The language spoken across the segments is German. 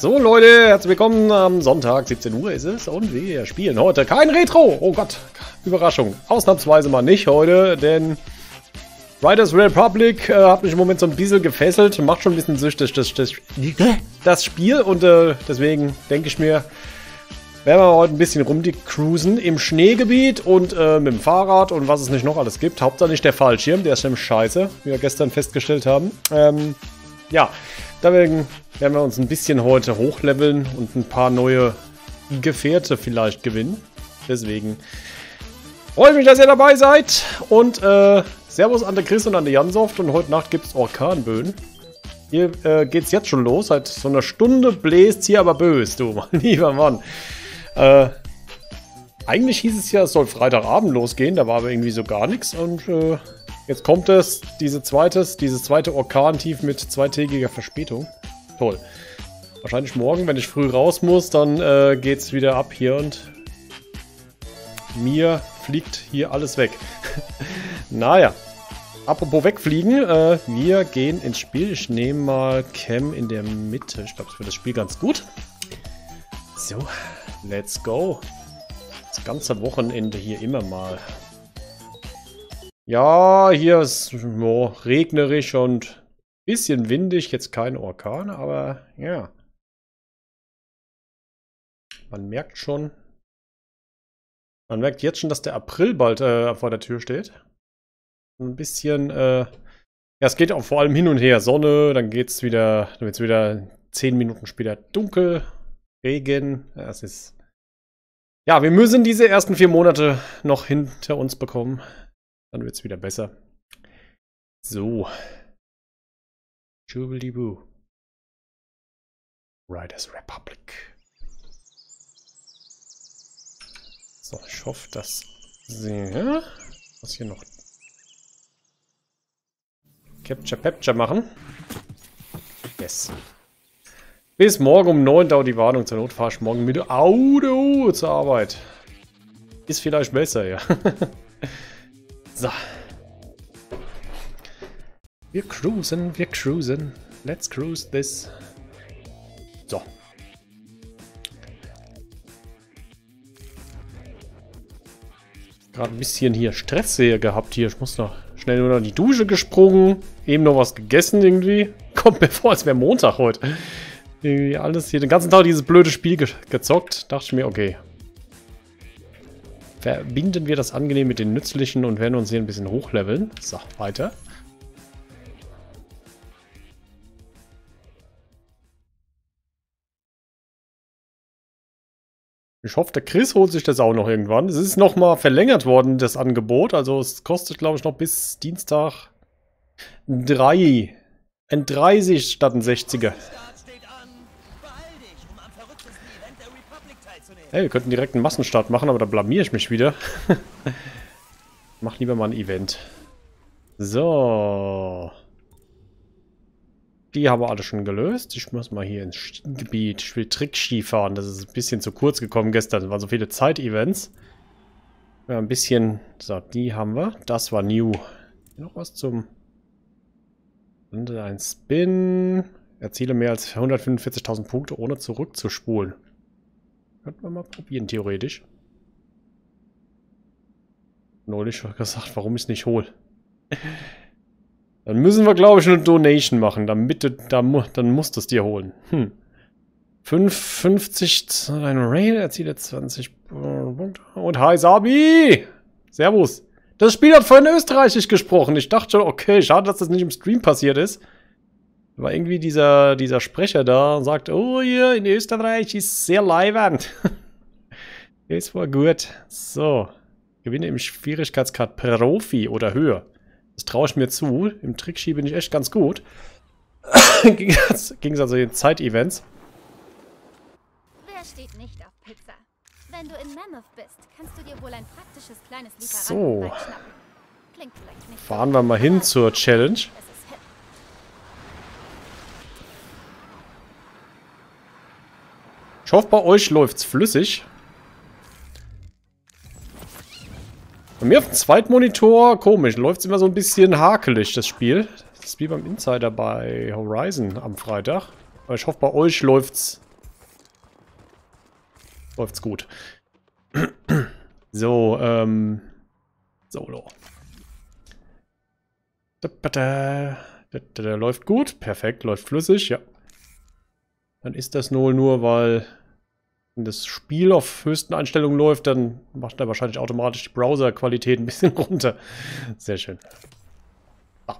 So Leute, herzlich willkommen am Sonntag, 17 Uhr ist es und wir spielen heute kein Retro. Oh Gott, Überraschung. Ausnahmsweise mal nicht heute, denn Riders Republic hat mich im Moment so ein bisschen gefesselt. Macht schon ein bisschen süchtig das Spiel und deswegen denke ich mir, werden wir heute ein bisschen rumcruisen im Schneegebiet und mit dem Fahrrad und was es nicht noch alles gibt. Hauptsache nicht der Fallschirm, der ist nämlich scheiße, wie wir gestern festgestellt haben. Ja, deswegen werden wir uns ein bisschen heute hochleveln und ein paar neue Gefährte vielleicht gewinnen. Deswegen freue ich mich, dass ihr dabei seid. Und Servus an der Chris und an der Jansoft. Und heute Nacht gibt es Orkanböen. Hier geht es jetzt schon los. Seit so einer Stunde bläst hier aber bös, du mein lieber Mann. Eigentlich hieß es ja, es soll Freitagabend losgehen. Da war aber irgendwie so gar nichts. Und jetzt kommt es, dieses zweite Orkantief mit zweitägiger Verspätung. Toll. Wahrscheinlich morgen, wenn ich früh raus muss, dann geht's wieder ab hier und mir fliegt hier alles weg. Naja. Apropos wegfliegen, wir gehen ins Spiel. Ich nehme mal Cam in der Mitte. Ich glaube, das wird das Spiel ganz gut. So, let's go. Das ganze Wochenende hier immer mal. Ja, hier ist regnerisch und bisschen windig, jetzt kein Orkan, aber ja. Man merkt schon. Man merkt jetzt schon, dass der April bald vor der Tür steht. Ein bisschen, ja, es geht auch vor allem hin und her. Sonne, dann wird's wieder 10 Minuten später dunkel. Regen. Ja, es ist. Ja, wir müssen diese ersten 4 Monate noch hinter uns bekommen. Dann wird's wieder besser. So. Jubilee-Boo. Riders Republic. So, ich hoffe, dass sie... Was hier noch? Capture machen. Yes. Bis morgen um 9 dauert die Warnung. Zur Not fahre ich morgen mit dem Auto zur Arbeit. Ist vielleicht besser, ja. So. Wir cruisen, wir cruisen. Let's cruise this. So. Gerade ein bisschen hier Stress hier gehabt hier. Ich muss noch schnell nur noch in die Dusche gesprungen. Eben noch was gegessen irgendwie. Kommt mir vor, als wäre Montag heute. Irgendwie alles hier, den ganzen Tag dieses blöde Spiel gezockt. Dachte ich mir, okay. Verbinden wir das angenehm mit den nützlichen und werden uns hier ein bisschen hochleveln. So, weiter. Ich hoffe, der Chris holt sich das auch noch irgendwann. Es ist nochmal verlängert worden, das Angebot. Also es kostet, glaube ich, noch bis Dienstag 3. Ein 30 statt ein 60er. Hey, wir könnten direkt einen Massenstart machen, aber da blamier ich mich wieder. Mach lieber mal ein Event. So. Die haben wir alle schon gelöst. Ich muss mal hier ins Skigebiet. Ich will Trickski fahren. Das ist ein bisschen zu kurz gekommen gestern. Es waren so viele Zeit-Events. Ja, ein bisschen... So, die haben wir. Das war new. Noch was zum... Ein Spin. Erziele mehr als 145.000 Punkte, ohne zurückzuspulen. Könnten wir mal probieren, theoretisch. Neulich gesagt, warum ich es nicht hole. Dann müssen wir, glaube ich, eine Donation machen, damit dann musst du es dir holen. 50 ein Rail, erziele 20 Punkte. Und hi Sabi! Servus. Das Spiel hat vorhin österreichisch gesprochen. Ich dachte schon, okay, schade, dass das nicht im Stream passiert ist. War irgendwie dieser Sprecher da und sagt, oh ja, in Österreich ist sehr leiwand. Ist wohl gut. So. Gewinne im Schwierigkeitsgrad Profi oder höher. Das traue ich mir zu. Im Trickski bin ich echt ganz gut. Ging es also in Zeit-Events. Wer steht nicht auf Pizza? Wenn du in Mammoth bist, kannst du dir wohl ein praktisches kleines So. schnappen. Klingt vielleicht nicht Fahren wir mal hin zur Challenge. Ich hoffe, bei euch läuft's flüssig. Bei mir auf dem Zweitmonitor, komisch, läuft es immer so ein bisschen hakelig, das Spiel. Das ist wie beim Insider bei Horizon am Freitag. Aber ich hoffe, bei euch läuft's läuft's gut. So, Solo. Läuft gut, perfekt, läuft flüssig, ja. Dann ist das nur, weil wenn das Spiel auf höchsten Einstellungen läuft, dann macht er wahrscheinlich automatisch die Browser-Qualität ein bisschen runter. Sehr schön. Ah.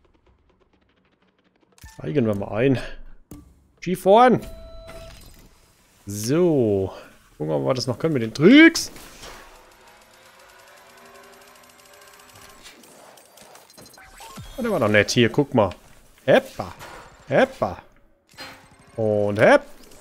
Steigen wir mal ein. G4. So. Gucken wir mal, was wir das noch können mit den Tricks. Oh, der war doch nett. Hier, guck mal. Heppa. Heppa. Und hepp.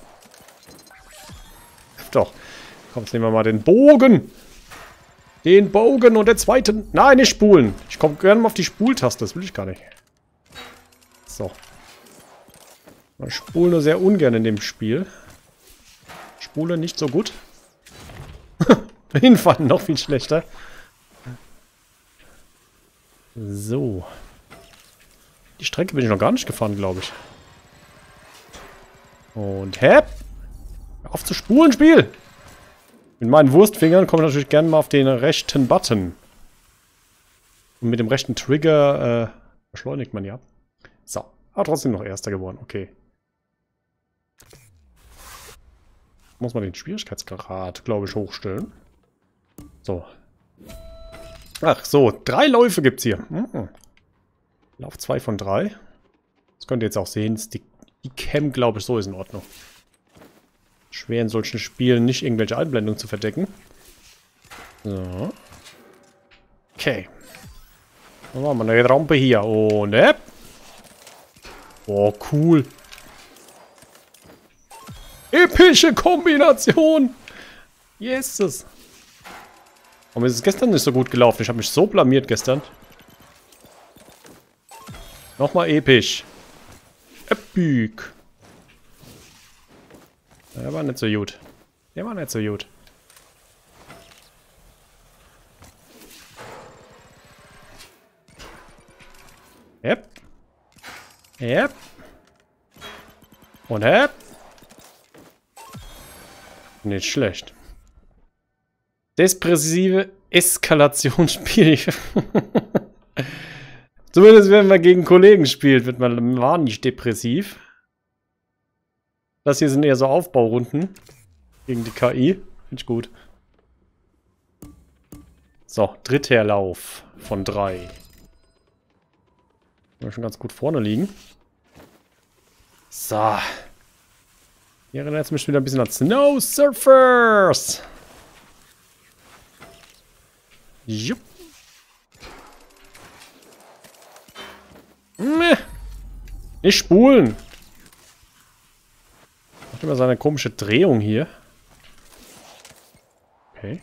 Doch. Komm, jetzt nehmen wir mal den Bogen. Den Bogen und den zweiten. Nein, nicht spulen. Ich komme gerne mal auf die Spultaste. Das will ich gar nicht. So. Ich spule nur sehr ungern in dem Spiel. Spule nicht so gut. Hinfallen noch viel schlechter. So. Die Strecke bin ich noch gar nicht gefahren, glaube ich. Und hepp. Auf zu spulen, Spiel! Mit meinen Wurstfingern komme ich natürlich gerne mal auf den rechten Button. Und mit dem rechten Trigger beschleunigt man ja. So. Aber trotzdem noch Erster geworden. Okay. Muss man den Schwierigkeitsgrad, glaube ich, hochstellen. So. Ach so, 3 Läufe gibt es hier. Lauf 2 von 3. Das könnt ihr jetzt auch sehen. Die Cam, glaube ich, so ist in Ordnung. Schwer in solchen Spielen nicht irgendwelche Einblendungen zu verdecken. So. Okay. Dann machen wir eine Rampe hier. Und oh, cool. Epische Kombination. Jesus. Warum ist es gestern nicht so gut gelaufen? Ich habe mich so blamiert gestern. Nochmal episch. Epic. Der war nicht so gut. Der war nicht so gut. Yep. Yep. Und yep. Nicht schlecht. Depressive Eskalationsspiel. Zumindest wenn man gegen Kollegen spielt, wird man wahnsinnig depressiv. Das hier sind eher so Aufbaurunden gegen die KI. Finde ich gut. So, dritter Lauf von 3. Wir schon ganz gut vorne liegen. So. Hier erinnert es mich wieder ein bisschen an Snow Surfers. Jupp. Nicht spulen. Macht immer seine komische Drehung hier. Okay.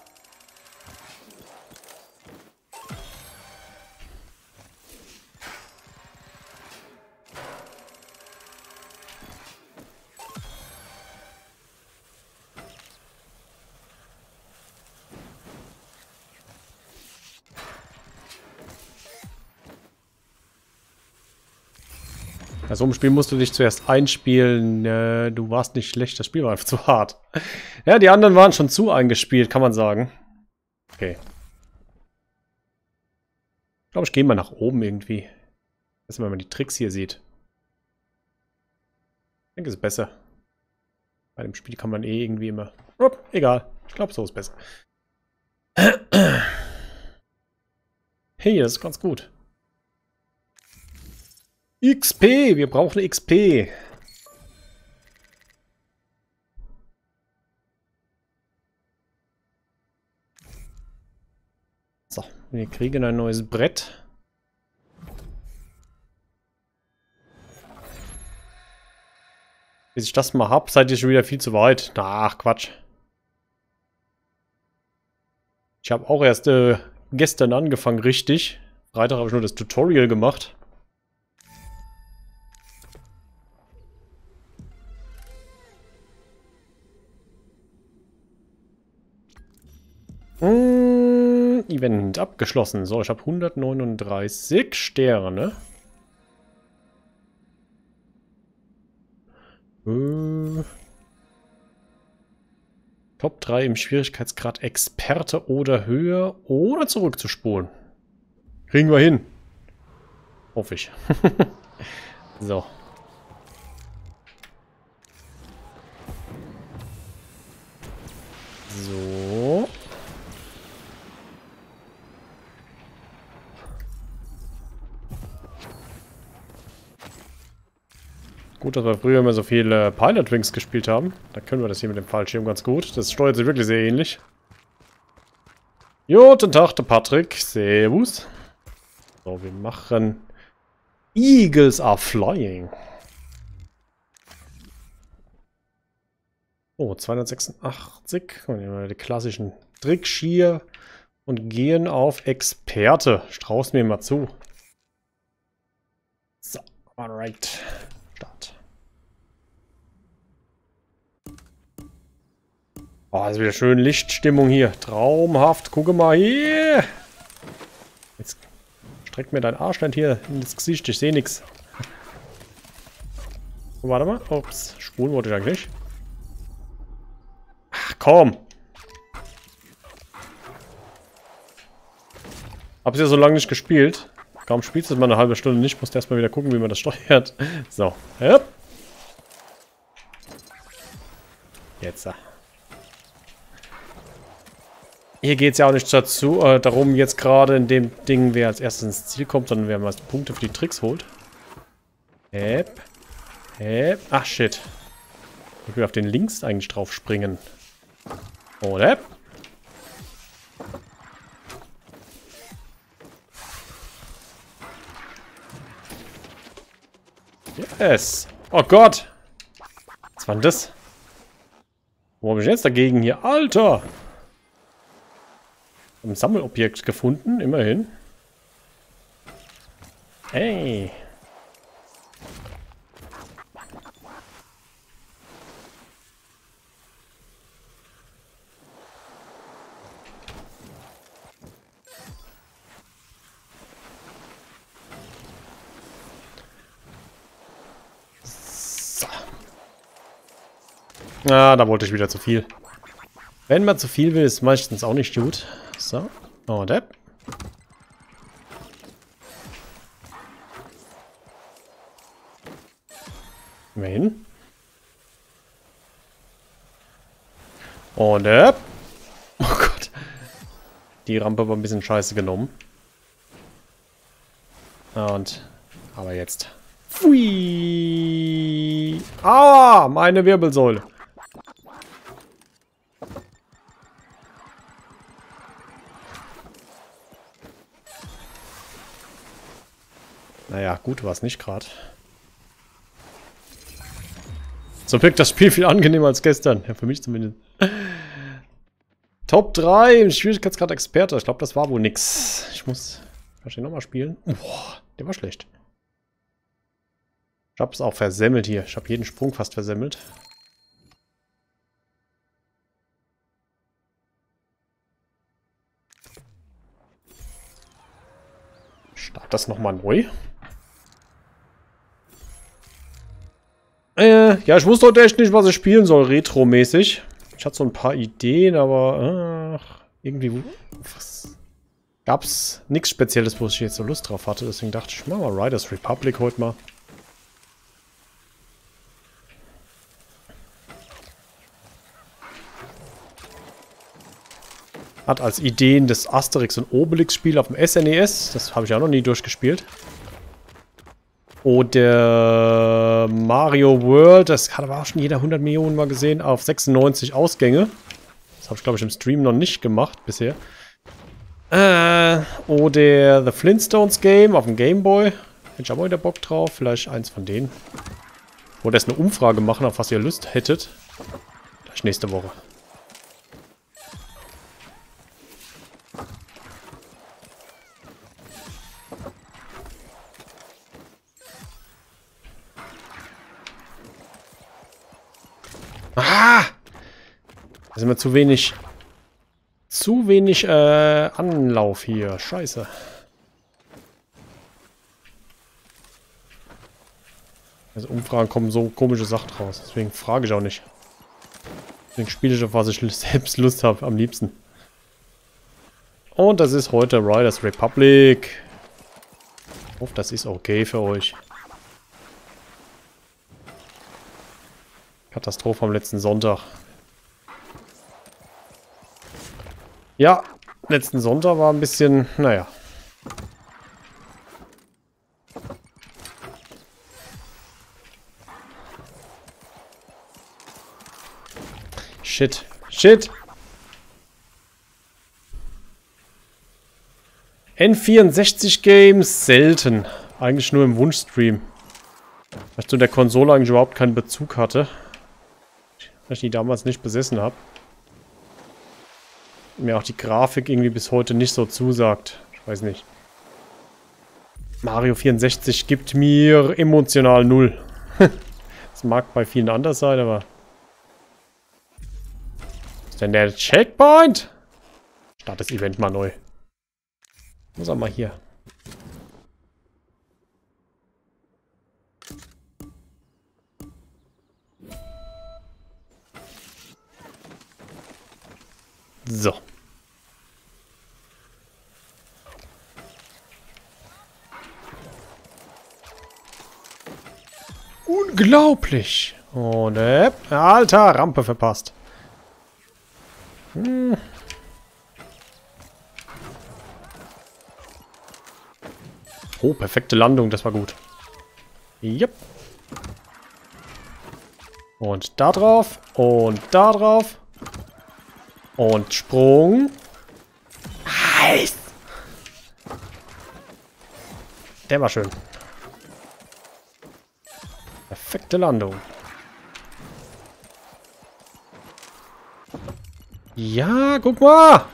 Bei so einem Spiel musst du dich zuerst einspielen. Du warst nicht schlecht, das Spiel war einfach zu hart. Ja, die anderen waren schon zu eingespielt, kann man sagen. Okay. Ich glaube, ich gehe mal nach oben irgendwie. Dass man die Tricks hier sieht. Ich denke, es ist besser. Bei dem Spiel kann man eh irgendwie immer... Oh, egal. Ich glaube, so ist besser. Hey, das ist ganz gut. XP, wir brauchen XP. So, wir kriegen ein neues Brett. Bis ich das mal hab, seid ihr schon wieder viel zu weit. Ach, Quatsch. Ich habe auch erst gestern angefangen, richtig. Freitag habe ich nur das Tutorial gemacht. Event abgeschlossen. So, ich habe 139 Sterne. Top 3 im Schwierigkeitsgrad Experte oder höher oder zurückzuspulen. Kriegen wir hin. Hoffe ich. So. So. Gut, dass wir früher immer so viele Pilot Wings gespielt haben. Da können wir das hier mit dem Fallschirm ganz gut. Das steuert sich wirklich sehr ähnlich. Guten Tag, der Patrick. Servus. So, wir machen Eagles are flying. Oh, 286. Und nehmen wir die klassischen Tricks hier und gehen auf Experte. Strauß mir mal zu. So, alright. Start. Oh, ist wieder schön Lichtstimmung hier. Traumhaft. Gucke mal hier. Jetzt streck mir dein Arschland hier ins Gesicht. Ich sehe nichts. Oh, warte mal. Ups. Spulen wollte ich eigentlich nicht. Ach, komm. Hab's ja so lange nicht gespielt. Kaum spielst du es mal eine halbe Stunde nicht. Musst erstmal wieder gucken, wie man das steuert. So. Ja. Jetzt. Hier geht es ja auch nicht darum, jetzt gerade in dem Ding, wer als erstes ins Ziel kommt, sondern wer am meisten Punkte für die Tricks holt. Ach, shit. Ich will auf den links eigentlich drauf springen. Oder? Yes. Oh Gott. Was war denn das? Wo habe ich jetzt dagegen hier? Alter! Ein Sammelobjekt gefunden, immerhin. Hey. So. Ah, da wollte ich wieder zu viel. Wenn man zu viel will, ist meistens auch nicht gut. So. Oh, der. Immerhin. Und der. Oh Gott. Die Rampe war ein bisschen scheiße genommen. Und. Aber jetzt. Pfui. Ah, meine Wirbelsäule. Naja, gut war es nicht gerade. So wirkt das Spiel viel angenehmer als gestern. Ja, für mich zumindest. Top 3 im Schwierigkeitsgrad Experte. Ich glaube, das war wohl nix. Ich muss wahrscheinlich nochmal spielen. Boah, der war schlecht. Ich habe es auch versemmelt hier. Ich habe jeden Sprung fast versemmelt. Start das nochmal neu. Ja, ich wusste heute echt nicht, was ich spielen soll, retro-mäßig. Ich hatte so ein paar Ideen, aber irgendwie gab's nichts Spezielles, wo ich jetzt so Lust drauf hatte. Deswegen dachte ich, mach mal Riders Republic heute mal. Hat als Ideen das Asterix und Obelix-Spiel auf dem SNES. Das habe ich auch noch nie durchgespielt. Oder Mario World, das hat aber auch schon jeder 100 Millionen mal gesehen, auf 96 Ausgänge. Das habe ich, glaube ich, im Stream noch nicht gemacht bisher. Oder The Flintstones Game auf dem Game Boy. Hätte ich aber wieder Bock drauf. Vielleicht eins von denen. Oder erst eine Umfrage machen, auf was ihr Lust hättet. Vielleicht nächste Woche. Ah! Da sind wir zu wenig Anlauf hier. Scheiße. Also Umfragen kommen so komische Sachen raus. Deswegen frage ich auch nicht. Den spiele ich, auf was ich selbst Lust habe, am liebsten. Und das ist heute Riders Republic. Ich hoffe, das ist okay für euch. Katastrophe am letzten Sonntag. Ja, letzten Sonntag war ein bisschen, naja. Shit. Shit. N64 Games selten. Eigentlich nur im Wunschstream. Weil ich zu der Konsole eigentlich überhaupt keinen Bezug hatte. Weil ich die damals nicht besessen habe. Mir auch die Grafik irgendwie bis heute nicht so zusagt. Ich weiß nicht. Mario 64 gibt mir emotional 0. Das mag bei vielen anders sein, aber... Was ist denn der Checkpoint? Start das Event mal neu. Muss auch mal hier. So. Unglaublich. Und alter, Rampe verpasst. Oh, perfekte Landung, das war gut. Yep. Und da drauf. Und da drauf. Und Sprung. Heiß. Der war schön. Perfekte Landung. Ja, guck mal.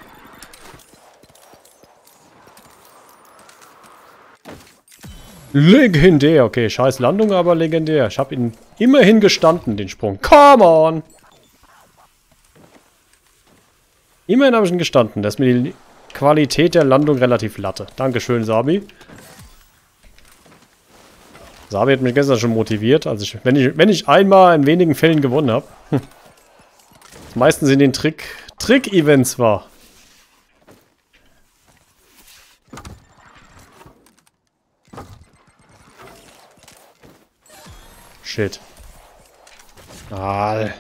Legendär. Okay, scheiß Landung, aber legendär. Ich habe ihn immerhin gestanden, den Sprung. Come on. Immerhin habe ich ihn gestanden. Das ist mir die Qualität der Landung relativ latte. Dankeschön, Sabi. Sabi hat mich gestern schon motiviert. Also wenn ich einmal in wenigen Fällen gewonnen habe. Meistens in den Trick-Events war. Shit. Ah.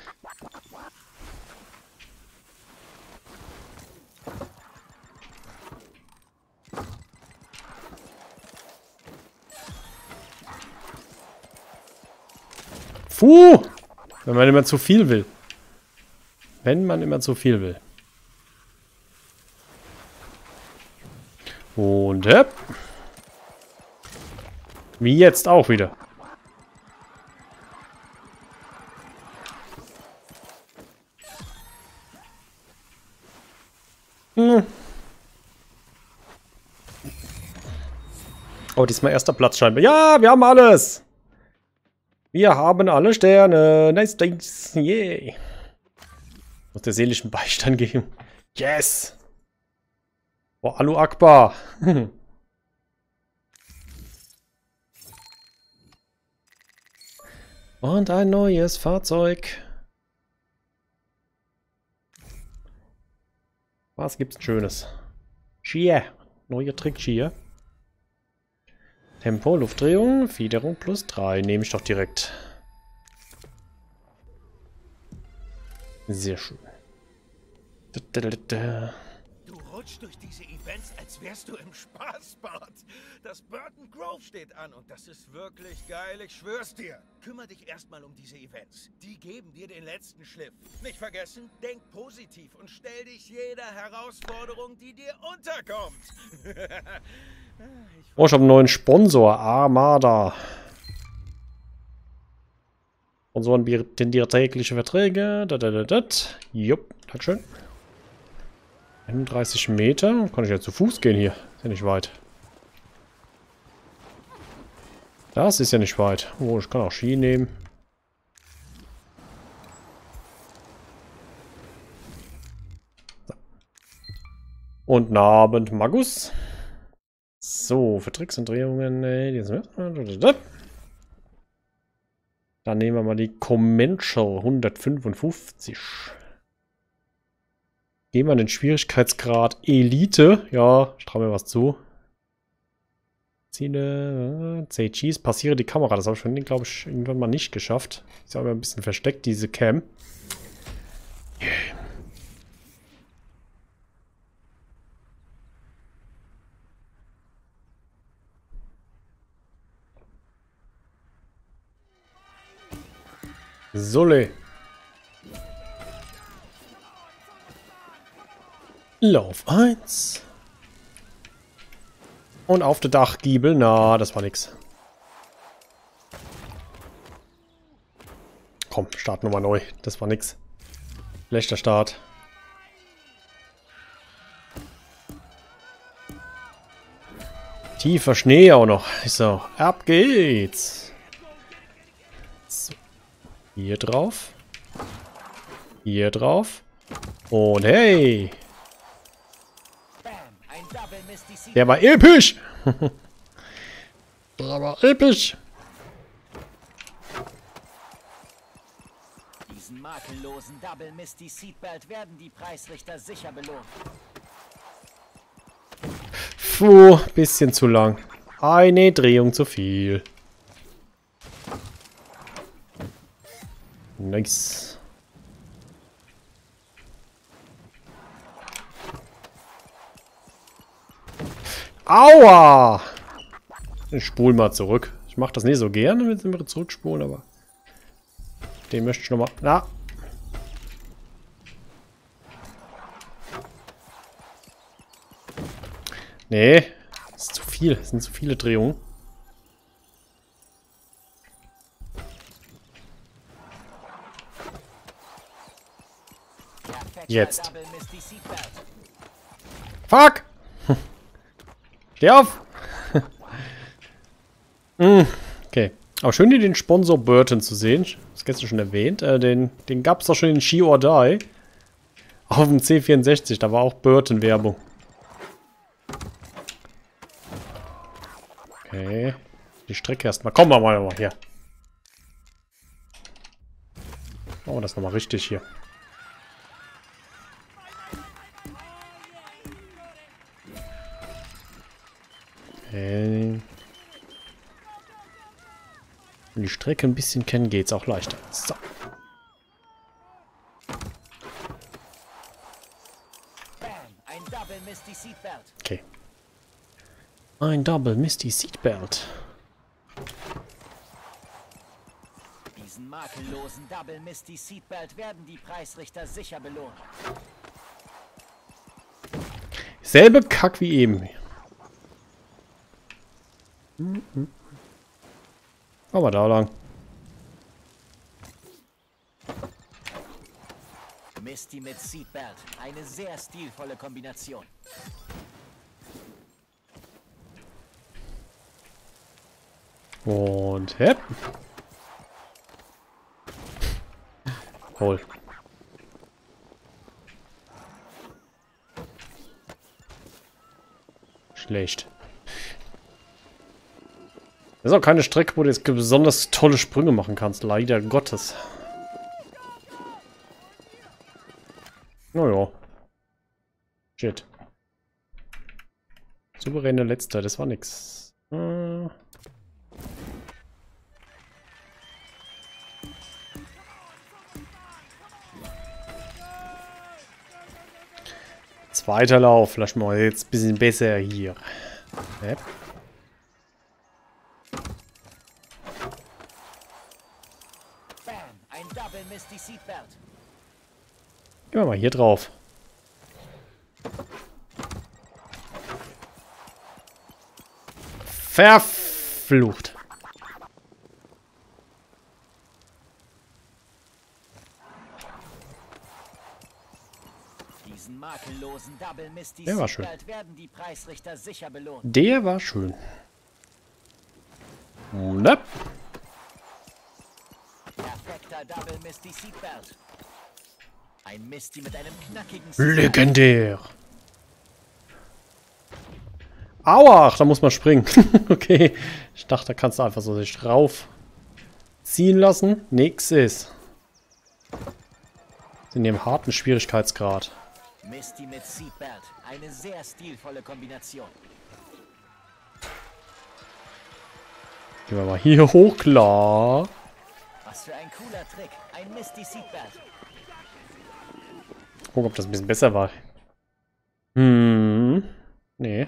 Puh! Wenn man immer zu viel will. Wenn man immer zu viel will. Und wie jetzt auch wieder. Oh, diesmal erster Platz scheinbar. Ja, wir haben alles. Wir haben alle Sterne. Nice things. Yay. Muss der seelischen Beistand geben. Yes. Oh, Alu Akbar. Und ein neues Fahrzeug. Was gibt's Schönes? Skier. Neue Trick-Skier. Tempo, Luftdrehung, Federung plus 3. Nehme ich doch direkt. Sehr schön. Du rutschst durch diese Events, als wärst du im Spaßbad. Das Burton Grove steht an und das ist wirklich geil, ich schwör's dir. Kümmer dich erstmal um diese Events. Die geben dir den letzten Schliff. Nicht vergessen, denk positiv und stell dich jeder Herausforderung, die dir unterkommt. Oh, ich habe einen neuen Sponsor. Armada. Sponsoren bieten dir tägliche Verträge. Jupp, dankeschön. 31 Meter. Kann ich ja zu Fuß gehen hier. Ist ja nicht weit. Das ist ja nicht weit. Oh, ich kann auch Ski nehmen. So. Und guten Abend, Magus. So, für Tricks und Drehungen. Dann nehmen wir mal die Commensal 155. Gehen wir den Schwierigkeitsgrad Elite. Ja, ich traue mir was zu. Ziele, CGs, passiere die Kamera. Das habe ich schon, glaube ich, irgendwann mal nicht geschafft. Ist aber ein bisschen versteckt, diese Cam. Solle. Lauf 1. Und auf der Dachgiebel. Na, das war nix. Komm, Start nochmal neu. Das war nix. Schlechter Start. Tiefer Schnee auch noch. So, ab geht's. So. Hier drauf. Hier drauf. Und hey. Der war episch. Der war episch. Diesen makellosen Double Misty Seatbelt werden die Preisrichter sicher belohnt. Puh, bisschen zu lang. Eine Drehung zu viel. Nice. Aua! Ich spule mal zurück. Ich mache das nicht so gerne, wenn sie zurückspulen, aber den möchte ich nochmal. Na! Nee, das ist zu viel. Das sind zu viele Drehungen. Jetzt. Fuck! Steh auf! Okay. Aber schön hier den Sponsor Burton zu sehen. Das gestern schon erwähnt. Den gab es doch schon in She or Die. Auf dem C64. Da war auch Burton-Werbung. Okay. Die Strecke erstmal. Komm mal hier. Oh, das nochmal richtig hier. Okay. Wenn die Strecke ein bisschen kennen, geht's auch leichter. So. Okay. Ein Double Misty Seatbelt. Diesen makellosen Double Misty Seatbelt werden die Preisrichter sicher belohnt. Selbe Kack wie eben. Machen wir da lang. Misty mit Seatbelt. Eine sehr stilvolle Kombination. Und hepp. Hol. Schlecht. Das ist auch keine Strecke, wo du jetzt besonders tolle Sprünge machen kannst. Leider Gottes. Naja. Shit. Souveräne Letzter, das war nix. Zweiter Lauf. Vielleicht mal jetzt ein bisschen besser hier. Yep. Ein Double Misty Seatbelt. Gehen wir mal hier drauf. Verflucht. Diesen makellosen Double Misty Der war schön. Seatbelt werden die Preisrichter sicher belohnt. Der war schön. Ne? Perfekter Double Misty Seatbelt. Ein Misty mit einem knackigen Legendär. Aua, ach, da muss man springen. Okay. Ich dachte, da kannst du einfach so sich rauf. ziehen lassen. Nix ist. In dem harten Schwierigkeitsgrad. Misty mit Seatbelt. Eine sehr stilvolle Kombination. Gehen wir mal hier hoch, klar. Was für ein cooler Trick. Ein Misty Seatbelt. Gucken, ob das ein bisschen besser war. Nee.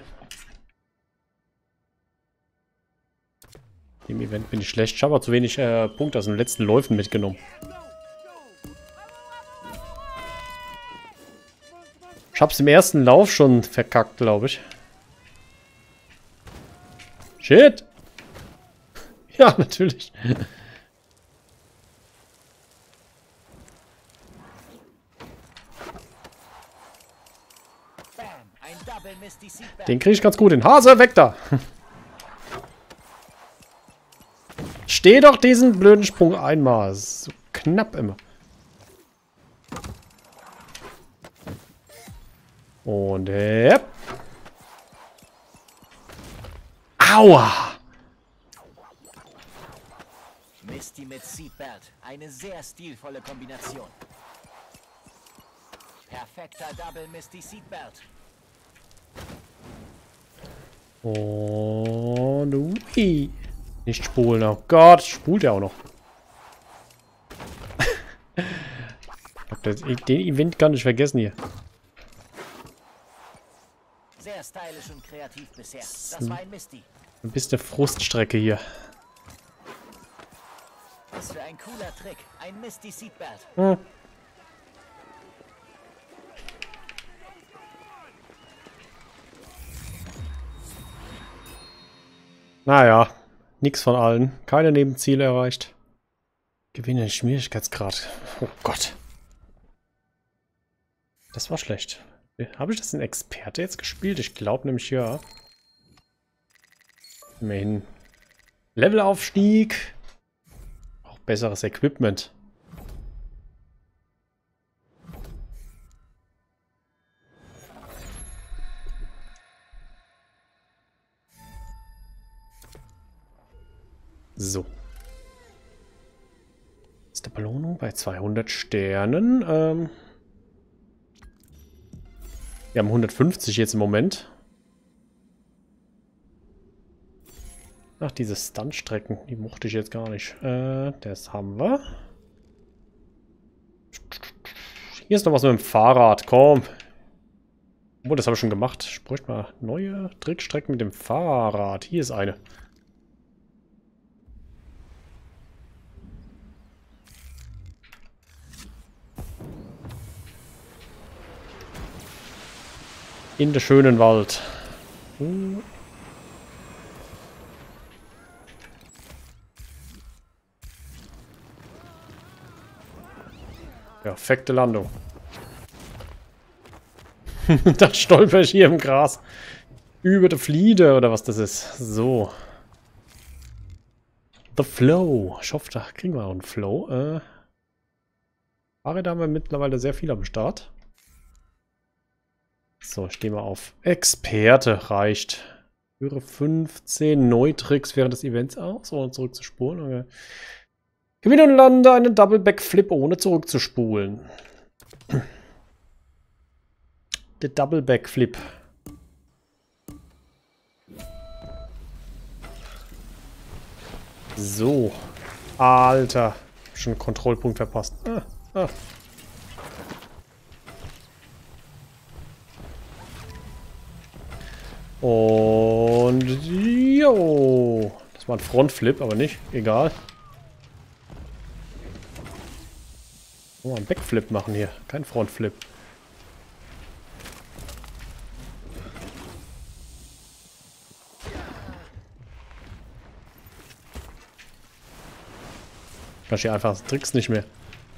Im Event bin ich schlecht. Ich habe aber zu wenig Punkte aus den letzten Läufen mitgenommen. Ich habe es im ersten Lauf schon verkackt, glaube ich. Shit! Ja, natürlich. Bam. Ein Double Misty Seatbelt. Den kriege ich ganz gut hin. Hase, weg da! Steh doch diesen blöden Sprung einmal. So knapp immer. Und Aua! Misty mit Seatbelt. Eine sehr stilvolle Kombination. Perfekter Double Misty Seatbelt. Und ui. Nicht spulen. Oh Gott, spult ja auch noch. Ich hab den Event gar nicht vergessen hier. Sehr stylisch und kreativ bisher. Das war ein Misty. Ein bisschen Fruststrecke hier. Was für ein cooler Trick. Ein Misty Seatbelt. Naja, nix von allen. Keine Nebenziele erreicht. Gewinne den Schwierigkeitsgrad. Oh Gott. Das war schlecht. Habe ich das in Experte jetzt gespielt? Ich glaube nämlich ja. Immerhin. Levelaufstieg. Auch besseres Equipment. So. Ist die Belohnung bei 200 Sternen. Wir haben 150 jetzt im Moment. Ach, diese Stuntstrecken, die mochte ich jetzt gar nicht. Das haben wir. Hier ist noch was mit dem Fahrrad, komm. Obwohl, das habe ich schon gemacht. Ich bräuchte mal neue Trickstrecken mit dem Fahrrad. Hier ist eine. In der schönen Wald. Perfekte Landung. Da stolper ich hier im Gras. Über die Fliede oder was das ist. So. The Flow. Ich hoffe, da kriegen wir auch einen Flow. Fahrräder haben wir mittlerweile sehr viel am Start. So, stehen wir auf Experte. Reicht. Führe 15 Neutricks während des Events aus, ohne zurückzuspulen. Okay. Gewinne und lande einen Double Backflip, ohne zurückzuspulen. Der Double Backflip. So. Alter. Schon einen Kontrollpunkt verpasst. Und jo. Das war ein Frontflip, aber nicht. Egal. Oh, einen Backflip machen hier. Kein Frontflip. Ich kann hier einfach Tricks nicht mehr.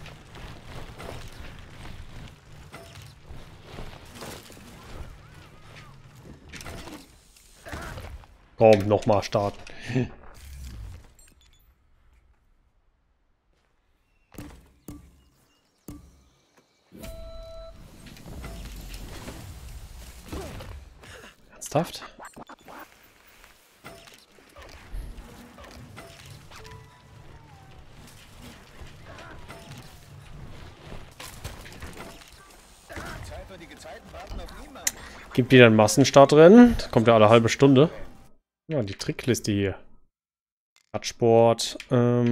Komm, nochmal starten. Ernsthaft? Gibt wieder ein Massenstartrennen. Das kommt ja alle halbe Stunde. Ja, die Trickliste hier. Radsport.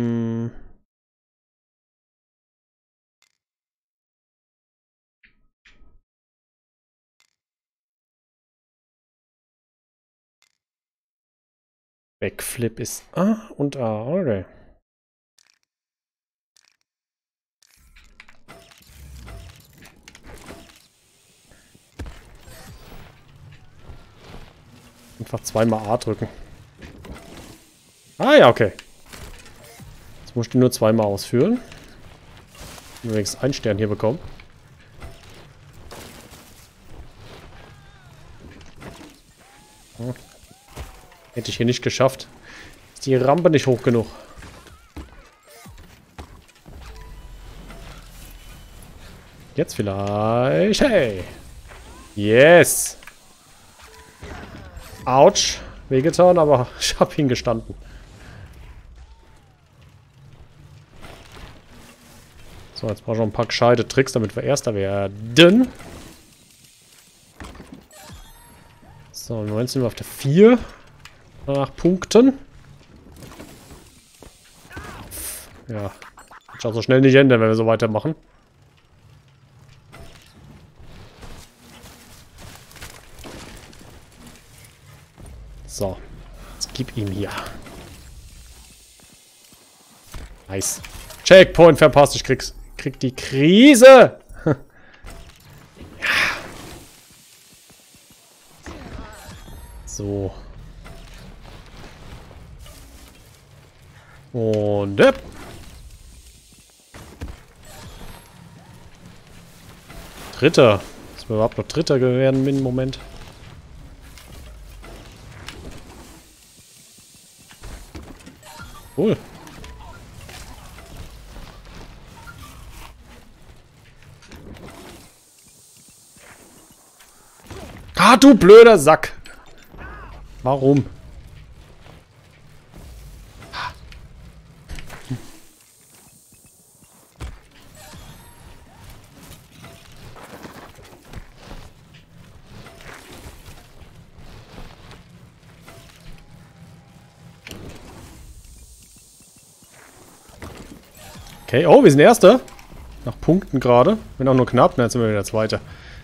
Backflip ist A und A. Okay. Einfach zweimal A drücken. Ah ja, okay. Jetzt musst du nur zweimal ausführen. Übrigens einen Stern hier bekommen. Hm. Hätte ich hier nicht geschafft. Ist die Rampe nicht hoch genug. Jetzt vielleicht. Hey! Yes! Autsch. Wehgetan, aber ich habe ihn gestanden. So, jetzt brauche ich noch ein paar gescheite Tricks, damit wir Erster werden. So, im Moment sind wir auf der 4. Nach Punkten. Ja. Wird auch so schnell nicht ändern, wenn wir so weitermachen. So. Jetzt gib ihm hier. Nice. Checkpoint verpasst. Ich krieg die Krise. Ja. So. Und Dritter. Dass wir überhaupt noch Dritter werden im Moment. Cool. Ah, du blöder Sack. Warum? Okay, oh, wir sind Erster. Nach Punkten gerade. Wenn auch nur knapp, dann sind wir wieder Zweiter.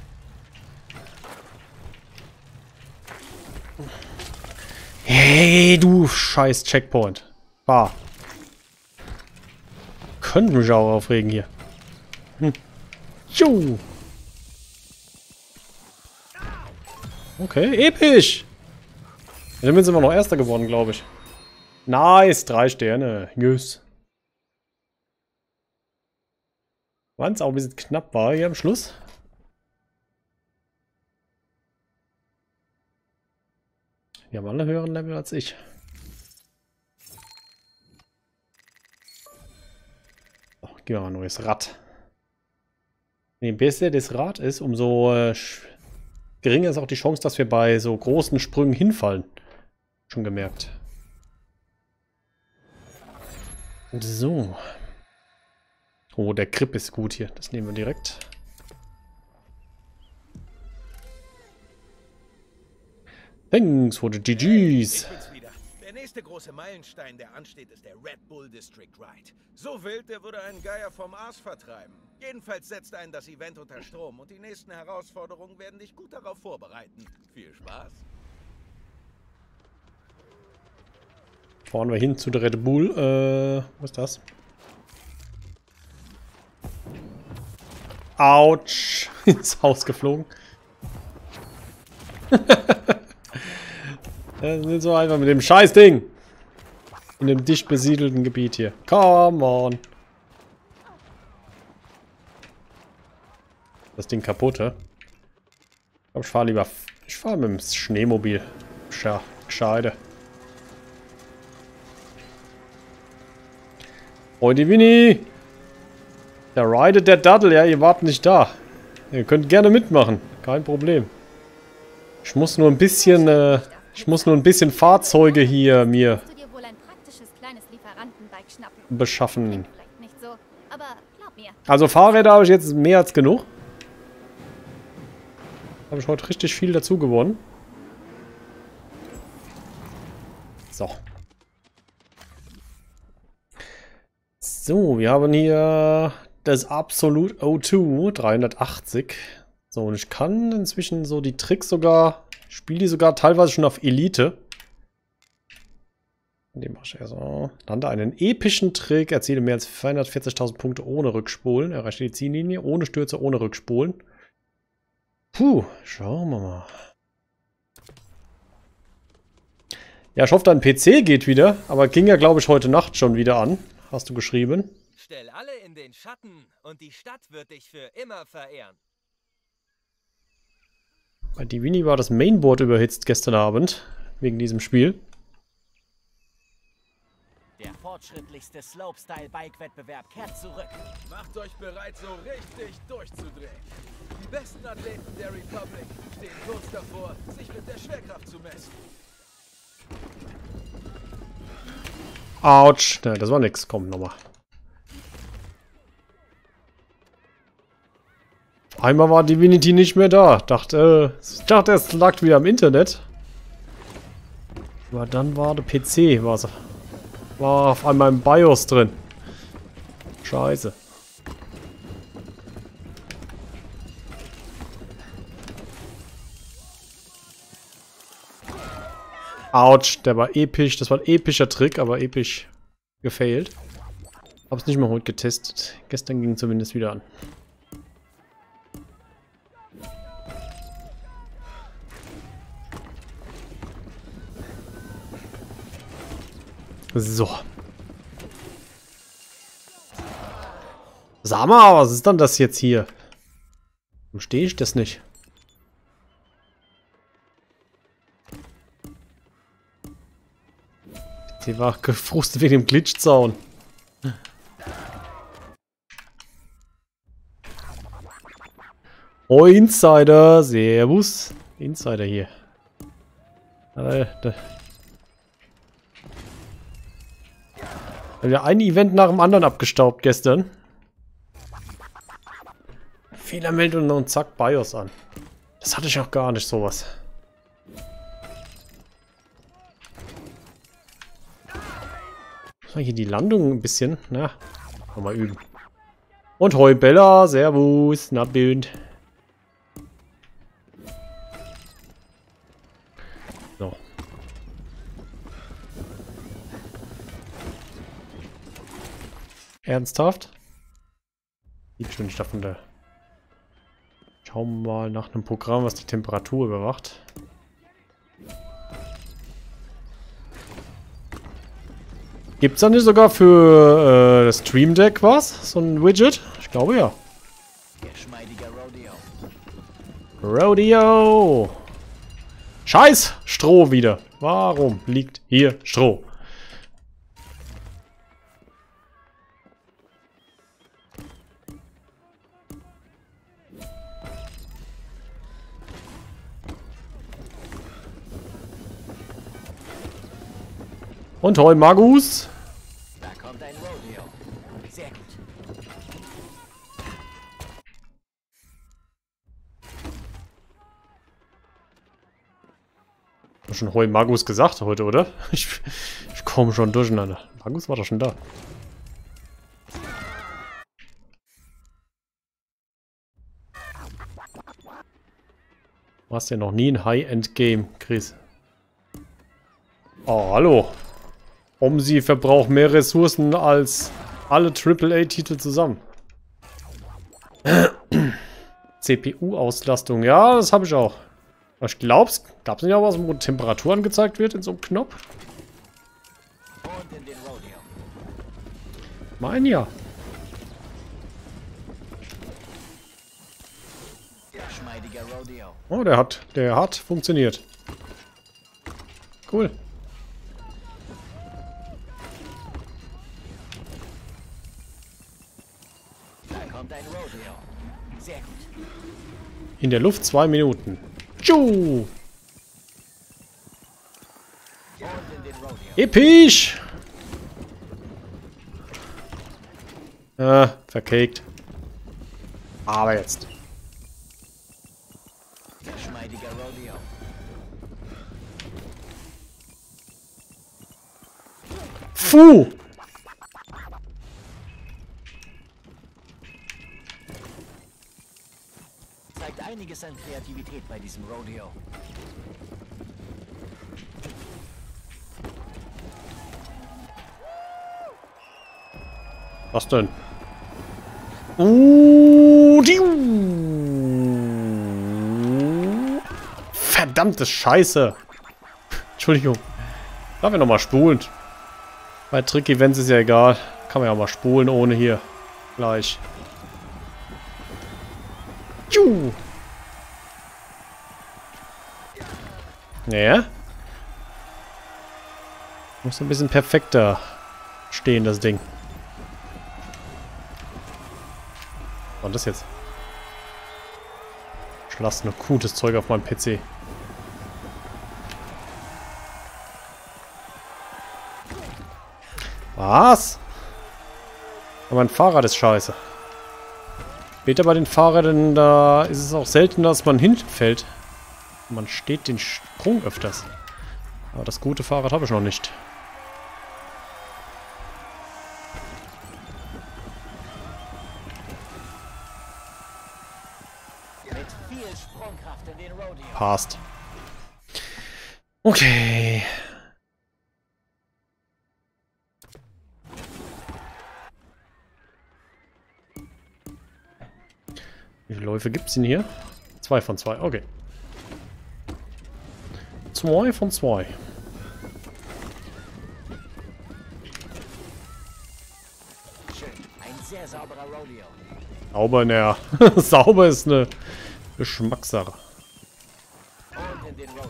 Hey, du scheiß Checkpoint. Bah. Könnte mich auch aufregen hier. Jo. Okay, episch. Damit sind wir noch Erster geworden, glaube ich. Nice, 3 Sterne. Yes. Wann es auch ein bisschen knapp war hier am Schluss. Die haben alle höheren Level als ich. So, gehen wir mal ein neues Rad. Je besser das Rad ist, umso geringer ist auch die Chance, dass wir bei so großen Sprüngen hinfallen. Schon gemerkt. So. Oh, der Grip ist gut hier. Das nehmen wir direkt. Thanks for the GG's. Der nächste große Meilenstein, der ansteht, ist der Red Bull District Ride. So wild, der würde einen Geier vom Arsch vertreiben. Jedenfalls setzt einen das Event unter Strom und die nächsten Herausforderungen werden dich gut darauf vorbereiten. Viel Spaß. Fahren wir hin zu der Red Bull. Was ist das? Autsch. Ins Haus geflogen. Das ist nicht so einfach mit dem Scheißding. In dem dicht besiedelten Gebiet hier. Come on. Das Ding kaputt, hä? Ich glaube, ich fahre lieber... Ich fahre mit dem Schneemobil. Tja, gescheide. Freunde Winnie! Der ridet der Daddel, ja, ihr wart nicht da. Ihr könnt gerne mitmachen, kein Problem. Ich muss nur ein bisschen, Fahrzeuge hier mir Kannst du dir wohl ein praktisches kleines Lieferantenbike schnappen? beschaffen. Klingt vielleicht nicht so, aber glaub mir. Also Fahrräder habe ich jetzt mehr als genug. Habe ich heute richtig viel dazu gewonnen. So. So, wir haben hier das Absolute O2 380. So, und ich kann inzwischen so die Tricks sogar, spiele die sogar teilweise schon auf Elite. Den mache ich ja so. Lande einen epischen Trick, erziele mehr als 240.000 Punkte ohne Rückspulen, erreiche die Ziellinie, ohne Stürze, ohne Rückspulen. Puh, schauen wir mal. Ja, ich hoffe, dein PC geht wieder, aber ging ja, glaube ich, heute Nacht schon wieder an. Hast du geschrieben? Stell alle in den Schatten und die Stadt wird dich für immer verehren. Bei Divini war das Mainboard überhitzt gestern Abend, wegen diesem Spiel. Der fortschrittlichste Slopestyle-Bike-Wettbewerb kehrt zurück. Macht euch bereit, so richtig durchzudrehen. Die besten Athleten der Republic stehen kurz davor, sich mit der Schwerkraft zu messen. Autsch. Ne, das war nix. Komm, nochmal. Einmal war Divinity nicht mehr da. Ich dachte, es lag wieder im Internet. Aber dann war der PC, war auf einmal im BIOS drin. Scheiße. Autsch, der war episch. Das war ein epischer Trick, aber episch gefailt. Hab's nicht mal heute getestet. Gestern ging zumindest wieder an. So. Sag mal, was ist denn das jetzt hier? Warum stehe ich das nicht? Sie war gefrustet wegen dem Glitchzaun. Oh, Insider. Servus. Insider hier. Wir haben ein Event nach dem anderen abgestaubt gestern. Fehlermeldung und zack, BIOS an. Das hatte ich noch gar nicht, sowas. Hier die Landung ein bisschen. Na, nochmal üben. Und hoi Bella, servus, na Bild. So. Ernsthaft? Sieht schon nicht davon da. Schauen wir mal nach einem Programm, was die Temperatur überwacht. Gibt's da nicht sogar für das Stream Deck was? So ein Widget? Ich glaube ja. Geschmeidiger Rodeo. Rodeo! Scheiß! Stroh wieder. Warum liegt hier Stroh? Und hoi Magus. Da kommt ein Rodeo. Sehr gut. Ich habe schon hoi Magus gesagt heute, oder? Ich komme schon durcheinander. Magus war doch schon da. Du hast ja noch nie ein High-End-Game, Chris. Oh, hallo. OMSI verbraucht mehr Ressourcen als alle AAA-Titel zusammen. CPU-Auslastung, ja, das habe ich auch. Ich glaube, gab es nicht auch was, wo Temperatur angezeigt wird in so einem Knopf? Und in den Rodeo. Mein ja. Geschmeidiger Rodeo. Oh, der hat funktioniert. Cool. Da kommt ein Rodeo. Sehr gut. In der Luft 2 Minuten. Tschu! Und in den Rodeo. Episch! Verkackt. Aber jetzt. Geschmeidiger Rodeo. Puh! Zeigt einiges an Kreativität bei diesem Rodeo. Was denn? Verdammte Scheiße. Entschuldigung. Darf ich nochmal spulen? Bei Trick-Events ist ja egal. Kann man ja auch mal spulen ohne hier. Gleich. Ja. Muss ein bisschen perfekter stehen, das Ding. Was war das jetzt? Ich lasse nur gutes Zeug auf meinem PC. Was? Aber mein Fahrrad ist scheiße. Später bei den Fahrrädern, da ist es auch selten, dass man hinfällt. Man steht den Sprung öfters. Aber das gute Fahrrad habe ich noch nicht. Mit viel Sprungkraft in den Rodeo. Passt. Okay. Wie viele Läufe gibt es denn hier? 2 von 2, okay. 2 von 2. Schön. Ein sehr sauberer Rodeo. Sauber, naja. Sauber ist eine Geschmackssache. Und in den Rodeo.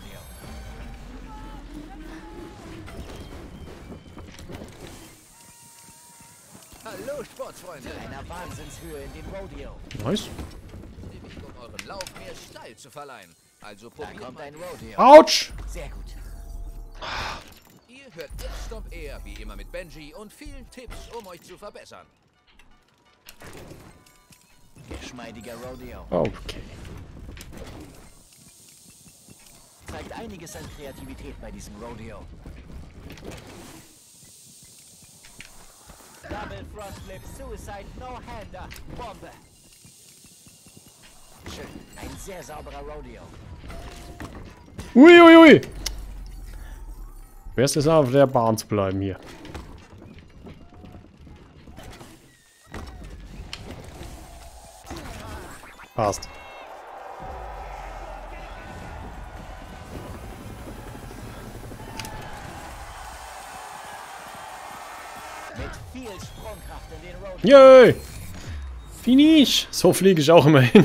Hallo, Sportsfreunde. Einer Wahnsinnshöhe in den Rodeo. Nice. Nicht um euren Lauf mehr Steil zu verleihen. Also Da probiert kommt mal. ein Rodeo. Autsch! Sehr gut. Ihr hört jetzt Stomp Air, wie immer mit Benji und vielen Tipps, um euch zu verbessern. Geschmeidiger Rodeo. Okay. Zeigt einiges an Kreativität bei diesem Rodeo. Double Front Flip, Suicide, No-Hander, Bombe. Schön. Ein sehr sauberer Rodeo. Uiuiui! Wer ist es auf der Bahn zu bleiben hier? Passt. Mit viel Sprungkraft in den Rodeo. Yay! Finish! So fliege ich auch immer hin.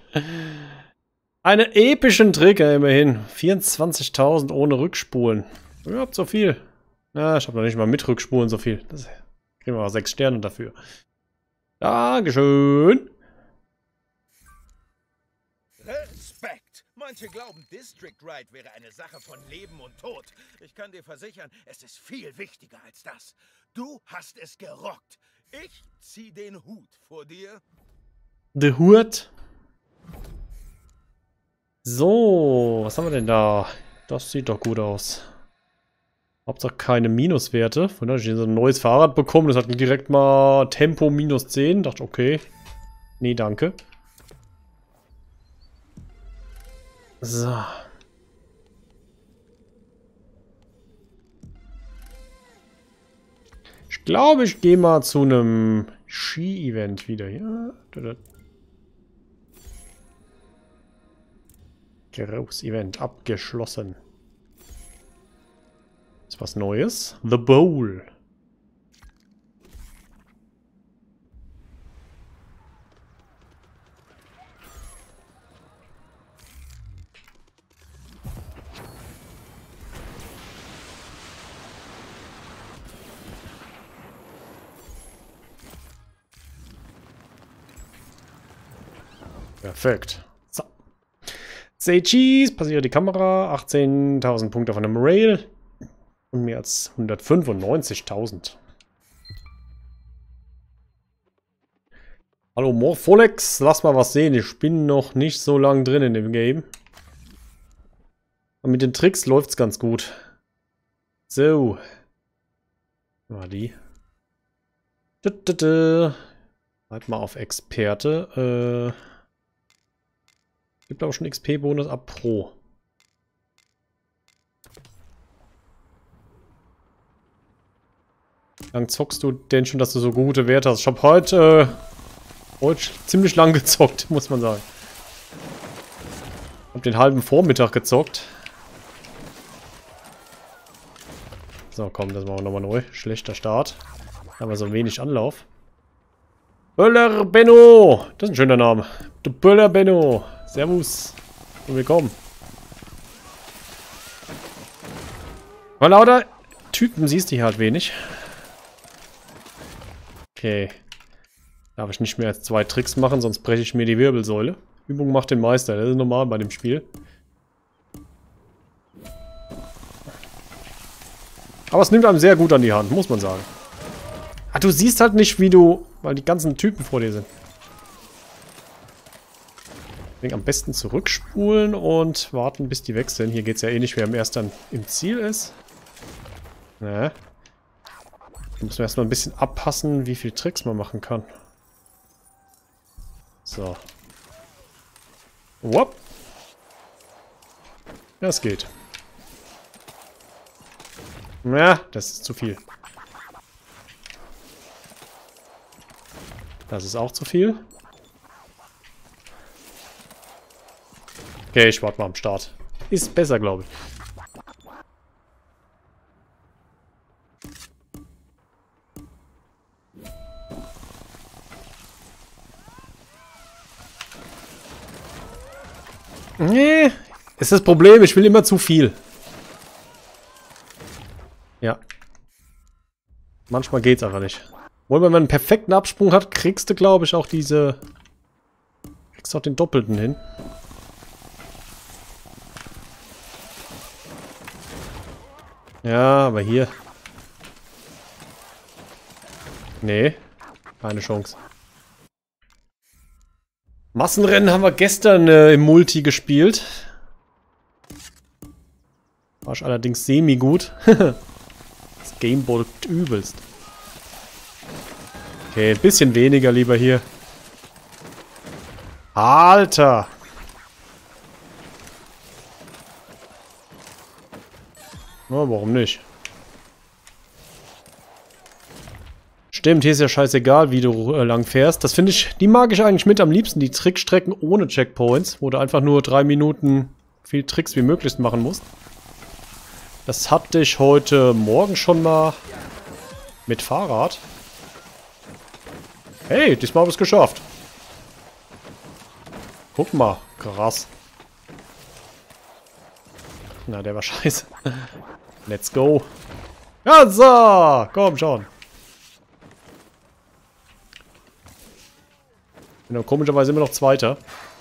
Einen epischen Trick, immerhin. 24.000 ohne Rückspulen. Überhaupt so viel. Ja, ich habe noch nicht mal mit Rückspulen so viel. Das kriegen wir auch 6 Sterne dafür. Dankeschön. Respekt! Manche glauben, District Ride wäre eine Sache von Leben und Tod. Ich kann dir versichern, es ist viel wichtiger als das. Du hast es gerockt. Ich zieh den Hut vor dir. Der Hut. So, was haben wir denn da? Das sieht doch gut aus. Hauptsache keine Minuswerte. Von daher habe ich so ein neues Fahrrad bekommen. Das hat direkt mal Tempo minus 10. Dachte, okay. Nee, danke. So. Ich glaube, ich gehe mal zu einem Ski-Event wieder hier. Groß-Event abgeschlossen. Ist was Neues? The Bowl. Perfekt. So. Say cheese, passiere die Kamera. 18.000 Punkte auf einem Rail. Und mehr als 195.000. Hallo Morpholex, lass mal was sehen. Ich bin noch nicht so lang drin in dem Game. Und mit den Tricks läuft's ganz gut. So. Mal die. Halt mal auf Experte. Gibt auch schon XP-Bonus ab Pro. Wie lang zockst du denn schon, dass du so gute Werte hast? Ich habe heute ziemlich lang gezockt, muss man sagen. Hab den halben Vormittag gezockt. So, komm, das machen wir nochmal neu. Schlechter Start. Haben wir so wenig Anlauf. Böller Benno! Das ist ein schöner Name. Du Böller Benno. Servus. Und willkommen. Aber lauter Typen siehst du hier halt wenig. Okay. Darf ich nicht mehr als 2 Tricks machen, sonst breche ich mir die Wirbelsäule. Übung macht den Meister, das ist normal bei dem Spiel. Aber es nimmt einem sehr gut an die Hand, muss man sagen. Ah, du siehst halt nicht, wie du... Weil die ganzen Typen vor dir sind. Deswegen am besten zurückspulen und warten, bis die weg sind. Hier geht es ja eh nicht, wer am ersten im Ziel ist. Da muss man erstmal ein bisschen abpassen, wie viele Tricks man machen kann. So. Whoop. Das geht. Ja, das ist zu viel. Das ist auch zu viel. Okay, ich warte mal am Start. Ist besser, glaube ich. Nee, ist das Problem. Ich will immer zu viel. Ja. Manchmal geht's einfach nicht. Obwohl, wenn man einen perfekten Absprung hat, kriegst du, glaube ich, auch diese... Kriegst du auch den Doppelten hin. Ja, aber hier... Nee, keine Chance. Massenrennen haben wir gestern im Multi gespielt. War ich allerdings semi-gut. Das Game bockt übelst. Okay, ein bisschen weniger lieber hier. Alter! Na, warum nicht? Stimmt, hier ist ja scheißegal, wie du lang fährst. Das finde ich, die mag ich eigentlich mit am liebsten, die Trickstrecken ohne Checkpoints, wo du einfach nur 3 Minuten viel Tricks wie möglich machen musst. Das hatte ich heute Morgen schon mal mit Fahrrad. Hey, diesmal habe ich es geschafft. Guck mal, krass. Na, der war scheiße. Let's go. Ja, so, komm schon. Bin aber komischerweise immer noch Zweiter.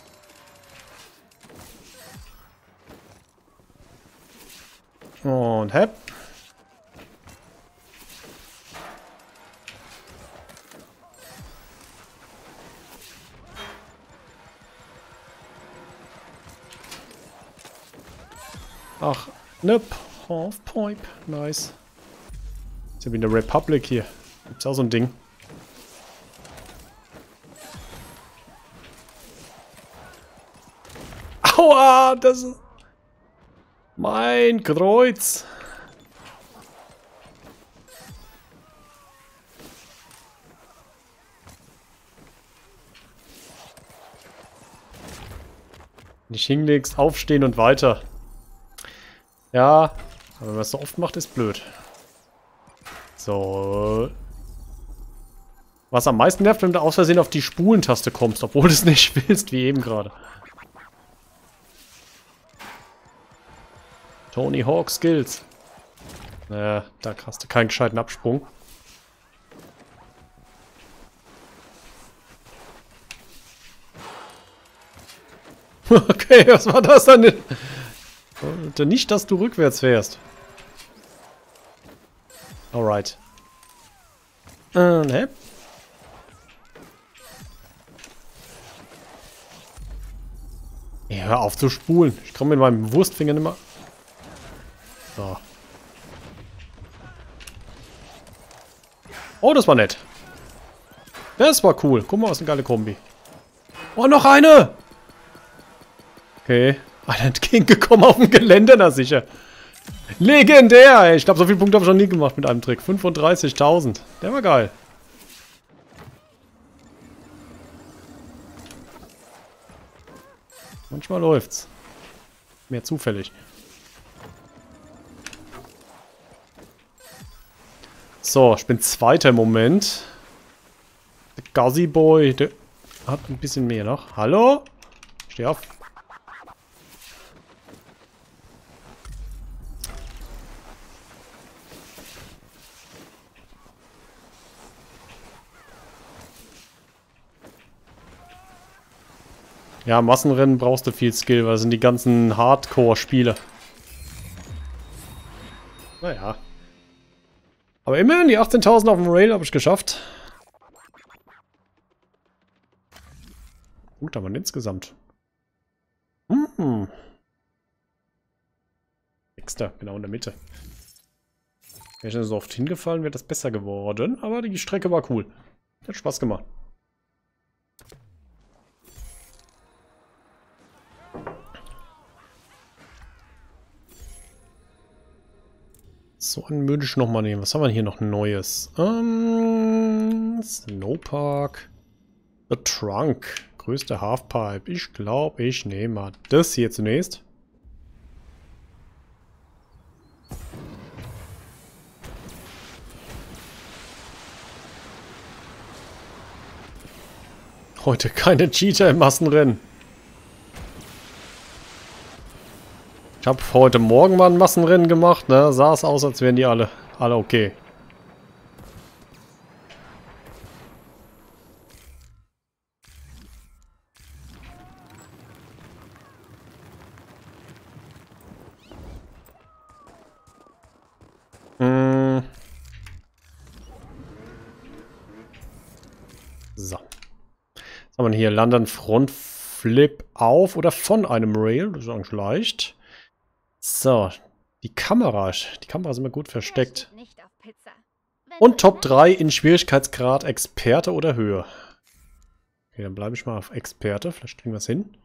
Und hepp. Ach, ne Halfpipe. Nice. Ist ja wie in der Republic hier. Gibt's auch so ein Ding. Aua, das ist... Mein Kreuz. Nicht hinlegst, aufstehen und weiter. Ja, aber wenn man es so oft macht, ist blöd. So. Was am meisten nervt, wenn du aus Versehen auf die Spulentaste kommst, obwohl du es nicht willst, wie eben gerade. Tony Hawk Skills. Naja, da hast du keinen gescheiten Absprung. Okay, was war das denn? Wollte nicht, dass du rückwärts fährst. Alright. Ne? Ja, hör auf zu spulen. Ich komme mit meinem Wurstfinger nicht mehr... So. Oh, das war nett. Das war cool. Guck mal, was eine geile Kombi. Oh, noch eine! Okay. Einer entgegengekommen auf dem Geländer, na sicher. Legendär, ey. Ich glaube, so viele Punkte habe ich noch nie gemacht mit einem Trick. 35.000. Der war geil. Manchmal läuft's. Mehr zufällig. So, ich bin Zweiter im Moment. Der Guzzy Boy, der hat ein bisschen mehr noch. Hallo? Steh auf. Ja, Massenrennen brauchst du viel Skill, weil das sind die ganzen Hardcore-Spiele. Naja. Aber immerhin, die 18.000 auf dem Rail habe ich geschafft. Gut, aber insgesamt. Extra, genau in der Mitte. Wäre ich so oft hingefallen, wäre das besser geworden. Aber die Strecke war cool. Hat Spaß gemacht. So einen würde ich nochmal nehmen. Was haben wir hier noch Neues? Snowpark. The Trunk. Größte Halfpipe. Ich glaube, ich nehme mal das hier zunächst. Heute keine Cheater im Massenrennen. Ich habe heute Morgen mal ein Massenrennen gemacht, ne? Sah es aus, als wären die alle okay. So. Was haben wir hier? London Frontflip auf oder von einem Rail. Das ist eigentlich leicht. So, die Kamera ist immer gut versteckt. Und Top 3 in Schwierigkeitsgrad Experte oder Höhe. Okay, dann bleibe ich mal auf Experte. Vielleicht kriegen wir es hin.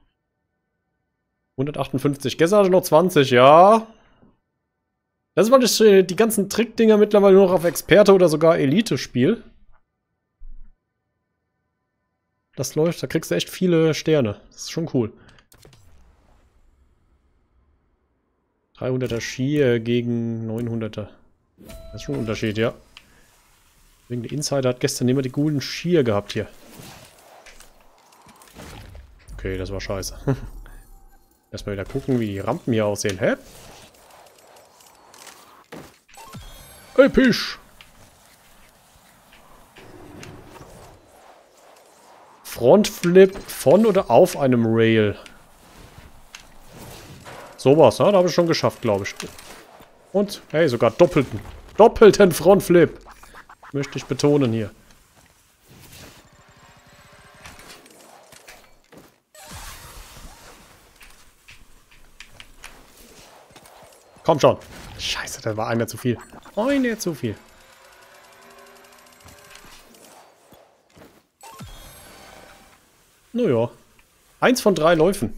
158. Gestern hatte ich noch 20, ja. Das ist, weil ich die ganzen Trickdinger mittlerweile nur noch auf Experte oder sogar Elite spiele. Das läuft, da kriegst du echt viele Sterne. Das ist schon cool. 300er Skier gegen 900er. Das ist schon ein Unterschied, ja. Wegen der Insider hat gestern immer die guten Skier gehabt hier. Okay, das war scheiße. Erstmal wieder gucken, wie die Rampen hier aussehen. Hä? Episch! Frontflip von oder auf einem Rail. Sowas, ne? Da habe ich schon geschafft, glaube ich. Und, hey, sogar doppelten Frontflip. Möchte ich betonen hier. Komm schon. Scheiße, da war einer zu viel. Einer zu viel. Naja. 1 von 3 Läufen.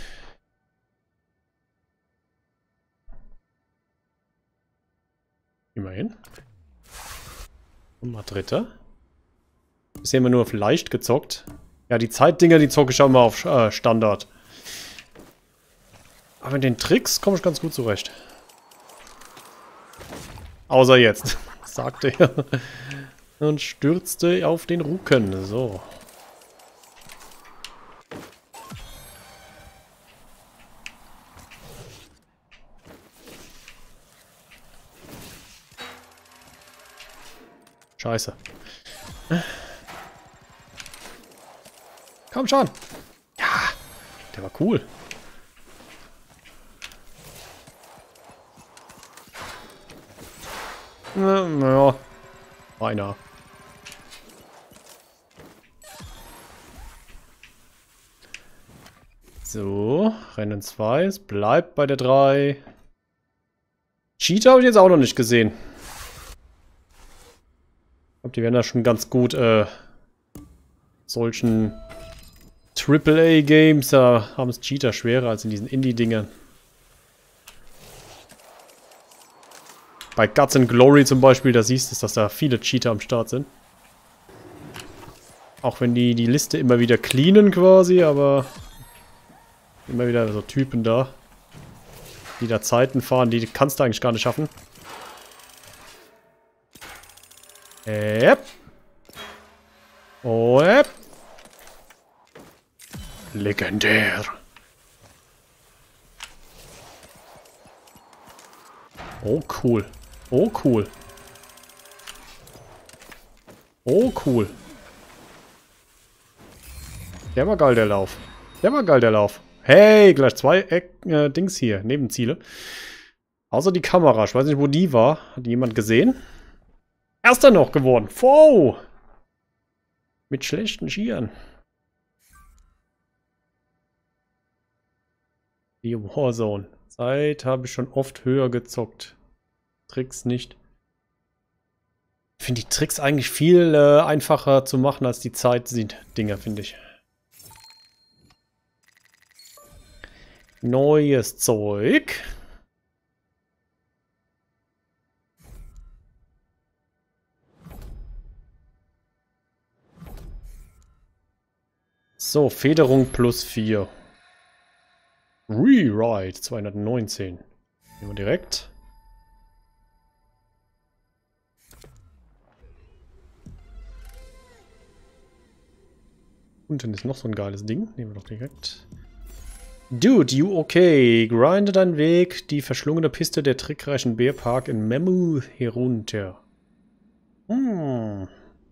Immerhin. Und mal Dritter. Bisher haben wir nur auf leicht gezockt. Ja, die Zeitdinger, die zocke ich auch mal auf Standard. Aber mit den Tricks komme ich ganz gut zurecht. Außer jetzt, sagte er. Und stürzte auf den Rücken. So. Scheiße. Komm schon. Ja, der war cool. Naja, einer. So, Rennen 2. Es bleibt bei der 3. Cheater habe ich jetzt auch noch nicht gesehen. Ich glaube, die werden da schon ganz gut solchen AAA-Games, da haben es Cheater schwerer als in diesen Indie-Dingern. Bei Guts and Glory zum Beispiel, da siehst du, dass da viele Cheater am Start sind. Auch wenn die Liste immer wieder cleanen quasi, aber immer wieder so Typen da, die da Zeiten fahren, die kannst du eigentlich gar nicht schaffen. Legendär. Oh, cool. Oh, cool. Oh, cool. Der war geil, der Lauf. Der war geil, der Lauf. Hey, gleich zwei Dings hier, Nebenziele. Außer die Kamera. Ich weiß nicht, wo die war. Hat die jemand gesehen? Erster noch geworden. Wow. Mit schlechten Skiern. Die Warzone. Zeit habe ich schon oft höher gezockt. Tricks nicht. Ich finde die Tricks eigentlich viel einfacher zu machen als die Zeit-Dinger, finde ich. Neues Zeug. So, Federung plus 4. Rewrite 219. Nehmen wir direkt. Unten ist noch so ein geiles Ding. Nehmen wir doch direkt. Dude, you okay? Grinde deinen Weg die verschlungene Piste der trickreichen Bärpark in Mammoth herunter. Was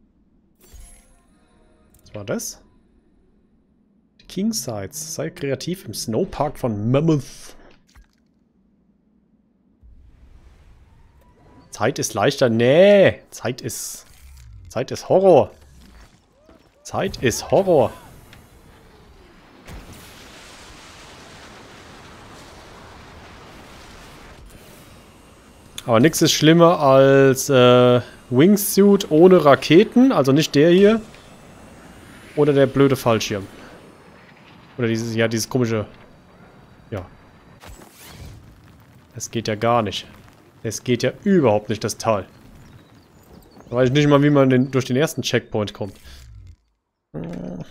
war das? Kingsides. Sei kreativ im Snowpark von Mammoth. Zeit ist leichter. Nee. Zeit ist Horror. Zeit ist Horror. Aber nichts ist schlimmer als Wingsuit ohne Raketen. Also nicht der hier. Oder der blöde Fallschirm. Oder dieses komische... Ja. Das geht ja gar nicht. Es geht ja überhaupt nicht, das Tal. Da weiß ich nicht mal, wie man durch den ersten Checkpoint kommt. Wer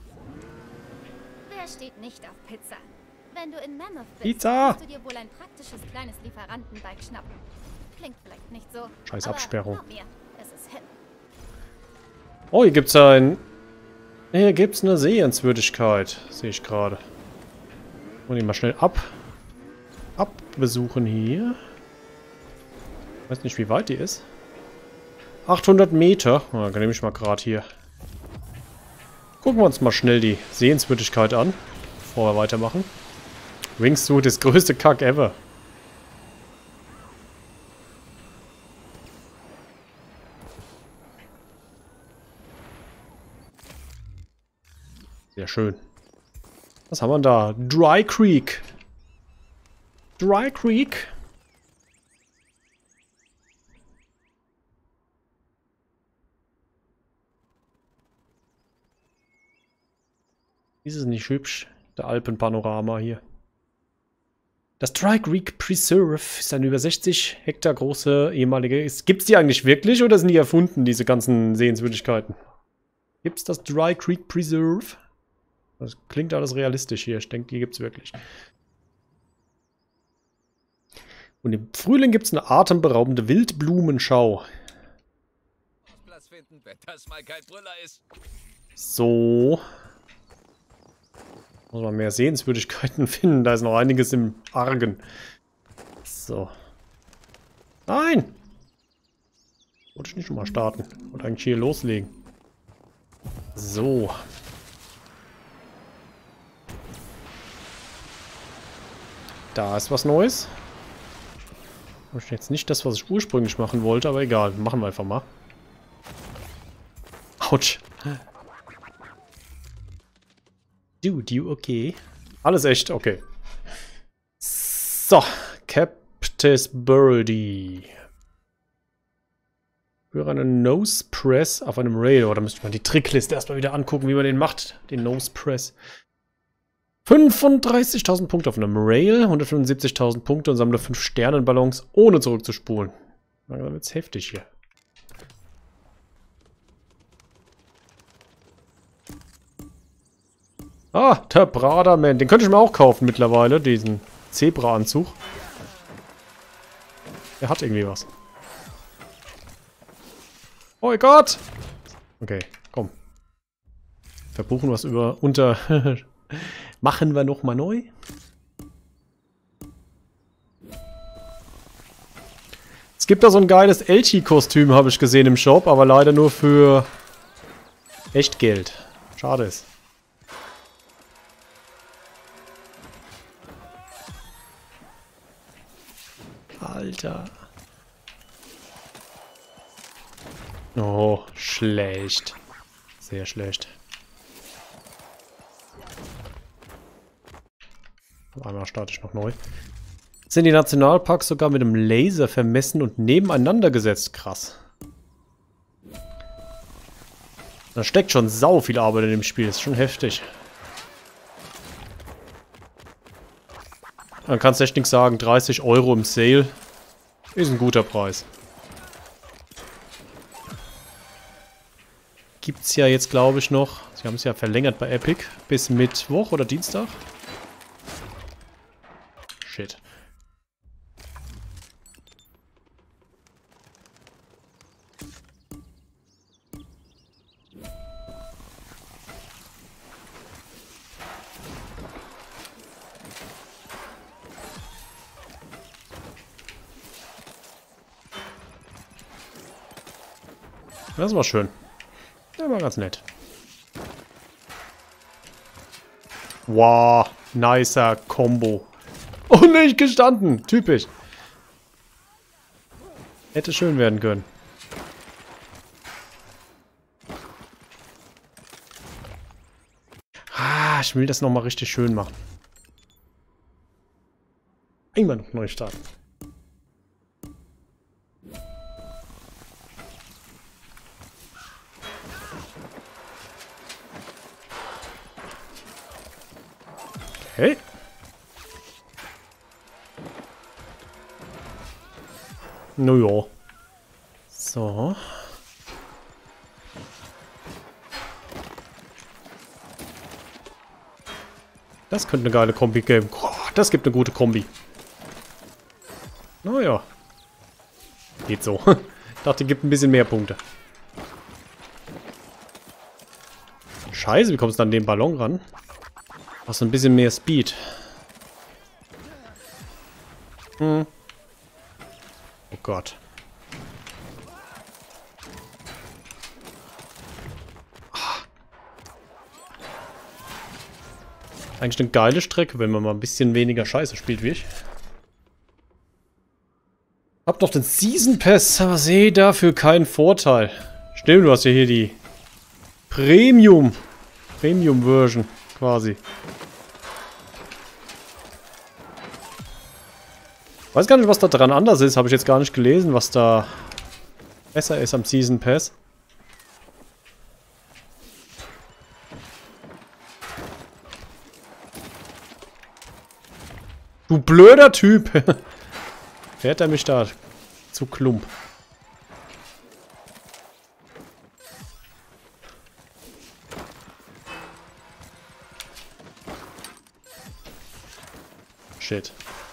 steht nicht auf Pizza? Wenn du in Mammoth bist, Pizza! kannst du dir wohl ein praktisches kleines Lieferantenbike schnappen. Klingt vielleicht nicht so, Scheiß aber Absperrung. glaub mir, es ist hip. Oh, hier gibt's ein... Hier gibt's eine Sehenswürdigkeit. Sehe ich gerade. Und die mal schnell abbesuchen hier. Weiß nicht, wie weit die ist. 800 Meter. Na, dann nehme ich mal gerade hier. Gucken wir uns mal schnell die Sehenswürdigkeit an, bevor wir weitermachen. Wingsuit ist größte Kack ever. Sehr schön. Was haben wir da? Dry Creek. Dry Creek. Ist es nicht hübsch? Der Alpenpanorama hier. Das Dry Creek Preserve ist eine über 60 Hektar große ehemalige... Gibt es die eigentlich wirklich oder sind die erfunden, diese ganzen Sehenswürdigkeiten? Gibt es das Dry Creek Preserve? Das klingt alles realistisch hier. Ich denke, die gibt es wirklich. Und im Frühling gibt es eine atemberaubende Wildblumenschau. Platz finden, wenn das mal kein Brüller ist. So. Muss man mehr Sehenswürdigkeiten finden. Da ist noch einiges im Argen. So. Nein! Wollte ich nicht schon mal starten. Wollte eigentlich hier loslegen. So. Da ist was Neues. Das ist jetzt nicht das, was ich ursprünglich machen wollte, aber egal. Machen wir einfach mal. Autsch. Dude, you okay? Alles echt? Okay. So. Captain Nacktes Birdie. Für einen Nose Press auf einem Rail. Oh, da müsste man die Trickliste erstmal wieder angucken, wie man den macht. Den Nose Press. 35.000 Punkte auf einem Rail, 175.000 Punkte und sammle 5 Sternenballons, ohne zurückzuspulen. Langsam wird's heftig hier. Ah, der Braderman. Den könnte ich mir auch kaufen mittlerweile, diesen Zebra-Anzug. Der hat irgendwie was. Oh Gott! Okay, komm. Verbuchen was unter... Machen wir nochmal neu. Es gibt da so ein geiles Elchi-Kostüm, habe ich gesehen im Shop, aber leider nur für Echtgeld. Schade ist. Alter. Oh, schlecht. Sehr schlecht. Einmal starte ich noch neu. Sind die Nationalparks sogar mit dem Laser vermessen und nebeneinander gesetzt? Krass. Da steckt schon sau viel Arbeit in dem Spiel. Das ist schon heftig. Dann kannst du echt nichts sagen. 30 € im Sale ist ein guter Preis. Gibt's ja jetzt, glaube ich, noch. Sie haben es ja verlängert bei Epic. Bis Mittwoch oder Dienstag. Shit. Das war schön. Das war ganz nett. Wow, nicer Combo. Oh, nicht gestanden. Typisch. Hätte schön werden können. Ah, ich will das nochmal richtig schön machen. Einmal noch neu starten. Okay. Naja. So. Das könnte eine geile Kombi geben. Oh, das gibt eine gute Kombi. Naja. Geht so. Ich dachte, gibt ein bisschen mehr Punkte. Scheiße, wie kommst du an den Ballon ran? Hast du ein bisschen mehr Speed. Oh Gott. Eigentlich eine geile Strecke, wenn man mal ein bisschen weniger Scheiße spielt wie ich. Hab doch den Season Pass, aber sehe dafür keinen Vorteil. Stimmt, du hast ja hier die Premium Version quasi. Weiß gar nicht, was da dran anders ist. Habe ich jetzt gar nicht gelesen, was da besser ist am Season Pass. Du blöder Typ! Fährt er mich da zu Klump? Shit.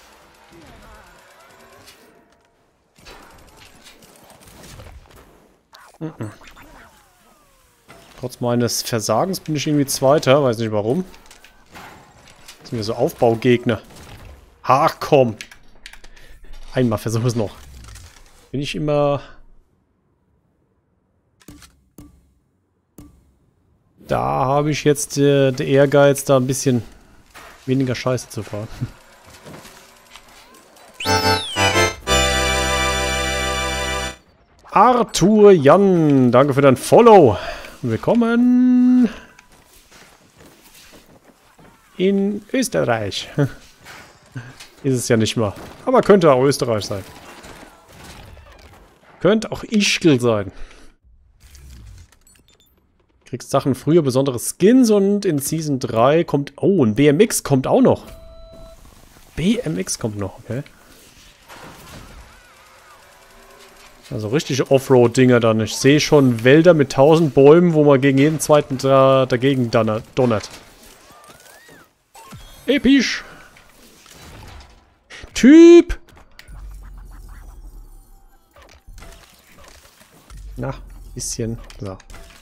Trotz meines Versagens bin ich irgendwie Zweiter, weiß nicht warum. Das sind ja so Aufbaugegner. Ach komm. Einmal versuch es noch. Bin ich immer... Da habe ich jetzt den Ehrgeiz, da ein bisschen weniger Scheiße zu fahren. Arthur Jan, danke für dein Follow. Willkommen in Österreich. Ist es ja nicht mal. Aber könnte auch Österreich sein. Könnte auch Ischgl sein. Kriegst Sachen früher, besondere Skins und in Season 3 kommt... Oh, ein BMX kommt auch noch. BMX kommt noch, okay. Also richtige Offroad-Dinger dann. Ich sehe schon Wälder mit 1000 Bäumen, wo man gegen jeden zweiten dagegen donnert. Episch. Typ. Na, bisschen. So.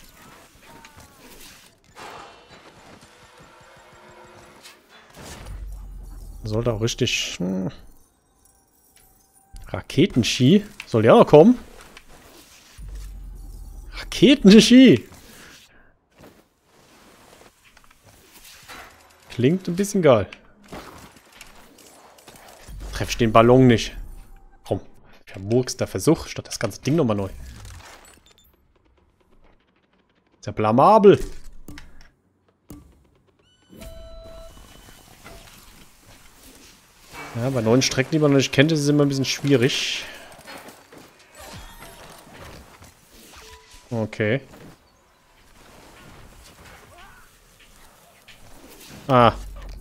Sollte auch richtig... Raketenski? Soll der noch kommen? Raketenski! Klingt ein bisschen geil. Treff ich den Ballon nicht. Komm, vermurkster Versuch, statt das ganze Ding nochmal neu. Ist ja blamabel. Ja, bei neuen Strecken, die man noch nicht kennt, ist es immer ein bisschen schwierig. Okay. Ah.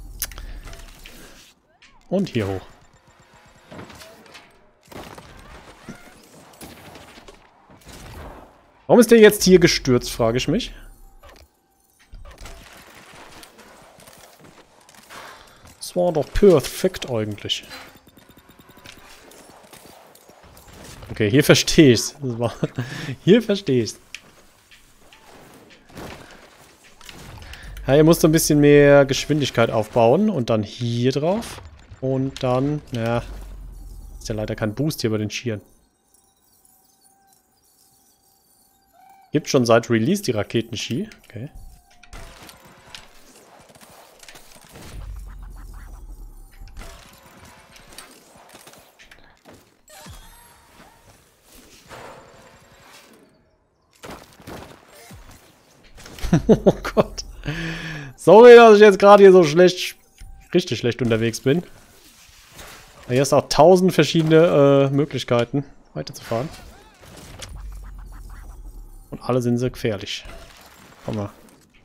Und hier hoch. Warum ist der jetzt hier gestürzt, frage ich mich. Das war doch perfekt eigentlich. Okay, hier verstehe ich's. Hier verstehe ich's. Ja, ihr müsst ein bisschen mehr Geschwindigkeit aufbauen und dann hier drauf. Und dann, ja, ist ja leider kein Boost hier bei den Skiern. Gibt schon seit Release die Raketenski. Okay. Oh Gott. Sorry, dass ich jetzt gerade hier so schlecht, richtig schlecht unterwegs bin. Hier ist auch 1000 verschiedene Möglichkeiten, weiterzufahren. Und alle sind sehr gefährlich. Komm mal.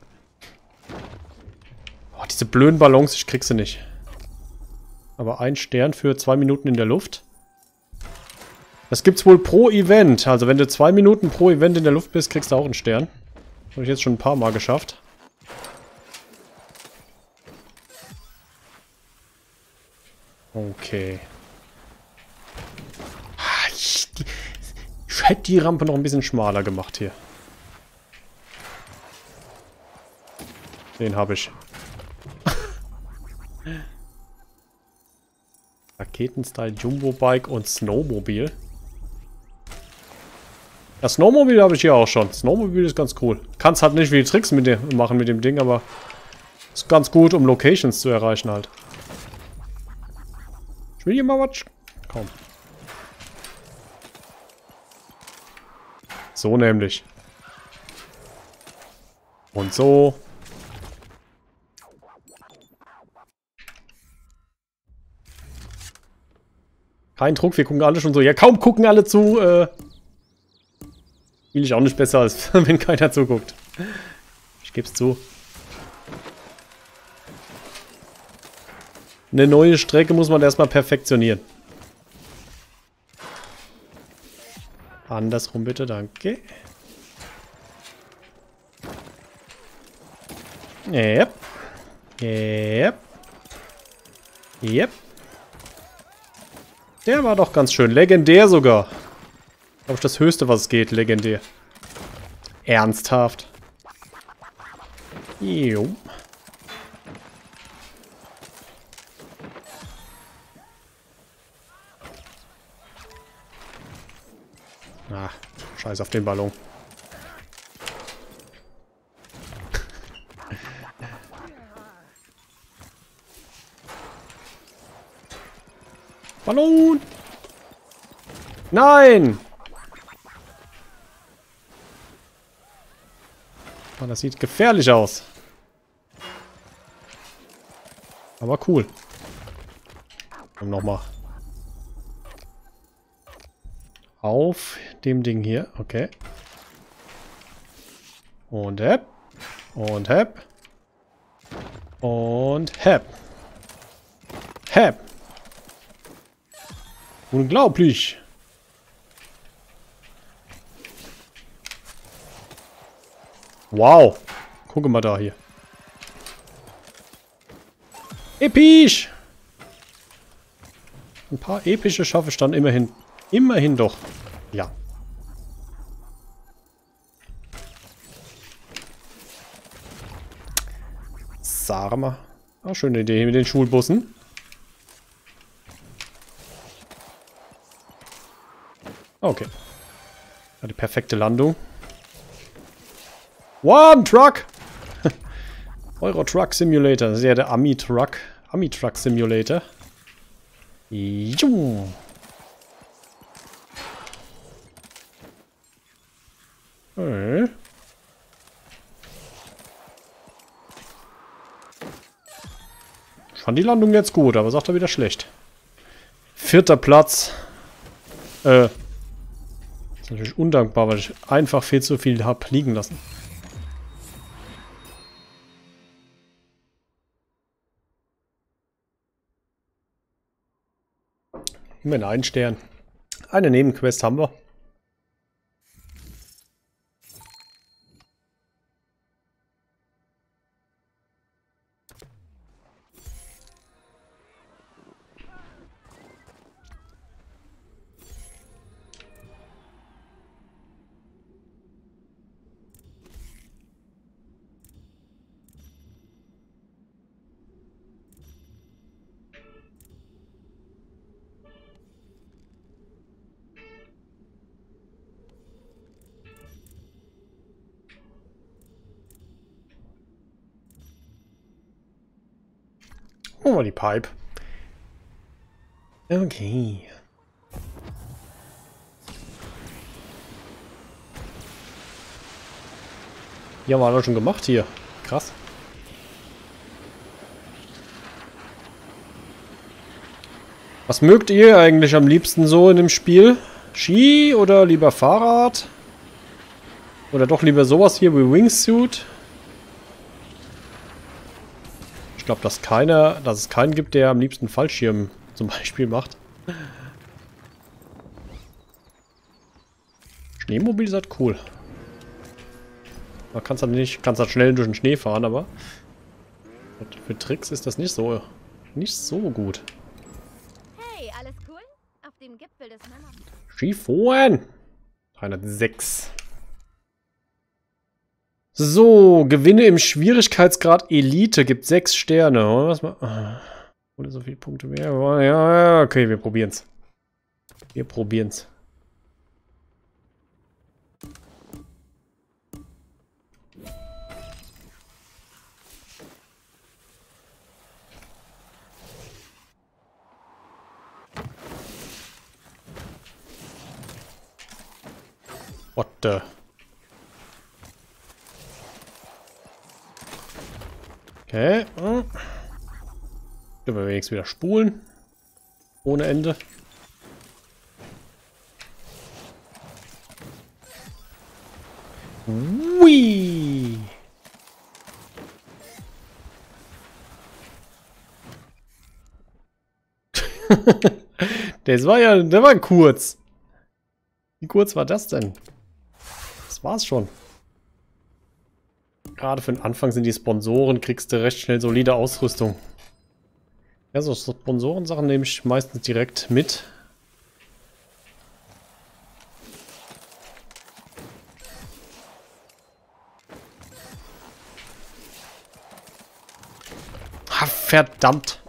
Oh, diese blöden Ballons, ich krieg sie nicht. Aber ein Stern für 2 Minuten in der Luft. Das gibt's wohl pro Event. Also wenn du 2 Minuten pro Event in der Luft bist, kriegst du auch einen Stern. Habe ich jetzt schon ein paar Mal geschafft. Okay. Ich hätte die Rampe noch ein bisschen schmaler gemacht hier. Den habe ich. Raketenstyle, Jumbo-Bike und Snowmobil. Das Snowmobil habe ich hier auch schon. Snowmobil ist ganz cool. Kannst halt nicht viele Tricks machen mit dem Ding, aber ist ganz gut, um Locations zu erreichen halt. Ich will hier mal was. Komm. So nämlich. Und so. Kein Druck, wir gucken alle schon so. Ja, kaum gucken alle zu. Spiele ich auch nicht besser, als wenn keiner zuguckt. Ich geb's zu. Eine neue Strecke muss man erstmal perfektionieren. Andersrum bitte, danke. Yep. Yep. Yep. Der war doch ganz schön. Legendär sogar. Glaube ich das Höchste, was es geht. Legendär. Ernsthaft. Jo. Ah, scheiß auf den Ballon. Ballon! Nein! Oh, das sieht gefährlich aus. Aber cool. Und nochmal. Auf dem Ding hier. Okay. Und hepp. Und hepp. Und hepp. Hepp. Unglaublich. Wow. Gucke mal da hier. Episch. Ein paar epische schaffe ich dann immerhin. Immerhin doch. Ja. Sagen wir. Ah, schöne Idee mit den Schulbussen. Okay. Ja, die perfekte Landung. One Truck! Euro Truck Simulator. Das ist ja der Ami-Truck. Ami-Truck Simulator. Jung. Okay. Ich fand die Landung jetzt gut, aber sagt er wieder schlecht. 4. Platz. Ist natürlich undankbar, weil ich einfach viel zu viel habe liegen lassen. Immerhin einen Stern. Eine Nebenquest haben wir. Oh, die Pipe. Okay. Ja, haben wir doch schon gemacht hier. Krass. Was mögt ihr eigentlich am liebsten so in dem Spiel? Ski oder lieber Fahrrad? Oder doch lieber sowas hier wie Wingsuit? Ich glaube, dass es keinen gibt, der am liebsten Fallschirm zum Beispiel macht. Schneemobil ist halt cool. Man kann es halt nicht, kannst halt schnell durch den Schnee fahren, aber für Tricks ist das nicht so gut. Hey, alles cool? Auf dem Gipfel des Mammoth. Skifahren! 306. So, Gewinne im Schwierigkeitsgrad Elite gibt 6 Sterne. Was mal, oder so viele Punkte mehr. Ja, okay, wir probieren's. Wir probieren's. What the? Okay. Können wir wenigstens wieder spulen. Ohne Ende. Ui. Der war kurz. Wie kurz war das denn? Das war's schon. Gerade für den Anfang sind die Sponsoren, kriegst du recht schnell solide Ausrüstung. Ja, so Sponsorensachen nehme ich meistens direkt mit. Ha, verdammt.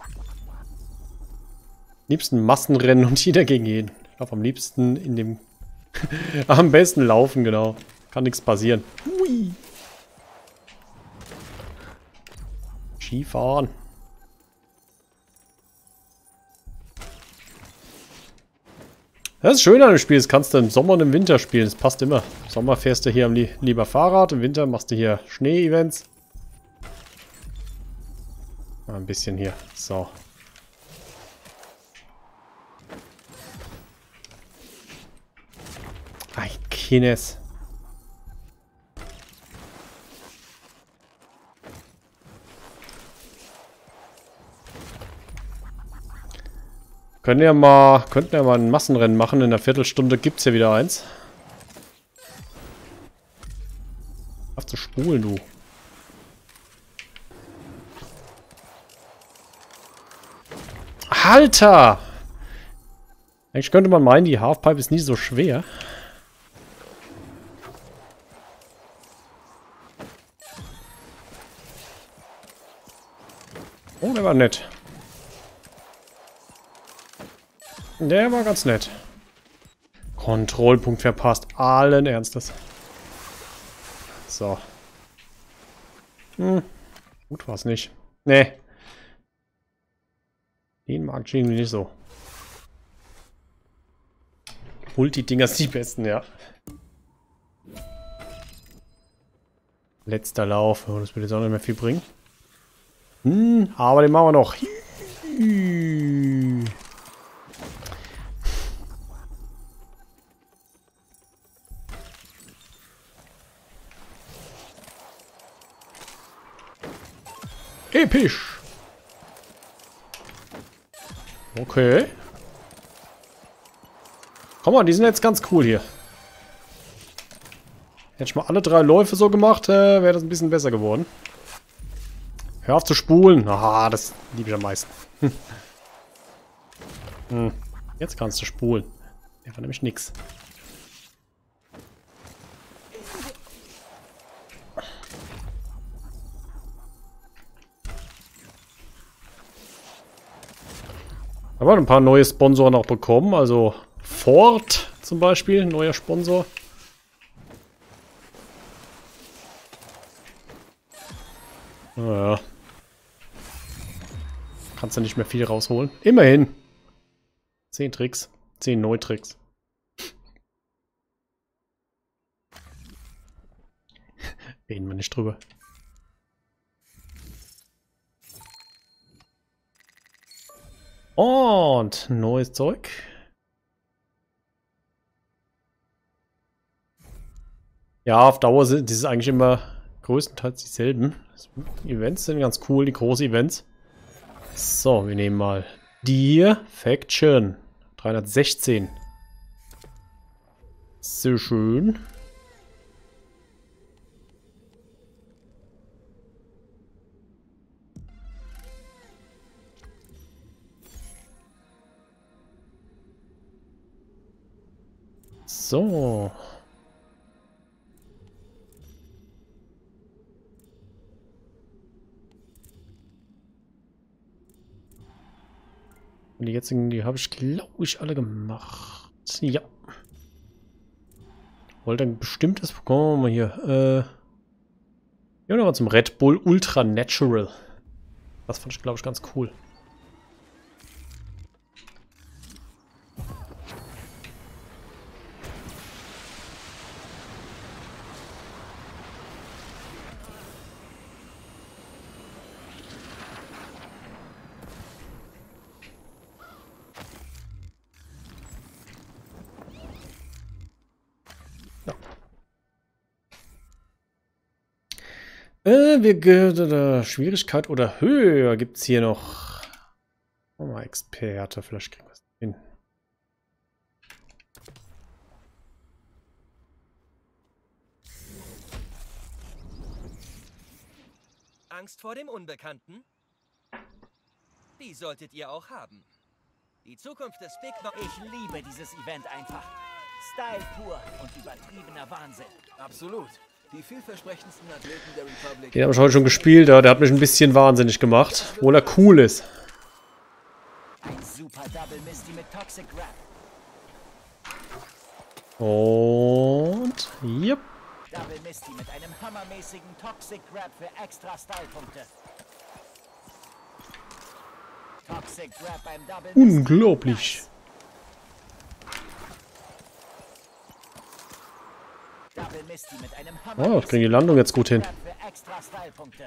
Am liebsten Massenrennen und jeder gegen jeden. Ich glaube am liebsten in dem... am besten laufen, genau. Kann nichts passieren. Hui. Skifahren. Das ist schön an dem Spiel. Das kannst du im Sommer und im Winter spielen. Das passt immer. Im Sommer fährst du hier lieber Fahrrad. Im Winter machst du hier Schnee-Events. Ein bisschen hier. So. Kines. Könnten ja mal ein Massenrennen machen. In einer Viertelstunde gibt's ja wieder eins. Auf zu spulen, du. Alter! Eigentlich könnte man meinen, die Halfpipe ist nie so schwer. Oh, der war nett. Der war ganz nett. Kontrollpunkt verpasst. Allen Ernstes. So. Gut war's nicht. Nee. Den mag ich irgendwie nicht so. Multi-Dinger sind die besten, ja. Letzter Lauf. Oh, das wird jetzt auch nicht mehr viel bringen. Aber den machen wir noch. Episch. Okay. Komm mal, die sind jetzt ganz cool hier. Hätte ich mal alle 3 Läufe so gemacht, wäre das ein bisschen besser geworden. Hör auf zu spulen. Ah, das liebe ich am meisten. Jetzt kannst du spulen. Der war nämlich nix. Aber ein paar neue Sponsoren auch bekommen. Also Ford zum Beispiel, neuer Sponsor. Naja. Kannst du nicht mehr viel rausholen. Immerhin. 10 Tricks. 10 Neutricks. Reden wir nicht drüber. Und neues Zeug. Ja, auf Dauer sind das eigentlich immer größtenteils dieselben. Die Events sind ganz cool, die großen Events. So, wir nehmen mal die Faction. 316. Sehr schön. So. Und die jetzigen, die habe ich, glaube ich, alle gemacht. Ja. Wollte ein bestimmtes bekommen wir hier. Ja, nochmal zum Red Bull Ultra Natural. Das fand ich, glaube ich, ganz cool. Schwierigkeit oder Höhe gibt es hier noch. Oh, mal Experte, vielleicht kriegen wir es hin. Angst vor dem Unbekannten? Die solltet ihr auch haben. Die Zukunft des Big Box. Ich liebe dieses Event einfach. Style pur und übertriebener Wahnsinn. Absolut. Die vielversprechendsten Athleten der Republic. Den habe ich heute schon gespielt, der hat mich ein bisschen wahnsinnig gemacht. Obwohl er cool ist. Ein super Double Misty mit Toxic Grab. Und. Yep. Double Misty mit einem hammermäßigen Toxic Grab für extra Style-Punkte. Toxic Grab beim Double Misty. Unglaublich. Double Misty mit einem Oh, ich kriege die Landung jetzt gut hin. für extra Style-Punkte.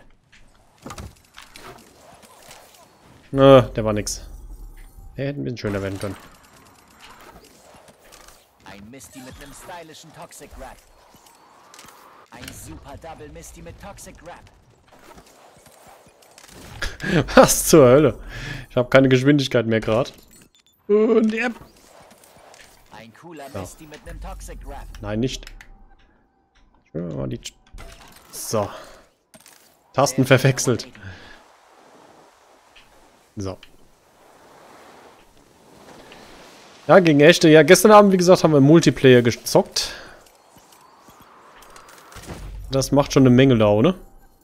Der war nix. Der hätte ein bisschen schöner werden können. Ein Misty mit einem stylischen Toxic Grab. Ein super Double Misty mit Toxic Grab. Was zur Hölle? Ich habe keine Geschwindigkeit mehr gerade. Und Ein cooler Misty mit einem Toxic Grab. nein, nicht. So. Tasten verwechselt. So. Ja, gegen echte. Ja, gestern Abend, wie gesagt, haben wir Multiplayer gezockt. Das macht schon eine Menge Laune.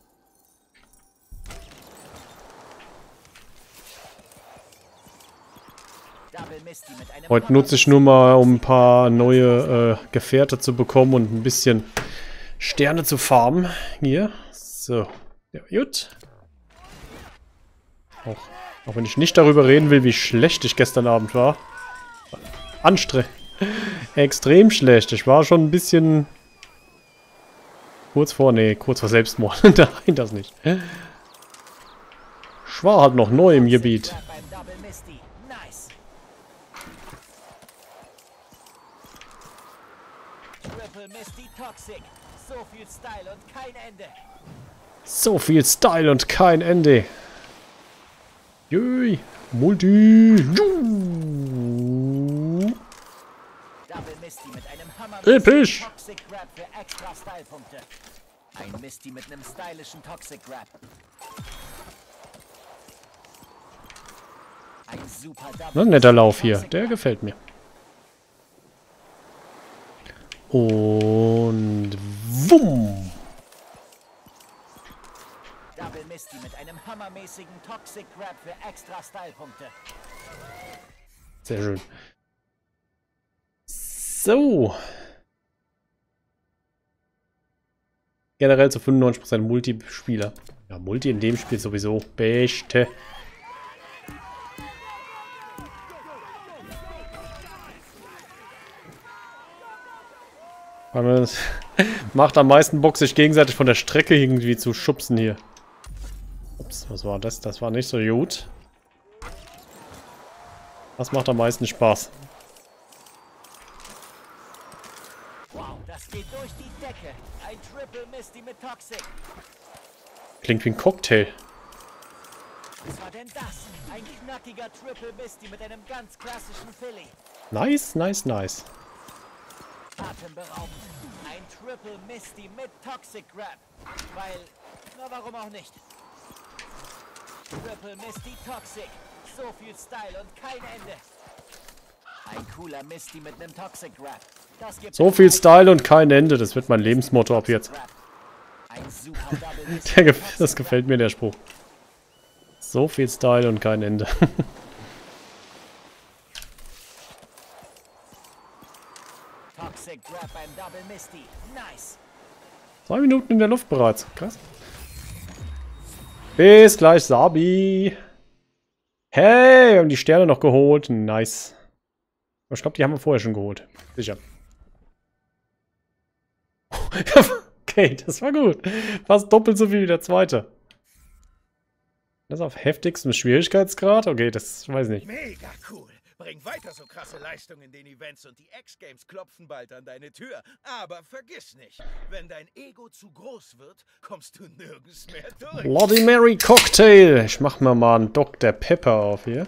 Heute nutze ich nur mal, um ein paar neue Gefährte zu bekommen und ein bisschen Sterne zu farmen. Hier. So. Ja, gut. Auch wenn ich nicht darüber reden will, wie schlecht ich gestern Abend war. Anstrengend. Extrem schlecht. Ich war schon ein bisschen kurz vor Selbstmord. Nein, das nicht. Ich war halt noch neu im Gebiet. So viel Style und kein Ende. So viel Style und kein Ende. Jui. Multi. Double Misty mit einem Hammer. Episch. Toxic Grab für extra Style-Punkte. Ein Misty mit einem stylischen Toxic Grab. Ein super Double. Ein netter Lauf hier. Der gefällt mir. Und wumm. Double Misty mit einem hammermäßigen Toxic Grab für extra Style-Punkte. Sehr schön. So. Generell zu 95% Multispieler. Ja, Multi in dem Spiel sowieso. Beste. Es macht am meisten Bock, sich gegenseitig von der Strecke irgendwie zu schubsen hier. Ups, was war das? Das war nicht so gut. Was macht am meisten Spaß? Wow, das geht durch die Decke. Ein Triple Misty mit Toxic. Klingt wie ein Cocktail. Was war denn das? Ein knackiger Triple Misty mit einem ganz klassischen Philly. Nice, nice, nice. Atemberaubend. Ein Triple Misty mit Toxic Grab. Weil, na warum auch nicht? Triple Misty Toxic. So viel Style und kein Ende. Ein cooler Misty mit einem Toxic Grab. Das gibt So viel Style und kein Ende. Das wird mein Lebensmotto ab jetzt. Ein super Double Misty mit Toxic Das gefällt mir, der Spruch. So viel Style und kein Ende. Toxic Grab beim Double Misty. Nice. 2 Minuten in der Luft bereits. Krass. Bis gleich, Sabi. Hey, wir haben die Sterne noch geholt. Nice. Aber ich glaube, die haben wir vorher schon geholt. Sicher. Okay, das war gut. Fast doppelt so viel wie der zweite. Das auf heftigstem Schwierigkeitsgrad? Okay, das weiß ich nicht. Mega cool. Bring weiter so krasse Leistungen in den Events und die X-Games klopfen bald an deine Tür. Aber vergiss nicht, wenn dein Ego zu groß wird, kommst du nirgends mehr durch. Bloody Mary Cocktail. Ich mach mir mal einen Dr. Pepper auf hier.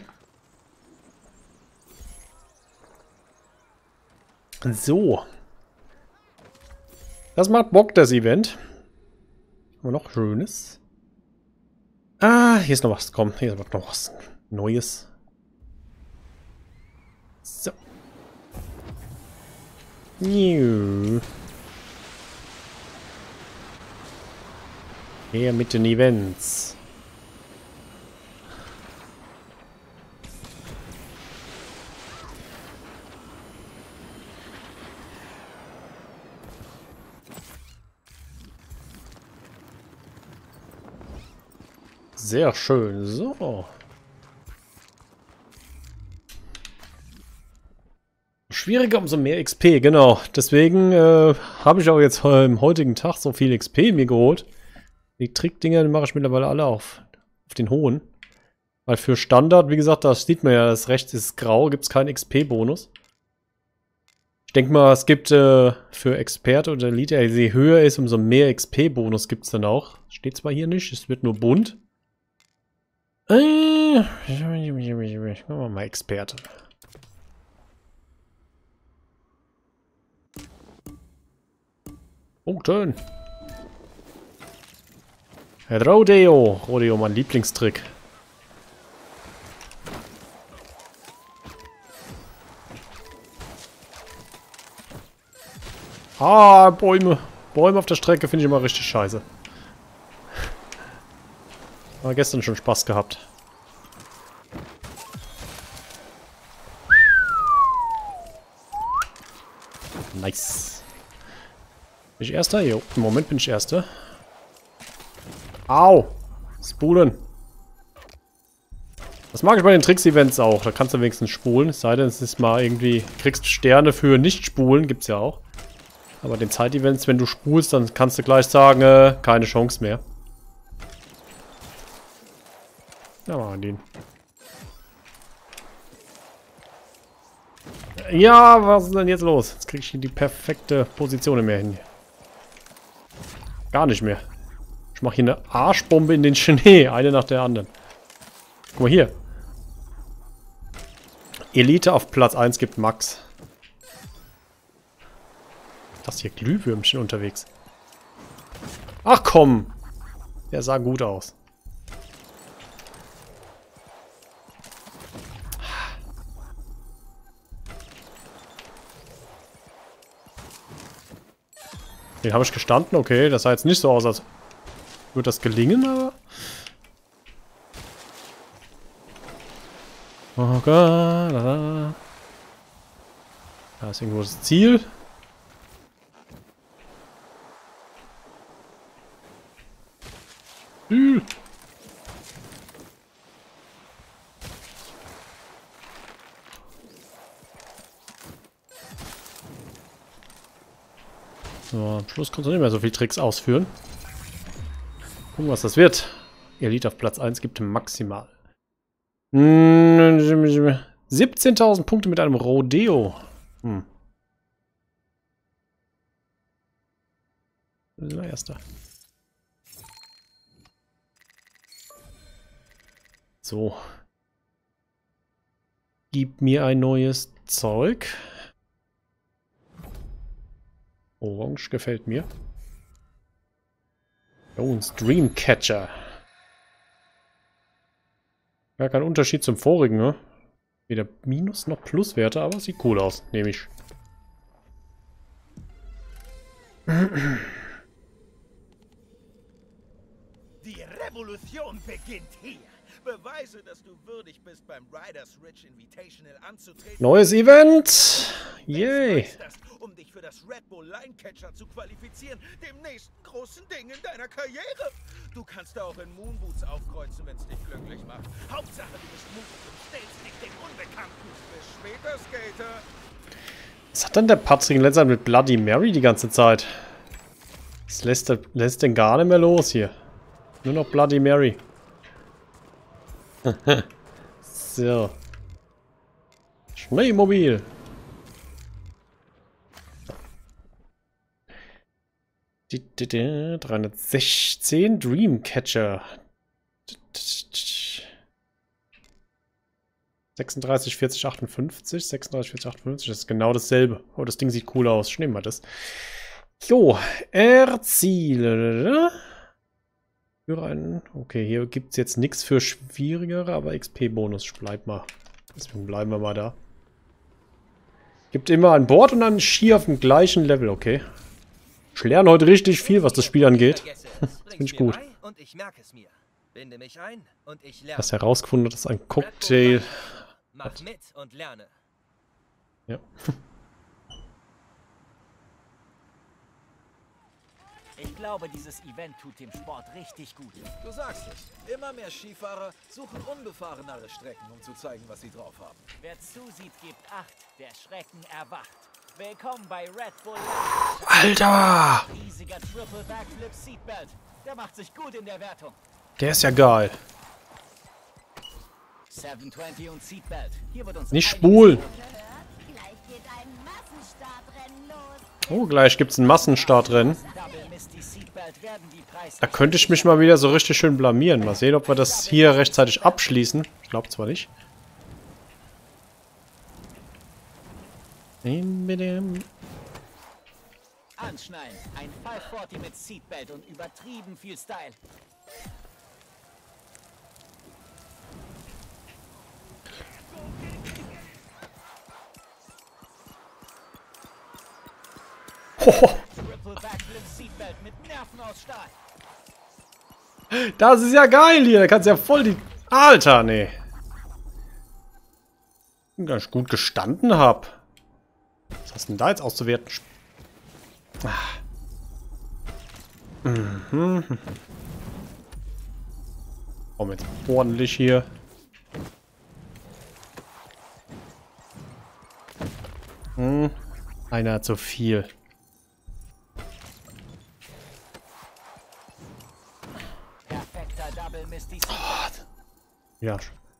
So. Das macht Bock, das Event. Aber noch Schönes. Ah, hier ist noch was. Komm, hier ist noch was Neues. So. Hier mit den Events. Sehr schön. So. Schwieriger, umso mehr XP, genau. Deswegen habe ich auch jetzt am heutigen Tag so viel XP mir geholt. Die Trickdinger mache ich mittlerweile alle auf den hohen. Weil für Standard, wie gesagt, das sieht man ja, das rechts ist grau, gibt es keinen XP-Bonus. Ich denke mal, es gibt für Experte oder Elite, je höher ist, umso mehr XP-Bonus gibt es dann auch. Steht zwar hier nicht, es wird nur bunt. Machen wir mal Experte. Punkten. Rodeo. Rodeo, mein Lieblingstrick. Ah, Bäume. Bäume auf der Strecke finde ich immer richtig scheiße. War gestern schon Spaß gehabt. Nice. Bin ich Erster? Jo, im Moment bin ich Erster. Au! Spulen. Das mag ich bei den Tricks-Events auch. Da kannst du wenigstens spulen. Es sei denn, es ist mal irgendwie... Kriegst Sterne für Nicht-Spulen. Gibt's ja auch. Aber den Zeit-Events, wenn du spulst, dann kannst du gleich sagen, keine Chance mehr. Ja, machen den. Ja, was ist denn jetzt los? Jetzt kriege ich hier die perfekte Position mehr hin. Gar nicht mehr. Ich mache hier eine Arschbombe in den Schnee. Eine nach der anderen. Guck mal hier. Elite auf Platz 1 gibt Max. Das hier Glühwürmchen unterwegs. Ach komm. Der sah gut aus. Den habe ich gestanden, okay. Das sah jetzt nicht so aus, als würde das gelingen, aber... Oh Gott, da ist irgendwo das Ziel. So, am Schluss kannst du nicht mehr so viele Tricks ausführen. Gucken, was das wird. Elite auf Platz 1 gibt maximal 17.000 Punkte mit einem Rodeo. Das ist der Erste. So. Gib mir ein neues Zeug. Orange gefällt mir. Oh, ein Dreamcatcher. Gar kein Unterschied zum vorigen, ne? Weder Minus- noch Pluswerte, aber sieht cool aus. Nehme ich. Die Revolution beginnt hier. Beweise, dass du würdig bist, beim Riders Ridge Invitational anzutreten. Neues Event! Yay! Um dich für das Red Bull Linecatcher zu qualifizieren, dem nächsten großen Ding in deiner Karriere. Du kannst auch in Moonboots aufkreuzen, wenn es dich glücklich macht. Hauptsache, du bist mutig und stellst nicht den Unbekannten. Bis später, Skater. Was hat denn der Patrick in letzter Zeit mit Bloody Mary die ganze Zeit? Das lässt den gar nicht mehr los hier. Nur noch Bloody Mary. So. Schneemobil. Die 316 Dreamcatcher. 36, 40, 58. 36, 40, 58. Das ist genau dasselbe. Oh, das Ding sieht cool aus. Ich nehme mal das. So. Erziele. Für einen. Okay, hier gibt es jetzt nichts für schwierigere, aber XP-Bonus. Ich bleib mal. Deswegen bleiben wir mal da. Gibt immer ein Board und dann Ski auf dem gleichen Level, okay. Ich lerne heute richtig viel, was das Spiel angeht. Das finde ich gut. Und ich merke es mir. Binde mich ein und ich lerne. Das herausgefunden hat, dass ein Cocktail. Mach mit und lerne. Ja. Ich glaube, dieses Event tut dem Sport richtig gut. Du sagst es. Immer mehr Skifahrer suchen unbefahrenere Strecken, um zu zeigen, was sie drauf haben. Wer zusieht, gibt Acht. Der Schrecken erwacht. Willkommen bei Red Bull. Alter! Riesiger Triple Backflip Seatbelt. Der macht sich gut in der Wertung. Der ist ja geil. 720 und Seatbelt. Hier wird uns Nicht spulen. Gehört, gleich geht ein Massenstart Oh, gleich gibt es einen Massenstartrennen. Double Misty Seatbelt werden die Preis... Da könnte ich mich mal wieder so richtig schön blamieren. Mal sehen, ob wir das hier rechtzeitig abschließen. Ich glaube zwar nicht. Anschnallen. Ein 540 mit Seatbelt und übertrieben viel Style. Triple Backflip Seatbelt mit Nerven aus Stahl. Das ist ja geil hier. Da kannst du ja voll die... Alter, nee. Ganz gut gestanden hab. Was hast du denn da jetzt auszuwerten? Mhm. Komm jetzt ordentlich hier. Einer zu viel. Perfekter Double Misty Seatbelt. Ja.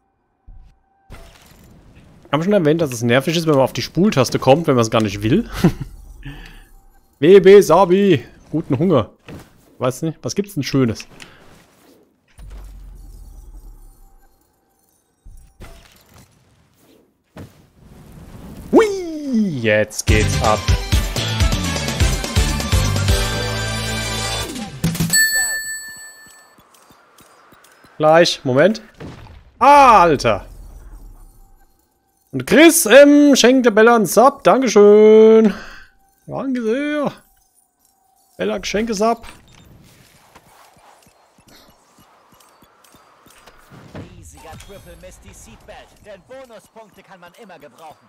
Haben wir schon erwähnt, dass es nervig ist, wenn man auf die Spultaste kommt, wenn man es gar nicht will? WB Sabi, guten Hunger. Weiß nicht, was gibt's denn Schönes? Hui, jetzt geht's ab. Gleich, Moment. Ah, Alter. Und Chris, schenkt der Bella einen Sub. Dankeschön. Danke sehr. Bella, Geschenke Sub. Riesiger Triple Misty Seatbelt, denn Bonuspunkte kann man immer gebrauchen.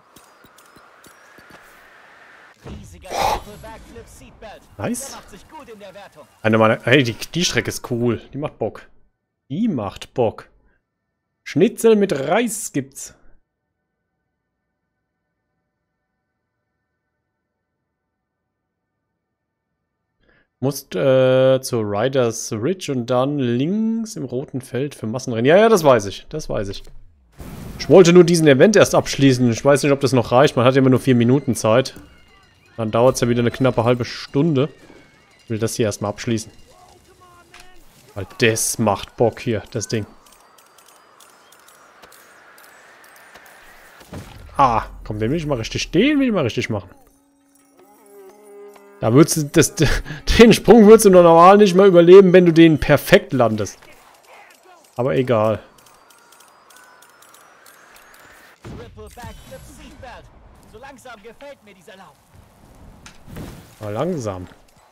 Riesiger Triple Backflip Seatbelt. Nice. Der macht sich gut in der Wertung. Eine meiner... Hey, die Strecke ist cool. Die macht Bock. Die macht Bock. Schnitzel mit Reis gibt's. Musst zur Riders Ridge und dann links im roten Feld für Massenrennen. Ja, ja, das weiß ich. Das weiß ich. Ich wollte nur diesen Event erst abschließen. Ich weiß nicht, ob das noch reicht. Man hat ja immer nur 4 Minuten Zeit. Dann dauert es ja wieder eine knappe halbe Stunde. Ich will das hier erstmal abschließen. Weil das macht Bock hier, das Ding. Ah, komm, den will ich mal richtig. Den will ich mal richtig machen. Da würdest du den Sprung würdest du normal nicht mehr überleben, wenn du den perfekt landest. Aber egal. Triple Backflip Seatbelt. So langsam gefällt mir dieser Lauf. Aber langsam.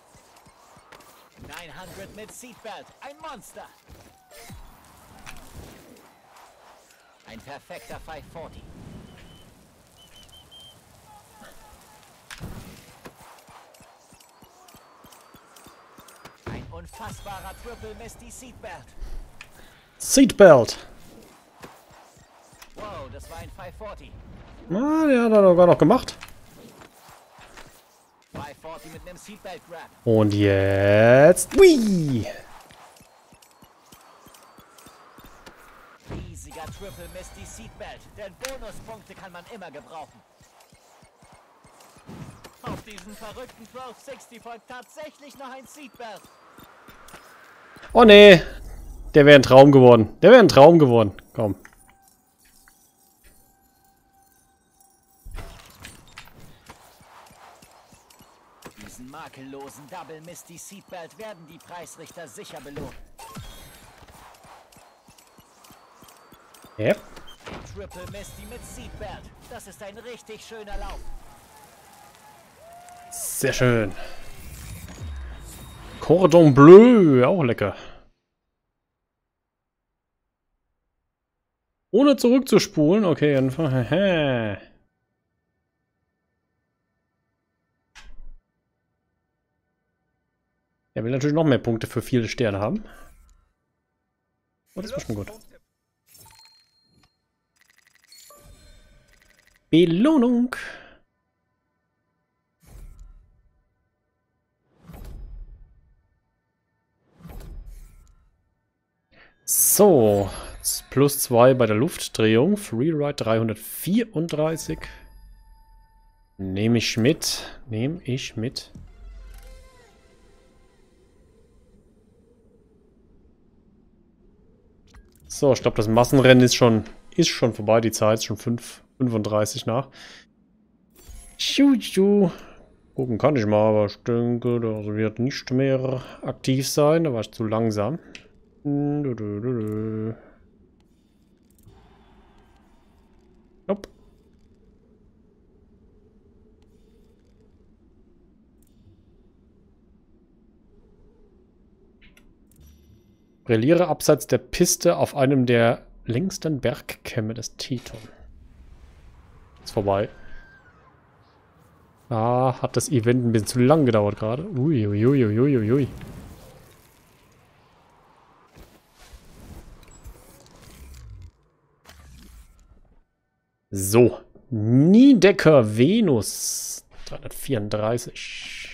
900 mit Seatbelt. Ein Monster. Ein perfekter 540. Ein unfassbarer Triple Misty Seatbelt. Seatbelt. Wow, das war ein 540. Ah, der hat er sogar noch gemacht. 540 mit einem Seatbelt Grab. Und jetzt... Hui! Riesiger Triple Misty Seatbelt, denn Bonuspunkte kann man immer gebrauchen. Auf diesen verrückten 1260 folgt tatsächlich noch ein Seatbelt. Oh nee. Der wäre ein Traum geworden. Der wäre ein Traum geworden. Komm. Diesen makellosen Double Misty Seatbelt werden die Preisrichter sicher belohnen. Yep. Triple Misty mit Seatbelt. Das ist ein richtig schöner Lauf. Sehr schön. Cordon Bleu. Auch lecker. Ohne zurückzuspulen. Okay, einfach. Der will natürlich noch mehr Punkte für viele Sterne haben. Oh, das war schon gut. Belohnung. So, +2 bei der Luftdrehung. Freeride 334. Nehme ich mit. Nehme ich mit. So, ich glaube, das Massenrennen ist schon vorbei. Die Zeit ist schon 5:35 nach. Gucken kann ich mal, aber ich denke, das wird nicht mehr aktiv sein. Da war ich zu langsam. Nope. Brilliere abseits der Piste auf einem der längsten Bergkämme des Teton. Ist vorbei. Ah, hat das Event ein bisschen zu lang gedauert gerade. Uiuiuiuiui. So. Niedecker Venus. 334.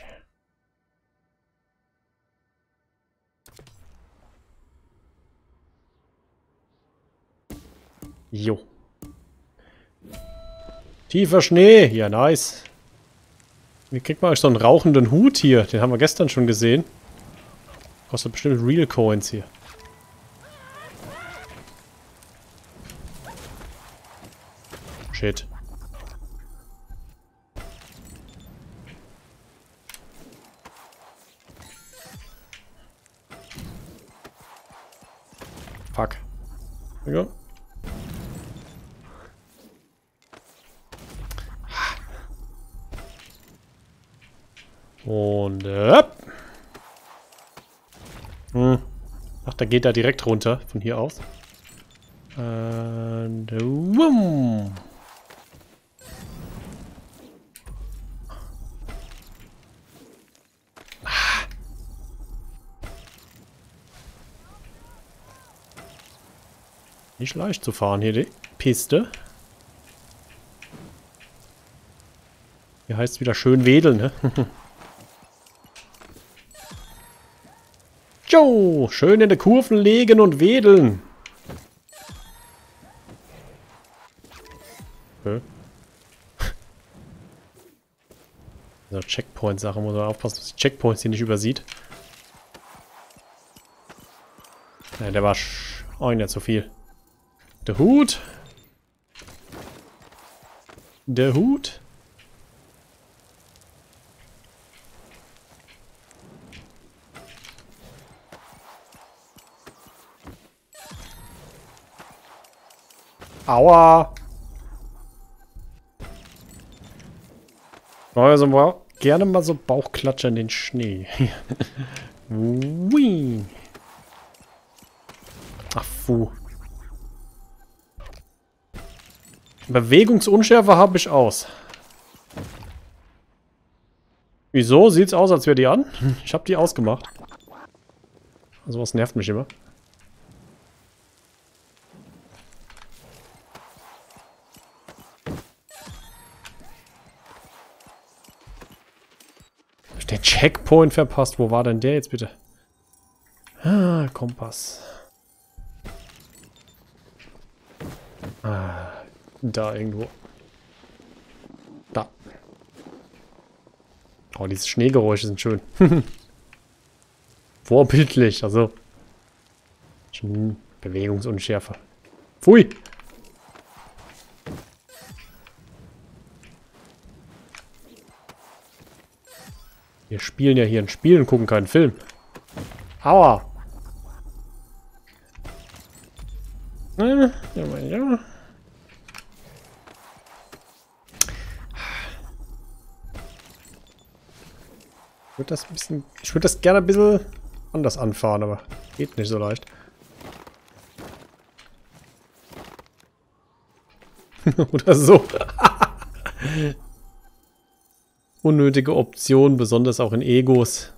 Jo. Tiefer Schnee. Ja, nice. Wie kriegt man euch so einen rauchenden Hut hier? Den haben wir gestern schon gesehen. Kostet bestimmt Real Coins hier. Shit. Fuck. Ja. Und ach, da geht er direkt runter von hier aus. Und wumm. Nicht leicht zu fahren hier, die Piste. Hier heißt es wieder schön wedeln, ne? Jo, schön in die Kurven legen und wedeln. Okay. So, Checkpoint-Sache, muss man aufpassen, dass die Checkpoints hier nicht übersieht. Nein, der war auch nicht so viel. Der Hut. Der Hut. Aua. Also gerne mal so Bauchklatscher in den Schnee. Ui. Ach, fu. Bewegungsunschärfe habe ich aus. Wieso? Sieht's aus, als wäre die an? Ich habe die ausgemacht. Also was nervt mich immer. Der Checkpoint verpasst. Wo war denn der jetzt bitte? Ah, Kompass. Ah, da irgendwo. Da. Oh, diese Schneegeräusche sind schön. Vorbildlich, also. Bewegungsunschärfe. Pfui! Wir spielen ja hier ein Spiel und gucken keinen Film. Aua! Ja. Ich würde das gerne ein bisschen anders anfahren, aber geht nicht so leicht. Oder so. Unnötige Option, besonders auch in Egos.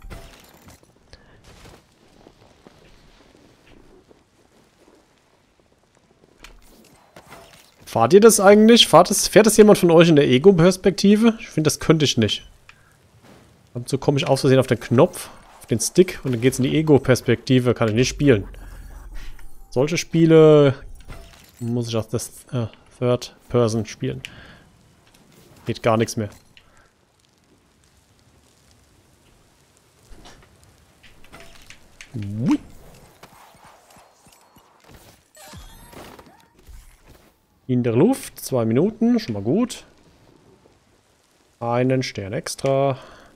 Fahrt ihr das eigentlich? Fährt das jemand von euch in der Ego-Perspektive? Ich finde, das könnte ich nicht. Und so komme ich aus Versehen auf den Knopf, auf den Stick und dann geht es in die Ego-Perspektive. Kann ich nicht spielen. Solche Spiele muss ich aus das Third Person spielen. Geht gar nichts mehr. In der Luft, 2 Minuten, schon mal gut. Einen Stern extra.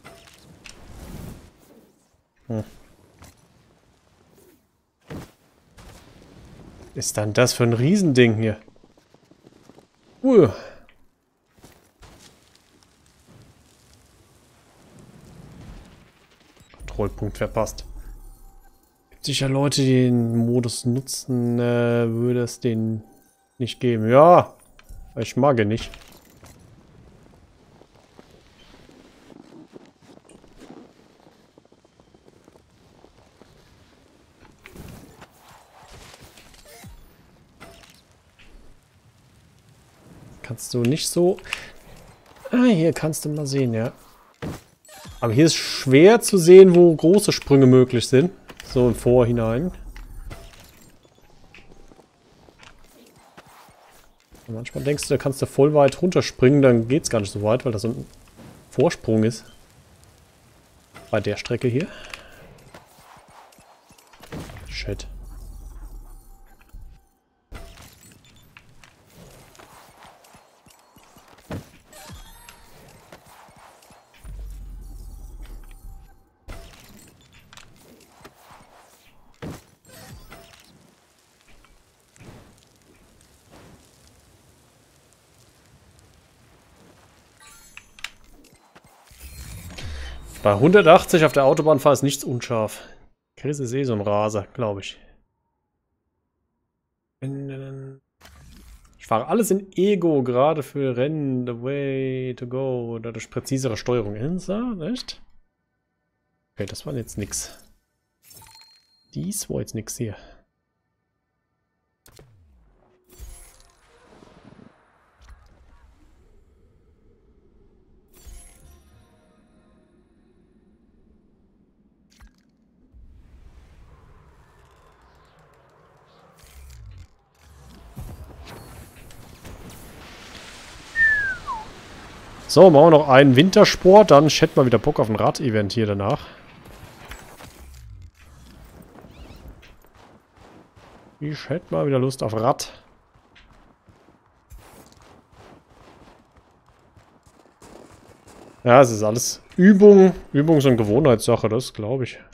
Ist dann das für ein Riesending hier? Kontrollpunkt verpasst. Gibt sicher Leute, die den Modus nutzen, würde es den nicht geben. Ja, ich mag ihn nicht. Kannst du nicht so... Ah, hier kannst du mal sehen, ja. Aber hier ist schwer zu sehen, wo große Sprünge möglich sind. So im Vorhinein. Und manchmal denkst du, da kannst du voll weit runterspringen, dann geht es gar nicht so weit, weil das so ein Vorsprung ist. Bei der Strecke hier. Shit. Bei 180 auf der Autobahnfahrt ist nichts unscharf. Chris ist eh so ein Raser, glaube ich. Ich fahre alles in Ego, gerade für Rennen, the way to go, dadurch präzisere Steuerung. Echt? Okay, das war jetzt nix. Dies war jetzt nix hier. So, machen wir noch einen Wintersport, dann hätten wir wieder Bock auf ein Rad-Event hier danach. Ich hätte mal wieder Lust auf Rad. Ja, es ist alles Übung. Übung ist eine Gewohnheitssache, das glaube ich.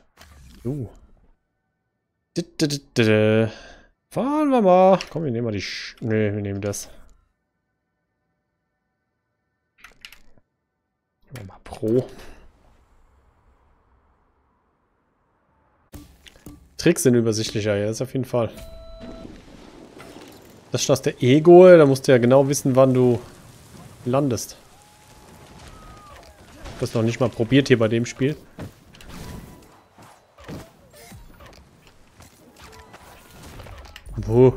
Fahren wir mal. Komm, wir nehmen mal die... Ne, wir nehmen das. Mal Pro. Tricks sind übersichtlicher, ja, ist auf jeden Fall. Das ist das der Ego, da musst du ja genau wissen, wann du landest. Ich habe das noch nicht mal probiert hier bei dem Spiel. Wo?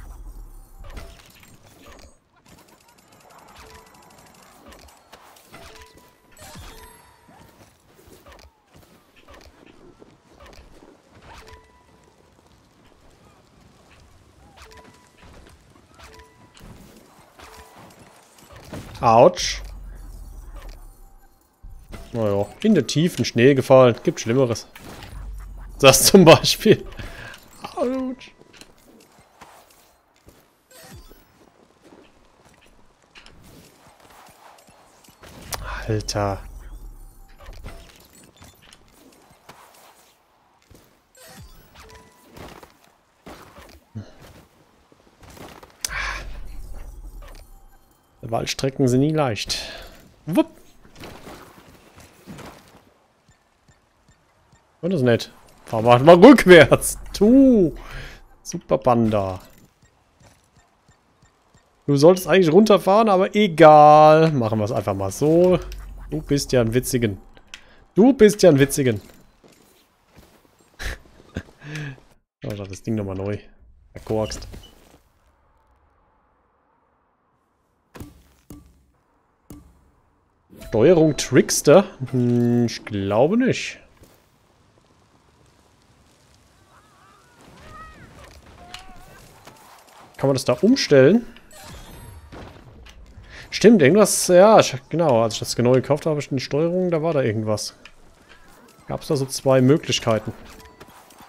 Autsch. Naja, in der tiefen Schnee gefallen. Gibt Schlimmeres. Das zum Beispiel. Autsch. Alter. Waldstrecken sind nie leicht. Wupp. Und das ist nett. Fahr mal rückwärts. Du. Super Panda. Du solltest eigentlich runterfahren, aber egal. Machen wir es einfach mal so. Du bist ja ein Witzigen. Du bist ja ein Witzigen. Oh, das Ding nochmal neu. Verkorkst. Steuerung Trickster? Ich glaube nicht. Kann man das da umstellen? Stimmt, irgendwas, ja, genau, als ich das genau gekauft habe, in Steuerung, da war da irgendwas. Gab es da so zwei Möglichkeiten.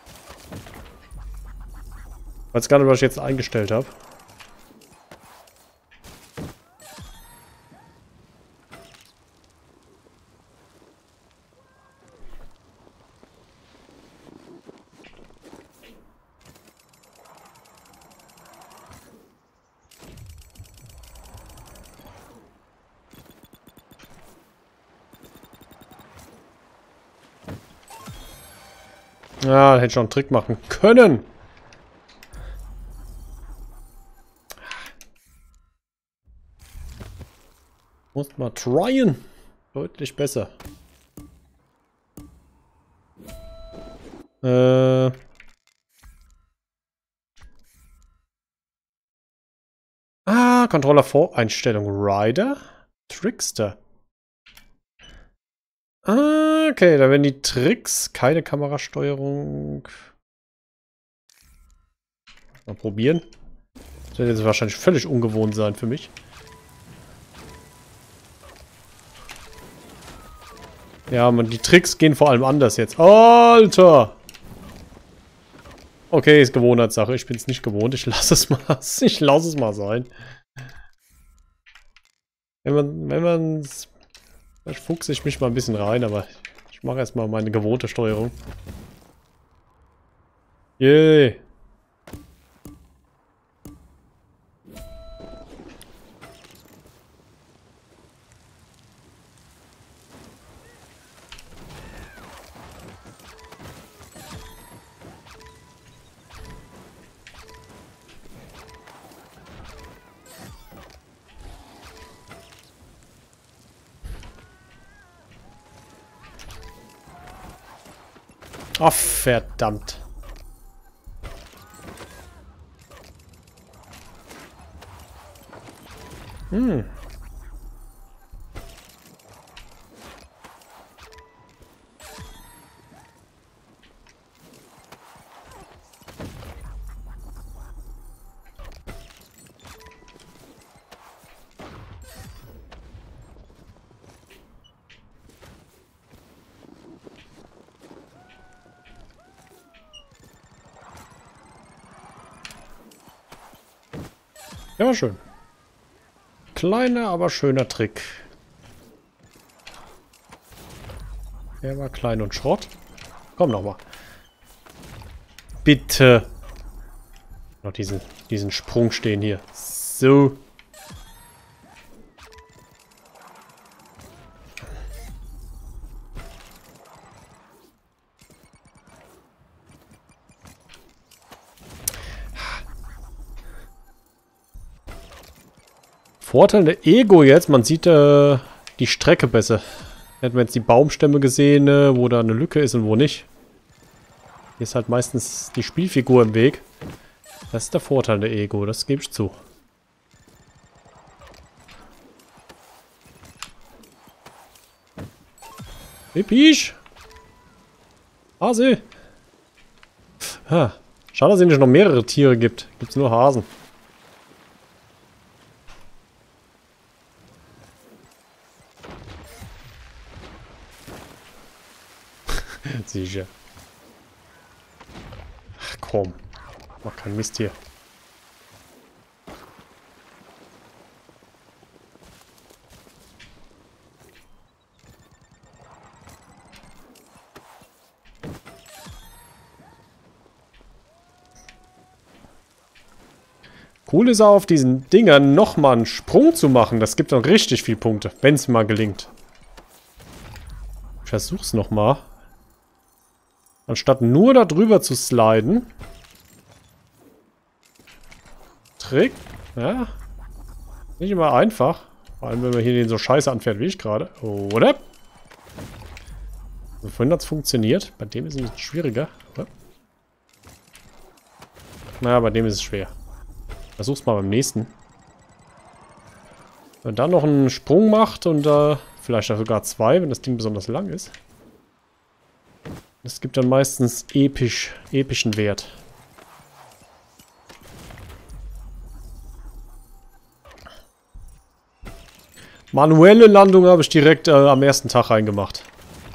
Ich weiß gar nicht, was ich jetzt eingestellt habe. Ja, hätte schon einen Trick machen können. Muss mal tryen. Deutlich besser. Controller Voreinstellung. Rider. Trickster. Okay, da werden die Tricks. Keine Kamerasteuerung. Mal probieren. Das wird jetzt wahrscheinlich völlig ungewohnt sein für mich. Ja, man, die Tricks gehen vor allem anders jetzt. Alter! Okay, ist Gewohnheitssache. Ich bin es nicht gewohnt. Ich lasse es mal. Ich lasse es mal sein. Wenn man's. Vielleicht fuchse ich mich mal ein bisschen rein, aber ich mache erstmal meine gewohnte Steuerung. Yay! Oh, verdammt. Ja, schön. Kleiner, aber schöner Trick. Der war klein und Schrott. Komm nochmal. Bitte. Noch diesen Sprung stehen hier. So. Vorteil der Ego jetzt, man sieht die Strecke besser. Hätten wir jetzt die Baumstämme gesehen, wo da eine Lücke ist und wo nicht. Hier ist halt meistens die Spielfigur im Weg. Das ist der Vorteil der Ego, das gebe ich zu. Hippisch! Hase! Schade, dass es nicht noch mehrere Tiere gibt. Gibt es nur Hasen. Sicher. Ach komm. Mach kein Mist hier. Cool ist auch auf diesen Dingern nochmal einen Sprung zu machen. Das gibt dann richtig viel Punkte, wenn es mal gelingt. Ich versuch's nochmal. Anstatt nur da drüber zu sliden. Trick. Ja. Nicht immer einfach. Vor allem, wenn man hier den so scheiße anfährt wie ich gerade. Oder? Also vorhin hat es funktioniert. Bei dem ist es ein bisschen schwieriger. Oder? Naja, bei dem ist es schwer. Versuch's mal beim nächsten. Wenn dann noch einen Sprung macht und vielleicht sogar zwei, wenn das Ding besonders lang ist. Das gibt dann meistens epischen Wert. Manuelle Landung habe ich direkt am ersten Tag reingemacht.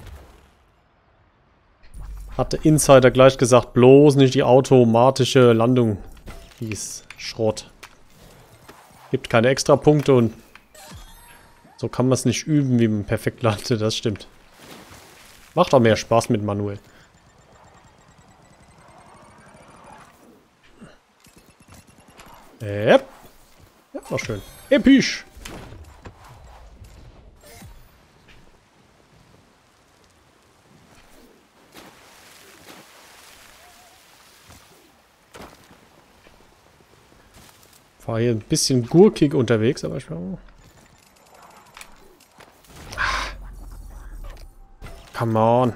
Hat der Insider gleich gesagt, bloß nicht die automatische Landung. Die ist Schrott. Gibt keine extra Punkte und so kann man es nicht üben, wie man perfekt landet, das stimmt. Macht auch mehr Spaß mit manuell. Ja, war schön. Episch. War hier ein bisschen gurkig unterwegs, aber ich war... Come on.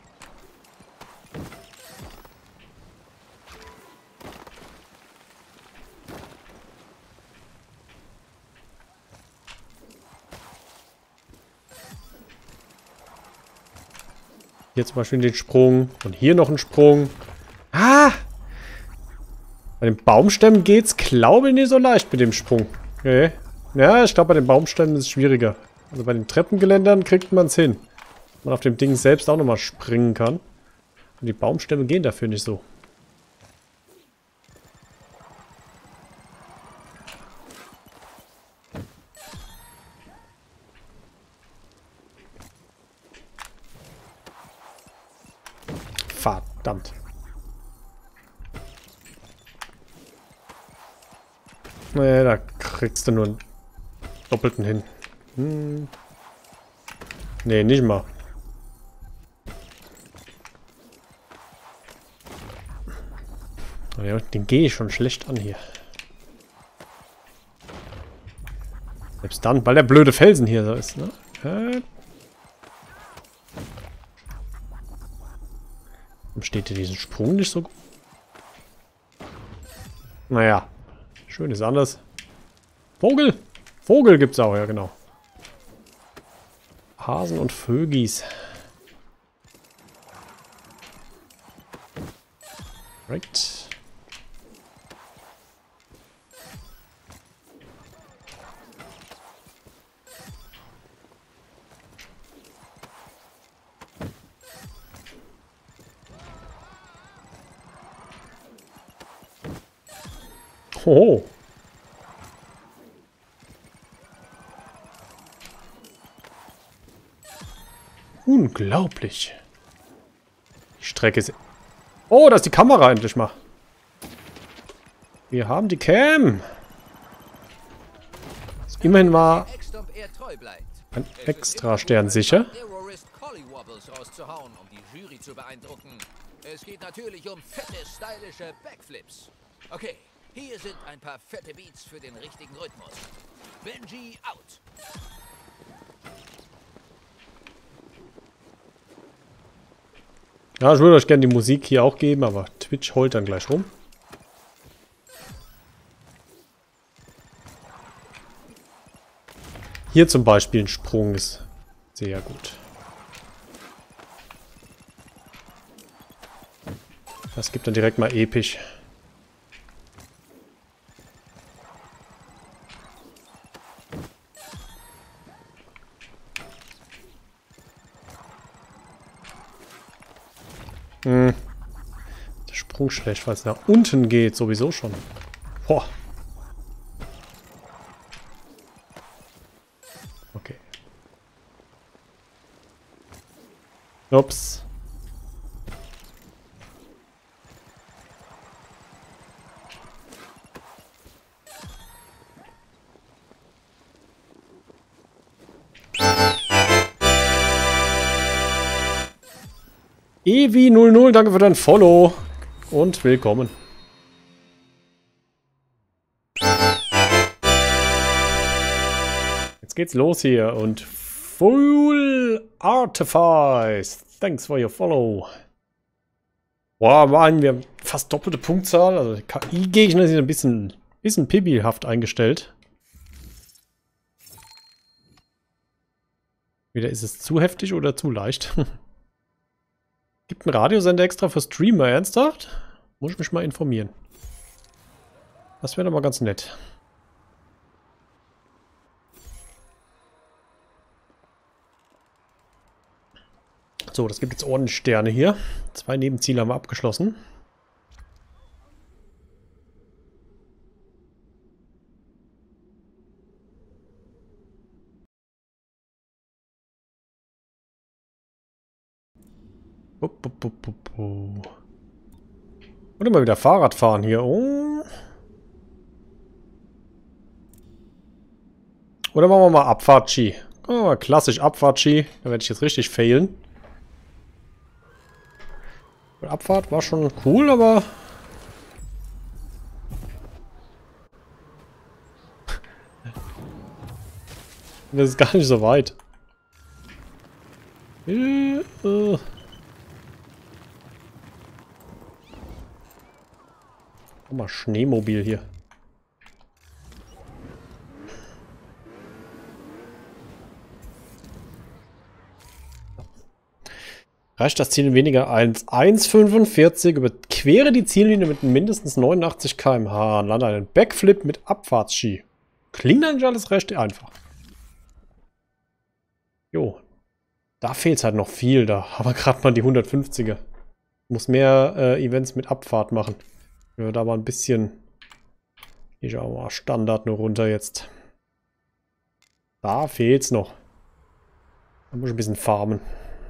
Hier zum Beispiel den Sprung. Und hier noch ein Sprung. Ah! Bei den Baumstämmen geht's, glaube ich, nicht so leicht mit dem Sprung. Okay. Ja, ich glaube, bei den Baumstämmen ist es schwieriger. Also bei den Treppengeländern kriegt man es hin. Man auf dem Ding selbst auch nochmal springen kann. Und die Baumstämme gehen dafür nicht so. Verdammt. Nee, da kriegst du nur einen doppelten hin. Nee, nicht mal. Ja, den gehe ich schon schlecht an hier. Selbst dann, weil der blöde Felsen hier so ist, ne? Warum steht hier diesen Sprung nicht so gut? Naja. Schön ist anders. Vogel! Vogel gibt's auch, ja genau. Hasen und Vögis. Right. Oh. Unglaublich. Die Strecke ist... Oh, da ist die Kamera endlich mal. Wir haben die Cam. Immerhin war ein Extra-Stern sicher. Es geht natürlich um fette, stylische Backflips. Okay, hier sind ein paar fette Beats für den richtigen Rhythmus. Benji out. Ja, ich würde euch gerne die Musik hier auch geben, aber Twitch heult dann gleich rum. Hier zum Beispiel ein Sprung ist sehr gut. Das gibt dann direkt mal episch. Der Sprung schlecht, weil es nach unten geht, sowieso schon. Boah. Okay. Ups. Evi00, danke für dein Follow und willkommen. Jetzt geht's los hier und Full Artifice, thanks for your follow. Boah, waren wir fast doppelte Punktzahl, also KI-Gegner sind ein bisschen pibihaft eingestellt. Wieder ist es zu heftig oder zu leicht. Gibt einen Radiosender extra für Streamer, ernsthaft? Muss ich mich mal informieren. Das wäre doch mal ganz nett. So, das gibt jetzt ordentlich Sterne hier. 2 Nebenziele haben wir abgeschlossen. Und immer wieder Fahrrad fahren hier. Oh. Oder machen wir mal Abfahrt-Ski. Oh, klassisch Abfahrt-Ski. Da werde ich jetzt richtig failen. Die Abfahrt war schon cool, aber... Das ist gar nicht so weit. Guck mal, Schneemobil hier. Reicht das Ziel in weniger als 1,45, überquere die Ziellinie mit mindestens 89 km/h und lande einen Backflip mit Abfahrtsski. Klingt eigentlich alles recht einfach. Jo. Da fehlt es halt noch viel, da haben wir gerade mal die 150er. Muss mehr Events mit Abfahrt machen. Ja, da mal ein bisschen... Ich auch mal Standard nur runter jetzt. Da fehlt's noch. Da muss ich ein bisschen farmen.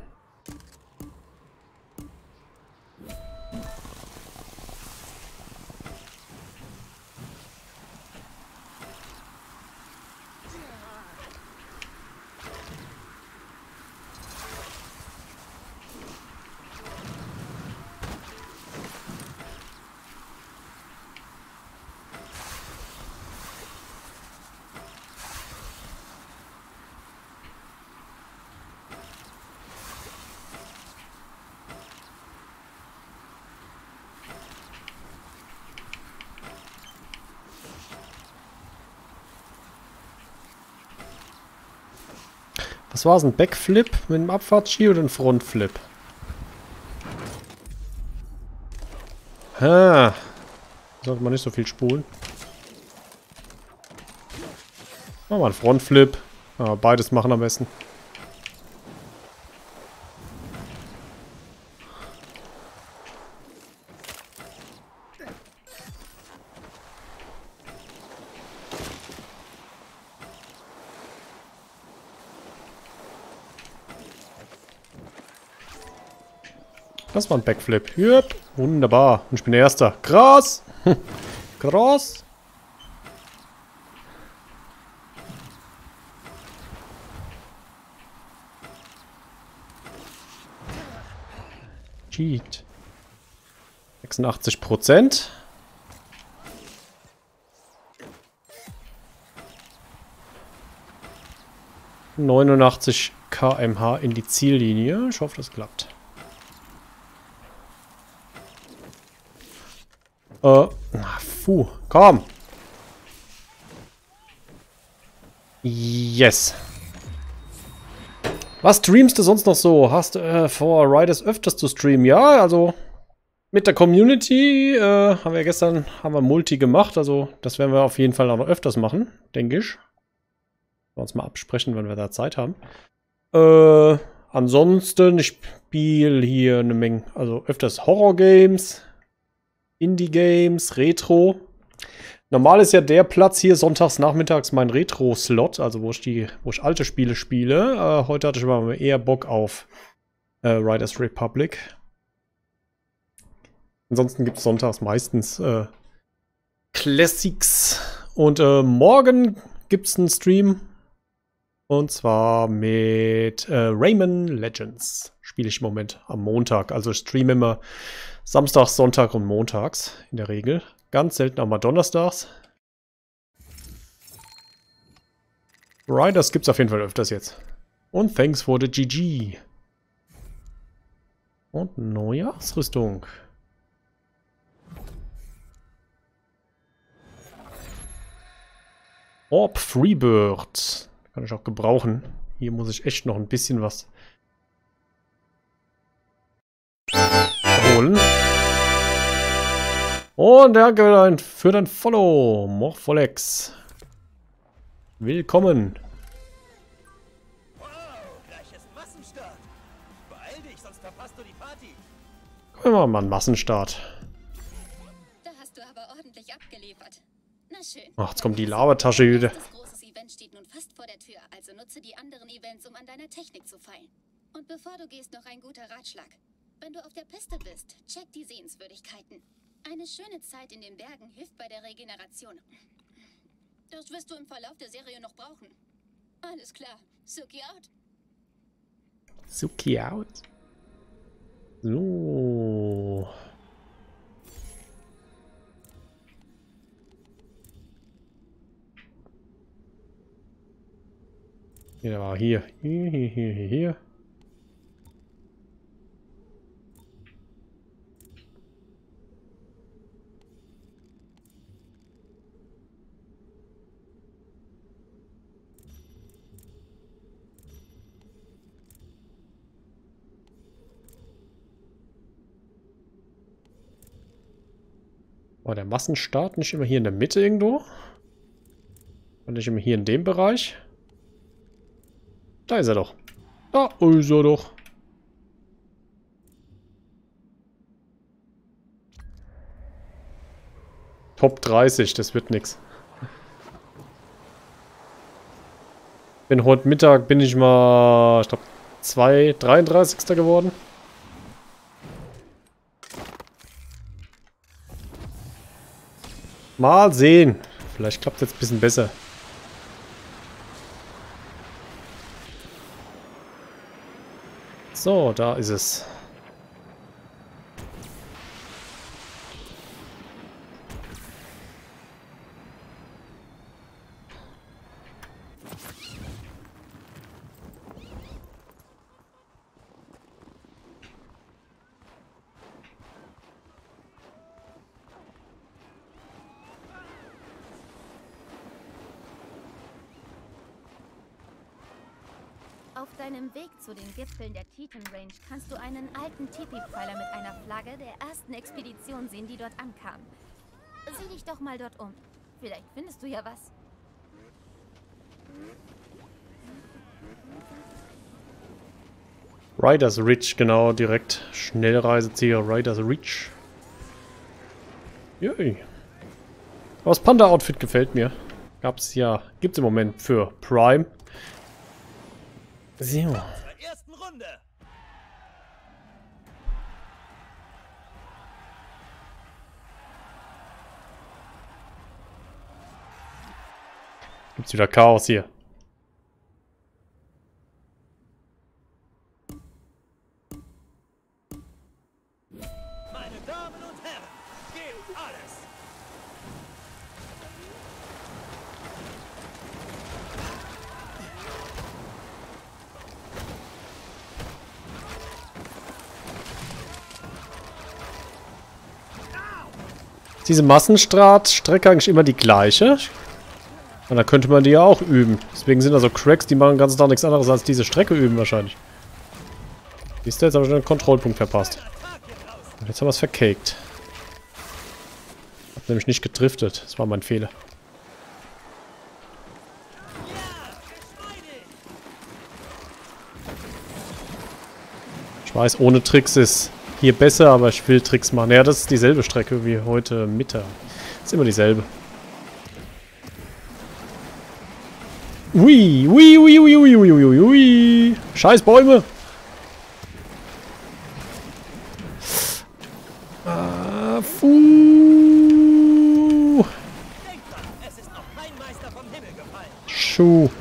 Was war es? Ein Backflip mit einem Abfahrtsski oder ein Frontflip? Ah. Sollte man nicht so viel spulen. Machen wir einen Frontflip. Ja, beides machen am besten. Das war ein Backflip. Yep. Wunderbar. Und ich bin der Erste. Krass. Krass. Cheat. 86%. ...89 km/h in die Ziellinie. Ich hoffe, das klappt. Komm. Yes. Was streamst du sonst noch so? Hast du vor, Riders öfters zu streamen? Ja, also mit der Community haben wir gestern Multi gemacht. Also das werden wir auf jeden Fall auch noch öfters machen, denke ich. Wir uns mal absprechen, wenn wir da Zeit haben. Ansonsten, ich spiele hier eine Menge, also öfters Horror-Games. Indie-Games, Retro. Normal ist ja der Platz hier sonntags nachmittags mein Retro-Slot, also wo ich alte Spiele spiele. Heute hatte ich aber eher Bock auf Riders Republic. Ansonsten gibt es sonntags meistens Classics. Und morgen gibt es einen Stream. Und zwar mit Rayman Legends. Spiele ich im Moment am Montag. Also ich streame immer Samstags, Sonntag und montags in der Regel. Ganz selten auch mal donnerstags. Riders gibt es auf jeden Fall öfters jetzt. Und thanks for the GG. Und Neujahrsrüstung. Orb Freebird. Kann ich auch gebrauchen. Hier muss ich echt noch ein bisschen was holen. Und danke für dein Follow, Morpholex. Willkommen. Wow, gleich ist Massenstart. Beeil dich, sonst verpasst du die Party. Gucken wir mal einen Massenstart. Da hast du aber ordentlich abgeliefert. Na schön. Ach, jetzt kommt die Lavatasche wieder. Das große Event steht nun fast vor der Tür, also nutze die anderen Events, um an deiner Technik zu feilen. Und bevor du gehst, noch ein guter Ratschlag. Wenn du auf der Piste bist, check die Sehenswürdigkeiten. Eine schöne Zeit in den Bergen hilft bei der Regeneration. Das wirst du im Verlauf der Serie noch brauchen. Alles klar. Suki out. Suki out. So. Ja, der war hier. Hier. War der Massenstart nicht immer hier in der Mitte irgendwo? Und nicht immer hier in dem Bereich? Da ist er doch. Da ist er doch. Top 30, das wird nix. Bin heute Mittag, bin ich mal, ich glaube, 33. geworden. Mal sehen. Vielleicht klappt es jetzt ein bisschen besser. So, da ist es. Auf deinem Weg zu den Gipfeln der Titan Range kannst du einen alten Tipi-Pfeiler mit einer Flagge der ersten Expedition sehen, die dort ankam. Sieh dich doch mal dort um. Vielleicht findest du ja was. Riders Ridge, genau, direkt. Schnellreiseziel Riders Ridge. Jui. Aber das Panda-Outfit gefällt mir. Gibt's im Moment für Prime. So. Ersten Runde. Gibt's wieder Chaos hier. Meine Damen und Herren, gebt alles. Diese Massenstrecke eigentlich immer die gleiche. Und da könnte man die ja auch üben. Deswegen sind da so Cracks, die machen den ganzen Tag nichts anderes als diese Strecke üben wahrscheinlich. Siehst du, jetzt habe ich einen Kontrollpunkt verpasst. Und jetzt haben wir es vercaked. Hab nämlich nicht gedriftet. Das war mein Fehler. Ich weiß, ohne Tricks ist hier besser, aber ich will Tricks machen. Ja, das ist dieselbe Strecke wie heute Mittag. Ist immer dieselbe. Ui, ui, ui, ui, ui, ui, ui, ui. Scheiß Bäume. Es ist noch kein Meister vom Himmel gefallen. Schuh.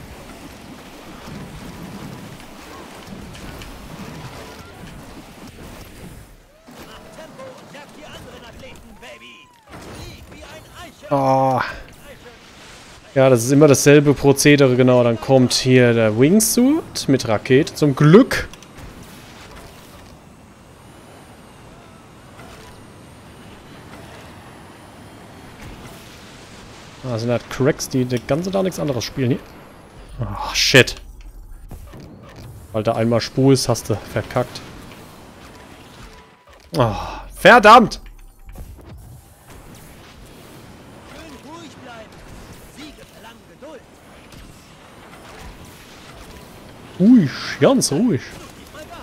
Tempo und jagt die anderen Athleten, Baby. Flieg wie ein Eichhörnchen. Oh. Ja, das ist immer dasselbe Prozedere, genau. Dann kommt hier der Wingsuit mit Rakete. Zum Glück. Da sind halt Cracks, die den ganzen Tag nichts anderes spielen hier. Oh, shit. Weil da einmal spulst, hast du verkackt. Oh, verdammt! Schön ruhig bleiben. Siege verlangen Geduld. Ruhig, ganz ruhig. Gib mal Gas.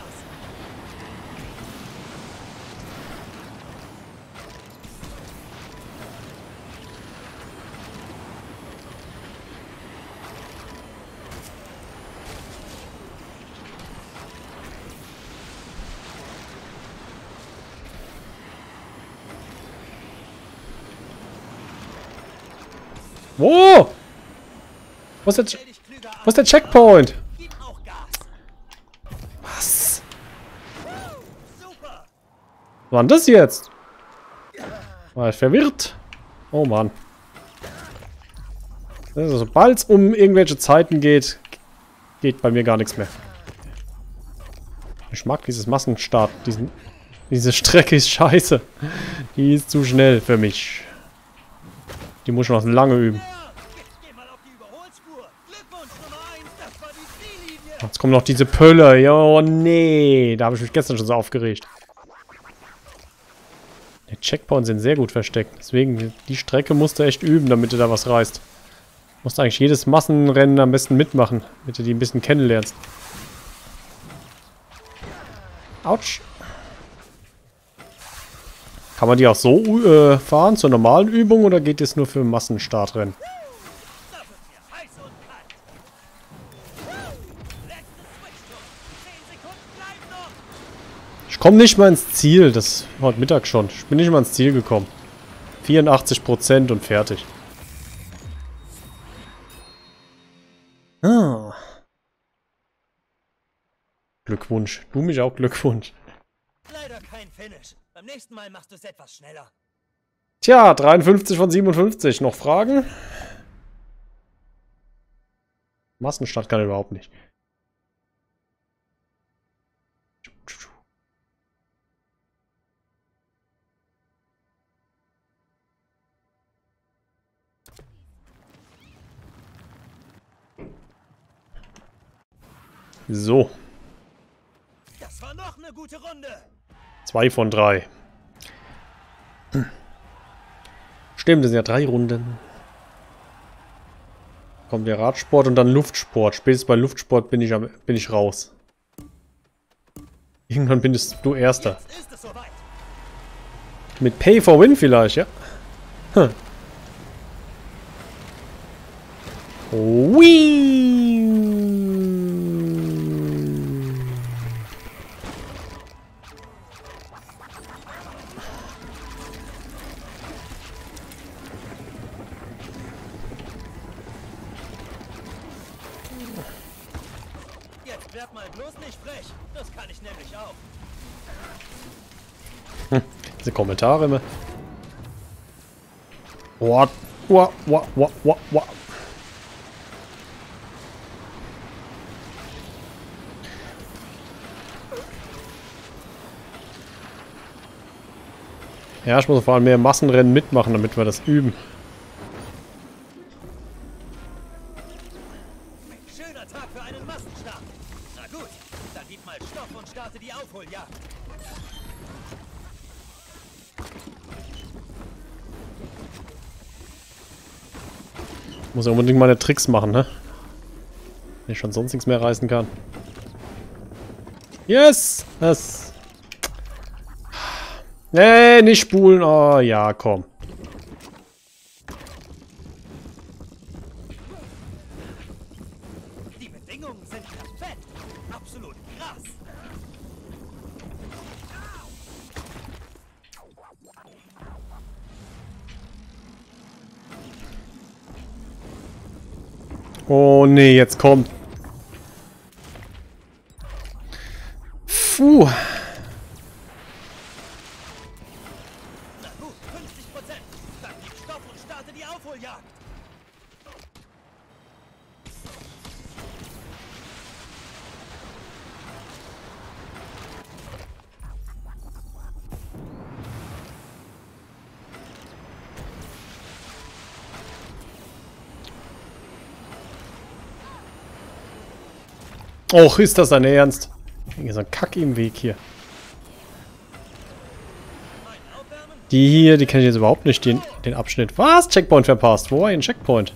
Wo? Wo ist der, Stell dich klüger wo ist der Checkpoint? Gib auch Gas. Was? Super. Was war denn das jetzt? War ich verwirrt? Oh Mann. Also, sobald es um irgendwelche Zeiten geht, geht bei mir gar nichts mehr. Ich mag dieses Massenstart. Diese Strecke ist scheiße. Die ist zu schnell für mich. Die muss ich noch lange üben. Jetzt kommen noch diese Pölle. Jo, nee. Da habe ich mich gestern schon so aufgeregt. Die Checkpoints sind sehr gut versteckt. Deswegen, die Strecke musst du echt üben, damit du da was reißt. Musst du eigentlich jedes Massenrennen am besten mitmachen, damit du die ein bisschen kennenlernst. Autsch. Kann man die auch so fahren, zur normalen Übung, oder geht es nur für Massenstartrennen? Ich komme nicht mal ins Ziel. Das war heute Mittag schon. Ich bin nicht mal ins Ziel gekommen. 84% und fertig. Ah. Glückwunsch. Du mich auch Glückwunsch. Leider kein Finish. Beim nächsten Mal machst du es etwas schneller. Tja, 53 von 57. Noch Fragen? Massenstart kann er überhaupt nicht. So. Das war noch eine gute Runde. 2 von 3. Stimmt, das sind ja 3 Runden. Kommt der Radsport und dann Luftsport. Spätestens bei Luftsport bin ich raus. Irgendwann bist du Erster. Jetzt ist es soweit. Mit Pay for Win vielleicht, ja? Hm. Whee! Jetzt werd mal bloß nicht frech. Das kann ich nämlich auch. Diese Kommentare immer. What? What? What? What? What? What? Ja, ich muss vor allem mehr Massenrennen mitmachen, damit wir das üben. Schöner Tag für einen Massenstart. Na gut, dann gib mal Stoff und starte die Aufholjagd. Muss ja unbedingt meine Tricks machen, ne? Wenn ich schon sonst nichts mehr reißen kann. Yes! Das. Nee, nicht spulen. Oh, ja, komm. Die Bedingungen sind perfekt. Absolut krass. Oh, nee, jetzt kommt. Puh. Na gut, 50%. Dann gib Stoff und starte die Aufholjagd. Och, ist das dein Ernst? Hier so ein Kack im Weg hier. Die hier, die kenne ich jetzt überhaupt nicht, den Abschnitt. Was? Checkpoint verpasst. Wo war ein Checkpoint?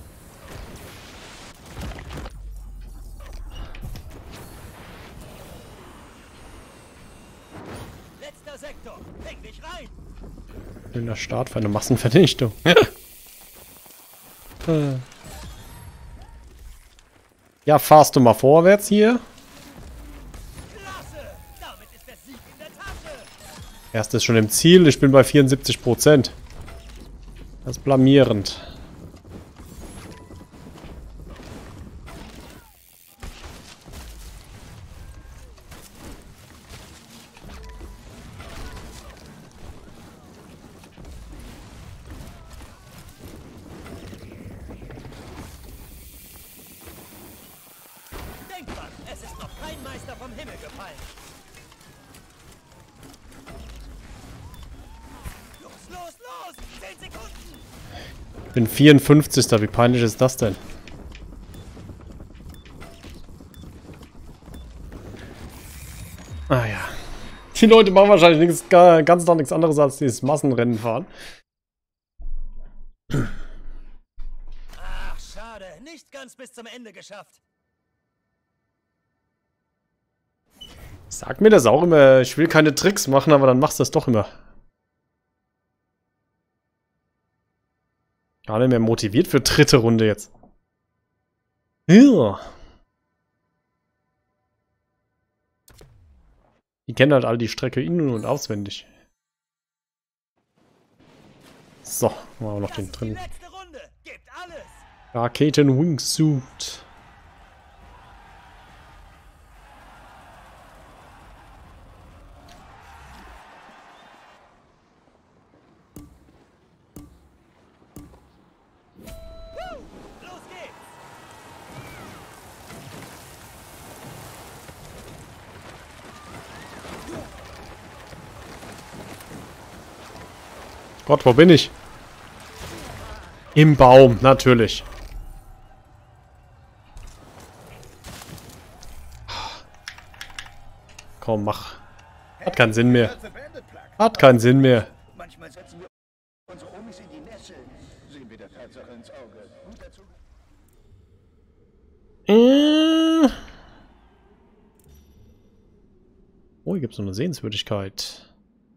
Letzter Sektor. Häng dich rein. Schöner Start für eine Massenvernichtung. Ja, fahrst du mal vorwärts hier. Klasse. Damit ist der Sieg in der Tasche. Erstes schon im Ziel. Ich bin bei 74%. Das ist blamierend. Denk dran. Monster vom Himmel gefallen. Los, los, los! 10 Sekunden! Ich bin 54. Wie peinlich ist das denn? Ah ja. Die Leute machen wahrscheinlich ganz noch nichts anderes als dieses Massenrennen fahren. Ach, schade. Nicht ganz bis zum Ende geschafft. Sag mir das auch immer. Ich will keine Tricks machen, aber dann machst du das doch immer. Gar nicht mehr motiviert für dritte Runde jetzt. Ja. Die kennen halt all die Strecke in- und auswendig. So, machen wir auch noch den Die drin. letzte Runde. Gebt alles. Raketen Wingsuit. Los geht's. Gott, wo bin ich? Im Baum, natürlich. Komm, mach. Hat keinen Sinn mehr. Hat keinen Sinn mehr. Manchmal setzen wir unsere Omis in die Nesseln. Sehen wir der Tatsache ins Auge. Und dazu Oh, hier gibt es noch eine Sehenswürdigkeit.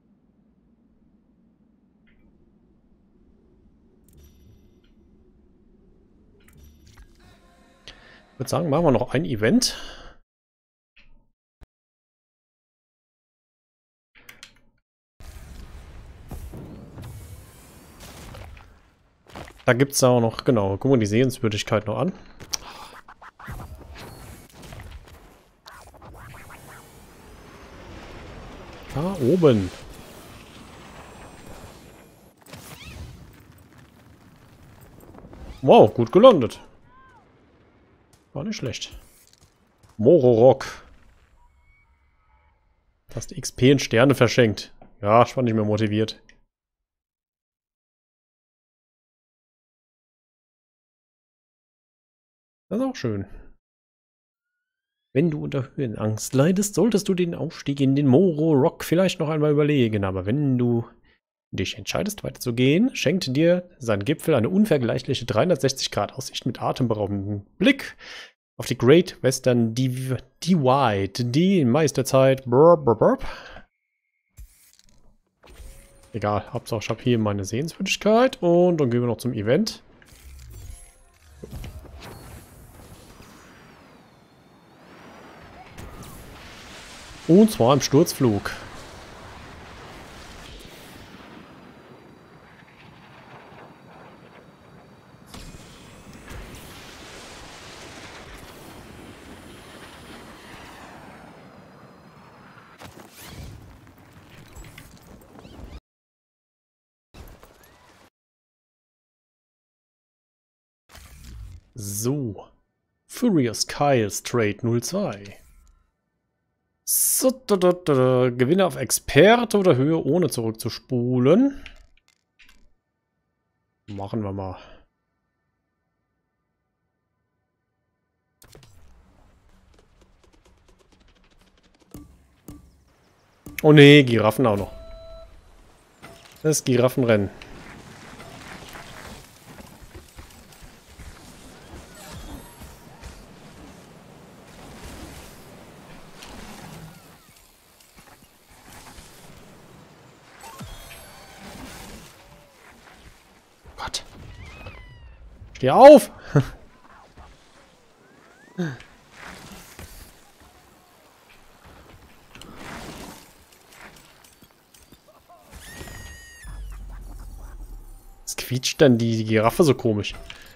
Ich würde sagen, machen wir noch ein Event. Da gibt es auch noch, genau, gucken wir die Sehenswürdigkeit noch an. Da oben. Wow, gut gelandet. War nicht schlecht. Mororok. Hast XP in Sterne verschenkt. Ja, ich war nicht mehr motiviert. Das ist auch schön. Wenn du unter Höhenangst leidest, solltest du den Aufstieg in den Mororok vielleicht noch einmal überlegen. Aber wenn du dich entscheidest, weiterzugehen, schenkt dir sein Gipfel eine unvergleichliche 360-Grad-Aussicht mit atemberaubendem Blick auf die Great Western Divide, die in meiste Zeit egal, Hauptsache ich habe hier meine Sehenswürdigkeit und dann gehen wir noch zum Event. Und zwar im Sturzflug. So. Furious Kyle Straight 02. So, Gewinne auf Experte oder Höhe ohne zurückzuspulen. Machen wir mal. Oh ne, Giraffen auch noch. Das Giraffenrennen. Gott. Steh auf! Was quietscht denn die Giraffe so komisch?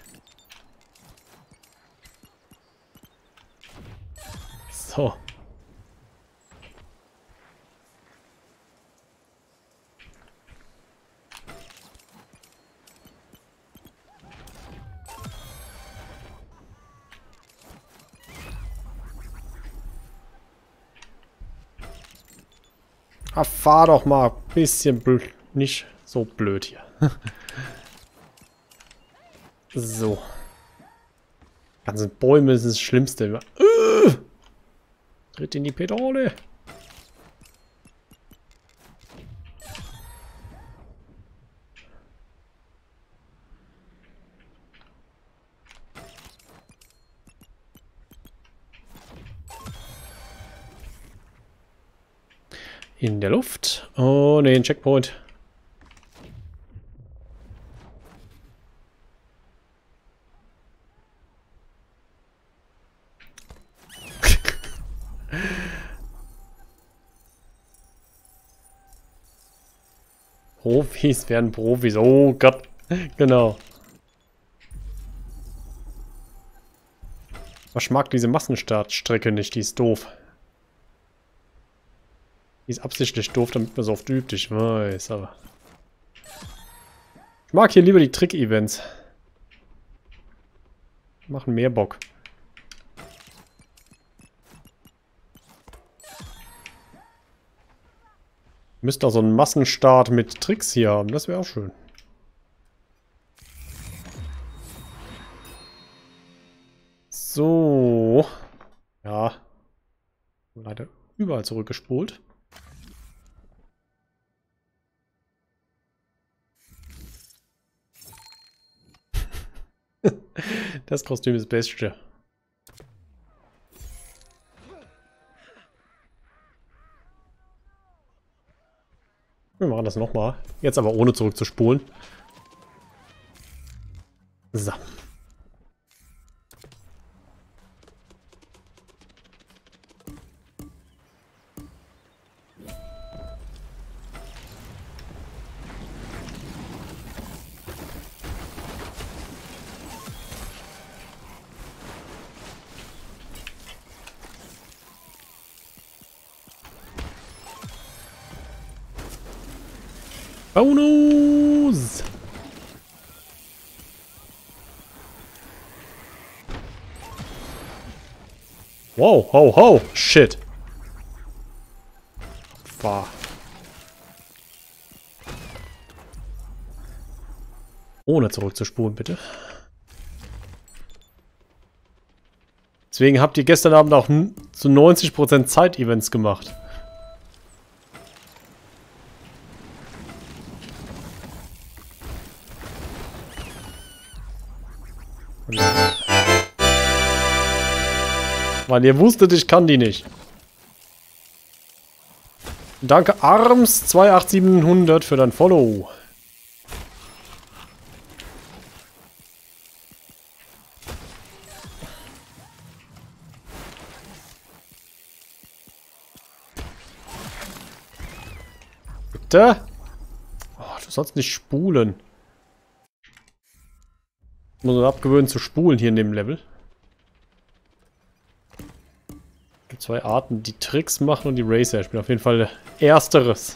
So. Ah, fahr doch mal ein bisschen blöd. Nicht so blöd hier. So. Ganzen Bäume ist das Schlimmste. Tritt in die Pedale. In der Luft. Oh ne, ein Checkpoint. Profis werden Profis. Oh Gott. Genau. Ich mag diese Massenstartstrecke nicht. Die ist doof. Die ist absichtlich doof, damit man so oft übt. Ich weiß, aber... Ich mag hier lieber die Trick-Events. Machen mehr Bock. Müsste auch so einen Massenstart mit Tricks hier haben. Das wäre auch schön. So. Ja. Leider überall zurückgespult. Das Kostüm ist das Beste. Wir machen das nochmal. Jetzt aber ohne zurückzuspulen. So. Bonus! Wow, ho, ho! Shit! Fahr. Ohne zurückzuspulen, bitte. Deswegen habt ihr gestern Abend auch zu 90% Zeit-Events gemacht. Mann, ihr wusstet, ich kann die nicht. Danke Arms 28700 für dein Follow. Bitte? Oh, du sollst nicht spulen. Ich muss mir abgewöhnen zu spulen hier in dem Level. Es gibt zwei Arten, die Tricks machen und die Racer. Ich bin auf jeden Fall ersteres.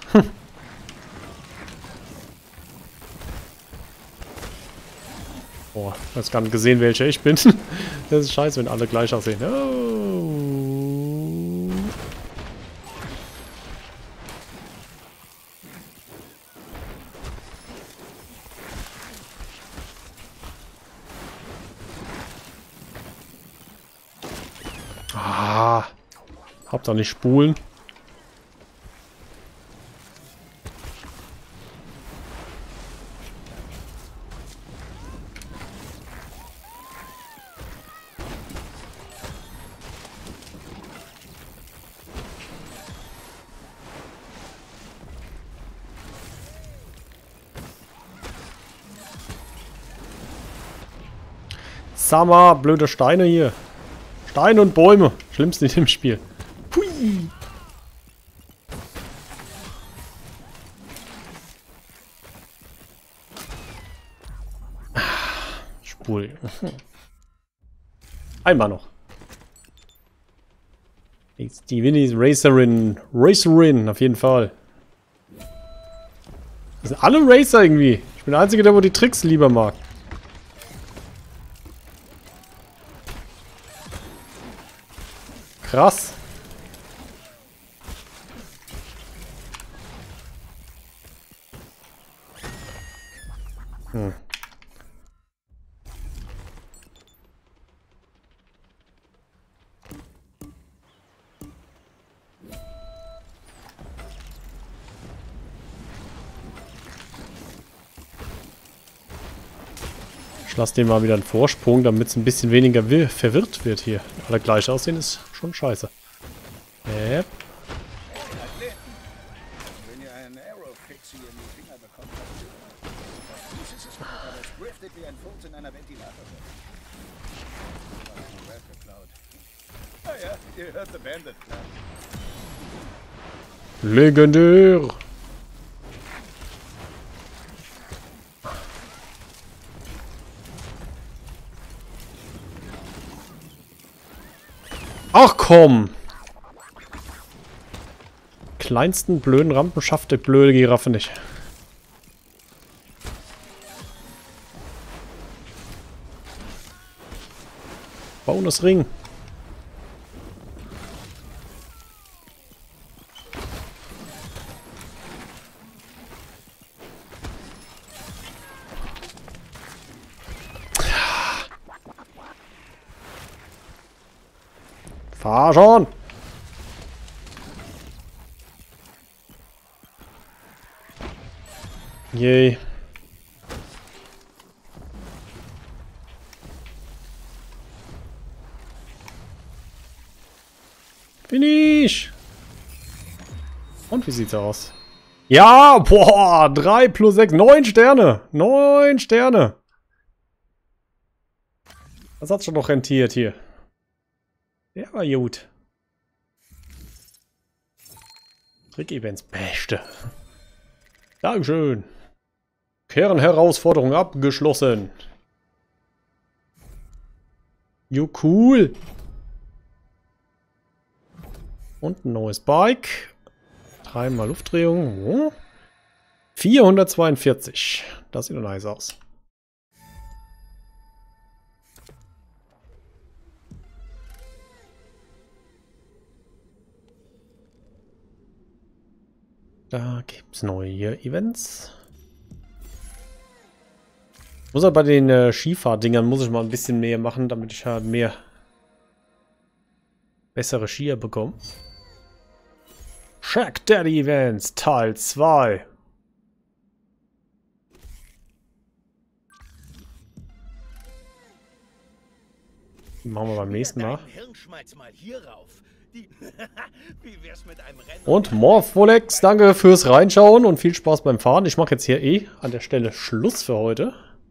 Boah, ich habe gar nicht gesehen, welcher ich bin. Das ist scheiße, wenn alle gleich aussehen. Oh. Habt ihr nicht spulen? Summer, blöde Steine hier. Steine und Bäume. Schlimmste in dem Spiel. Hui. Spul. Einmal noch. Die Winnie Racerin. Racerin, auf jeden Fall. Das sind alle Racer irgendwie. Ich bin der Einzige, der wo die Tricks lieber mag. Krass. Ich lasse dem mal wieder einen Vorsprung, damit es ein bisschen weniger verwirrt wird hier. Alle gleich aussehen ist schon scheiße. Yep. Wenn ihr einen Aero-Fixie in die Finger bekommt, dieses ist gut, aber es driftet wie ein Furz in einer Ventilatorwelle. Geklaut. Naja, ihr hört The Bandit. Legendär. Ach komm! Kleinsten blöden Rampen schafft die blöde Giraffe nicht. Bonusring. Fahr schon! Yay. Finish! Und wie sieht's aus? Ja, boah, 3 plus 6, 9 Sterne! 9 Sterne! Das hat schon noch rentiert hier. Der war gut. Trick-Events, beste. Dankeschön. Kernherausforderung abgeschlossen. Jo, cool. Und ein neues Bike. 3-mal Luftdrehung. 442. Das sieht doch nice aus. Da gibt es neue Events. Muss aber bei den Skifahrdingern muss ich mal ein bisschen mehr machen, damit ich halt mehr bessere Skier bekomme. Shack Daddy Events Teil 2. Machen wir beim nächsten Mal. Und Morpholex, danke fürs Reinschauen und viel Spaß beim Fahren. Ich mache jetzt hier an der Stelle Schluss für heute.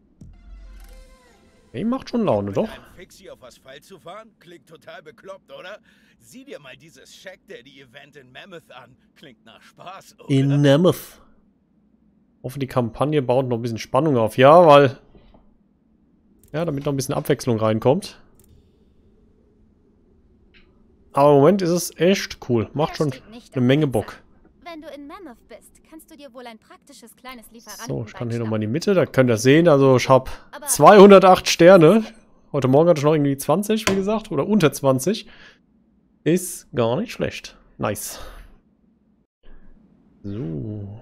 Hey, macht schon Laune, doch. Fixie auf Asphalt zu fahren? Klingt total bekloppt, oder? Sieh dir mal dieses Shack Daddy Event in Mammoth an. Klingt nach Spaß, oder? In Mammoth. Hoffe, die Kampagne baut noch ein bisschen Spannung auf. Ja, weil... Ja, damit noch ein bisschen Abwechslung reinkommt. Aber im Moment ist es echt cool. Macht schon eine Menge Bock. Wenn du in Mammoth bist, kannst du dir wohl ein praktisches kleines Lieferanten. So, ich kann hier nochmal in die Mitte. Da könnt ihr sehen. Also ich habe 208 Sterne. Heute Morgen hatte ich noch irgendwie 20, wie gesagt. Oder unter 20. Ist gar nicht schlecht. Nice. So.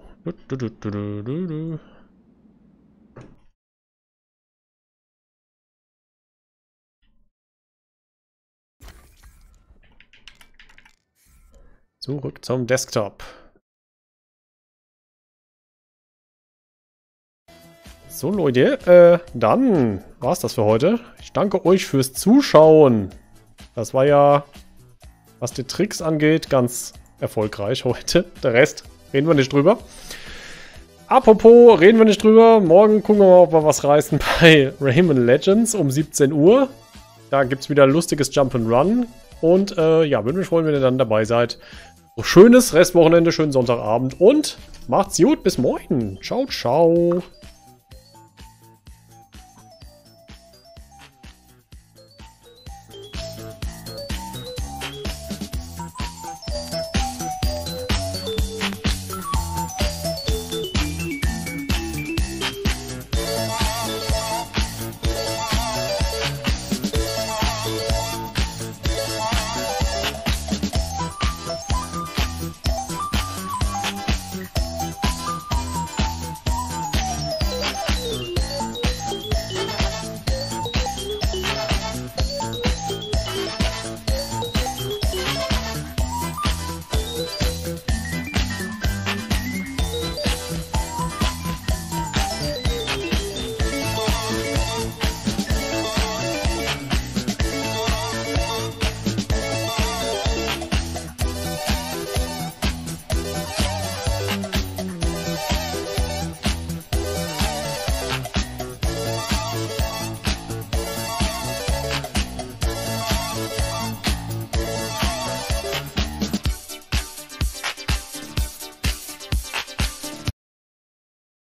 Zurück zum Desktop. So Leute, dann war's das für heute. Ich danke euch fürs Zuschauen. Das war ja, was die Tricks angeht, ganz erfolgreich heute. Der Rest reden wir nicht drüber. Apropos, reden wir nicht drüber. Morgen gucken wir mal, ob wir was reißen bei Rayman Legends um 17 Uhr. Da gibt's wieder lustiges Jump'n'Run. Und ja, würde mich freuen, wenn ihr dann dabei seid. So, schönes Restwochenende, schönen Sonntagabend und macht's gut, bis morgen. Ciao, ciao.